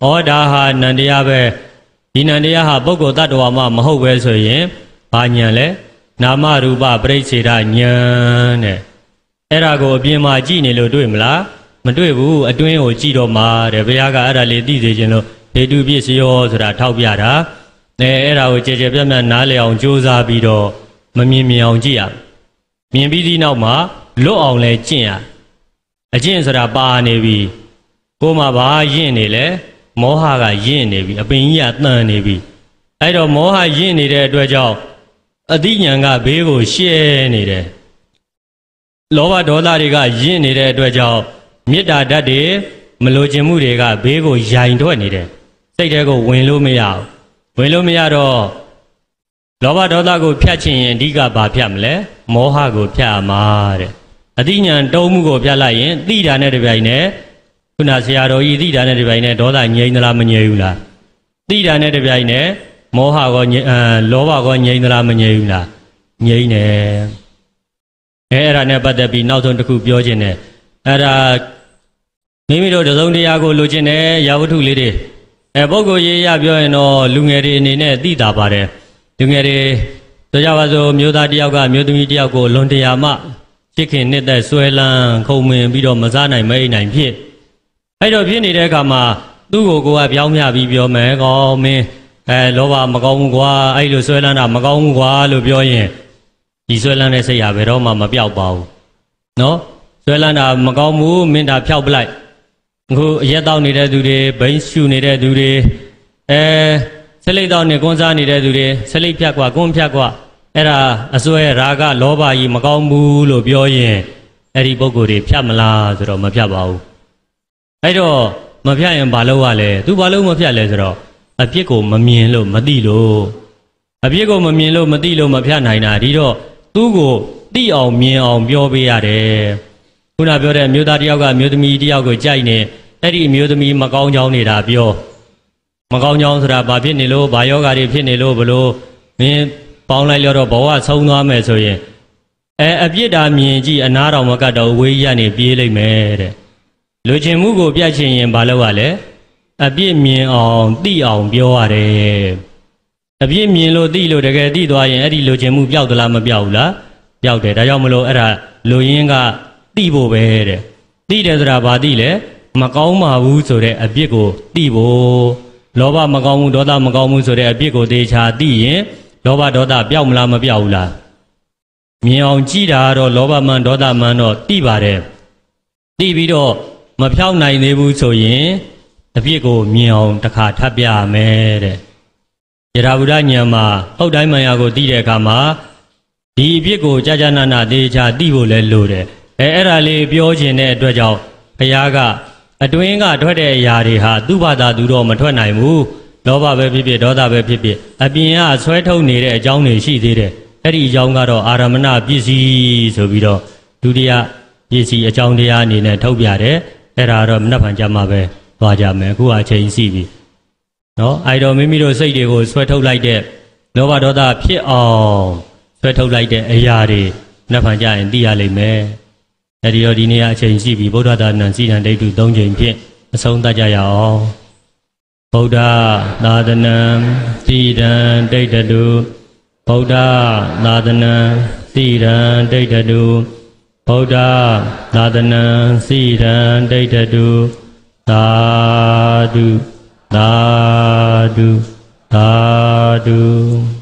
ဒါဟာနန္တရားပဲဒီနန္တရားဟာပုဂ္ဂိုလ်တ attva မှမဟုတ်ပဲဆိုရင်ဘာဉာဏ်လဲနာမရူပပရိစ္ဆေဒဉာဏ်တဲ့အဲ့ဒါကိုအပြင်မှာကြည့်နေလို့တွေ့မလားမတွေ့ဘူးအတွင်းကိုကြည့်တော့မှတဲ့ဘုရားကအဲ့ဒါလေးသိစေခြင်းလို့ဟေတုပစ္စယောဆိုတာထောက်ပြတာအဲ့ဒါကိုကြည်ကြဲပြတ်ပြတ်နားလည်အောင်ကြိုးစားပြီးတော့မမြင်မြင်အောင်ကြည့်ရမြင်ပြီးဒီနောက်မှာလွတ်အောင်လဲကျင့်ရအကျင့်ဆိုတာပါနေပြီကိုယ်မှာဘာရင့်နေလဲမောဟကရင့်နေပြီအပင်ကြီးကတန်နေပြီအဲ့တော့မောဟရင့်နေတဲ့အတွက်ကြောင့်အတိညာဏ်ကဘေးကိုရှဲနေတယ်လောဘဒေါသတွေကရင့်နေတဲ့အတွက်ကြောင့်မေတ္တာဓာတ်တွေမလိုချင်မှုတွေကဘေးကိုရိုင်ထွက်နေတယ်စိတ်ထဲကိုဝင်လို့မရဘူးဝင်လို့မရတော့လောဘဒေါသကိုဖြတ်ချင်ရင်အဓိကဘာဖြတ်မလဲမောဟကိုဖြတ်ရမှာတဲ့အတိညာဏ်တုံးမှုကိုဖြတ်လိုက်ရင်သိတာနဲ့တပြိုင်နက်ခုနဆရာတော်ကြီးသိတာနဲ့တပြိုင်နက်ဒေါသငြိမ်းသလားမငြိမ်းဘူးလားသိတာနဲ့တပြိုင်နက်မောဟကောလောဘကောငြိမ်းသလားမငြိမ်းဘူးလားငြိမ်းတယ်အဲ့ဒါနဲ့ပတ်သက်ပြီးနောက်ဆုံးတစ်ခုပြောခြင်းနဲ့အဲ့ဒါမိမိတို့တစုံတရာကိုလိုချင်တယ်ရာဝတ္ထုလေးတွေပုဂ္ဂိုလ်ရေးရပြောရင်တော့လူငယ်တွေအနေနဲ့သိတာပါတယ်လူငယ်တွေဆိုကြပါစို့မျိုးသားတယောက်ကမျိုးသမီးတယောက်ကိုလွန်တရာမှချစ်ခင်နှစ်သက်ဆွဲလန်းခုံမင်ပြီးတော့မစားနိုင်မအိပ်နိုင်ဖြစ်အဲ့တော့ဖြစ်နေတဲ့အခါမှာသူ့ကိုကပြောင်းမြပြီးပြောမယ်ကောမင်းလောဘမကောင်းဘူးကွာအဲ့လိုဆွဲလန်းတာမကောင်းဘူးကွာလို့ပြောရင်ဒီဆွဲလန်းတဲ့စိတ်ဟာဘယ်တော့မှမပြောက်ပါဘူးနော်ဆွဲလန်းတာမကောင်းဘူးမင်းဒါဖြောက်ပလိုက်အခုအရက်တောက်နေတဲ့သူတွေဘိန်းရှူနေတဲ့သူတွေဆက်လိတ်တောက်နေကွန်းစားနေတဲ့သူတွေဆက်လိတ်ဖြတ်ကွာကွန်းဖြတ်ကွာအဲ့ဒါအစွဲရာဂလောဘကြီးမကောင်းဘူးလို့ပြောရင်အဲ့ဒီပုဂ္ဂိုလ်တွေဖြတ်မလားဆိုတော့မဖြတ်ပါဘူးအဲ့တော့မဖြတ်ရင်ဘာလုပ်ရလဲသူဘာလို့မဖြတ်လဲဆိုတော့အပြစ်ကိုမမြင်လို့မသိလို့အပြစ်ကိုမမြင်လို့မသိလို့မဖြတ်နိုင်တာဒီတော့သူ့ကိုသိအောင်မြင်အောင်ပြောပေးရတယ်ခုနပြောတဲ့မျိုးသားတယောက်ကမျိုးသမီးတယောက်ကိုကြိုက်နေအဲ့ဒီမျိုးသမီးမကောင်းကြောင်းနေတာပြောမကောင်းကြောင်းဆိုတာဘာဖြစ်နေလို့ဘာယောဂါတွေဖြစ်နေလို့ဘလို့မင်းပေါင်းလိုက်တော့ဘဝဆုံးသွားမယ်ဆိုရင်အပြစ်တာမြင်ကြည့်အနာတော်မကတ်တော့ဝေးရနေပြေးလိုက်မယ်တဲ့လူချင်းမှုကိုပြတ်ချင်ရင်ဘာလုပ်ရလဲအပြစ်မြင်အောင်သိအောင်ပြောရတယ်အပြစ်မြင်လို့သိလို့တကယ်သိသွားရင်အဲ့ဒီလူချင်းမှုပျောက်သလားမပျောက်ဘူးလားပျောက်တယ်ဒါကြောင့်မလို့အဲ့ဒါလူရင်းကသိဖို့ပဲတဲ့သိတယ်ဆိုတာဘာသိလဲမကောင်းပါဘူးဆိုတဲ့အပြစ်ကိုသိဖို့လောဘမကောင်းဘူးဒေါသမကောင်းဘူးဆိုတဲ့အပြစ်ကိုသေချာသိရင်လောဘဒေါသပျောက်မလားမပျောက်ဘူးလားမြင်အောင်ကြည့်တာတော့လောဘမှန်ဒေါသမှန်တော့သိပါတယ်သိပြီးတော့မဖြောက်နိုင်သေးဘူးဆိုရင်အပြစ်ကိုမြင်အောင်တစ်ခါထပ်ပြမယ်တဲ့ယထာဘုဒ္ဓဉာဏ်မှာဟုတ်တိုင်းမှန်ရာကိုသိတဲ့အခါမှာဒီအပြစ်ကိုကြာကြာနာနာသေချာသိဖို့လဲလိုတယ်အဲ့ဒါလေးပြောခြင်းတဲ့အတွက်ကြောင့်ဘုရားကအတွင်းကထွက်တဲ့အရာတွေဟာသူ့ဘာသာသူတော့မထွက်နိုင်ဘူးလောဘပဲဖြစ်ဖြစ်ဒေါသပဲဖြစ်ဖြစ်အပြင်ကဆွဲထုတ်နေတဲ့အကြောင်းတွေရှိသေးတယ်အဲ့ဒီအကြောင်းကတော့အာရမဏပစ္စည်းဆိုပြီးတော့ဒုတိယပစ္စည်းအကြောင်းတရားအနေနဲ့ထုတ်ပြတယ်အဲ့ဒါတော့မနှက်ဖန်ကြမှာပဲသွားကြမယ်အခုအချိန်ရှိပြီနော်အဲ့တော့မိမိတို့စိတ်တွေကိုဆွဲထုတ်လိုက်တဲ့လောဘဒေါသဖြစ်အောင်ဆွဲထုတ်လိုက်တဲ့အရာတွေနှက်ဖန်ကြရင်သိရလိမ့်မယ်အဲ့ဒီတော့ဒီနေ့အချိန်ရှိပြီဗုဒ္ဓသာသနာစီရန်ဒိဋ္ဌု၃ချိန်ဖြင့်အဆုံးသတ်ကြရအောင်ဗုဒ္ဓသာသနာစီရန်ဒိဋ္ဌုဗုဒ္ဓသာသနာစီရန်ဒိဋ္ဌုဗုဒ္ဓသာသနာစီရန်ဒိဋ္ဌုသာဓုသာဓုသာဓု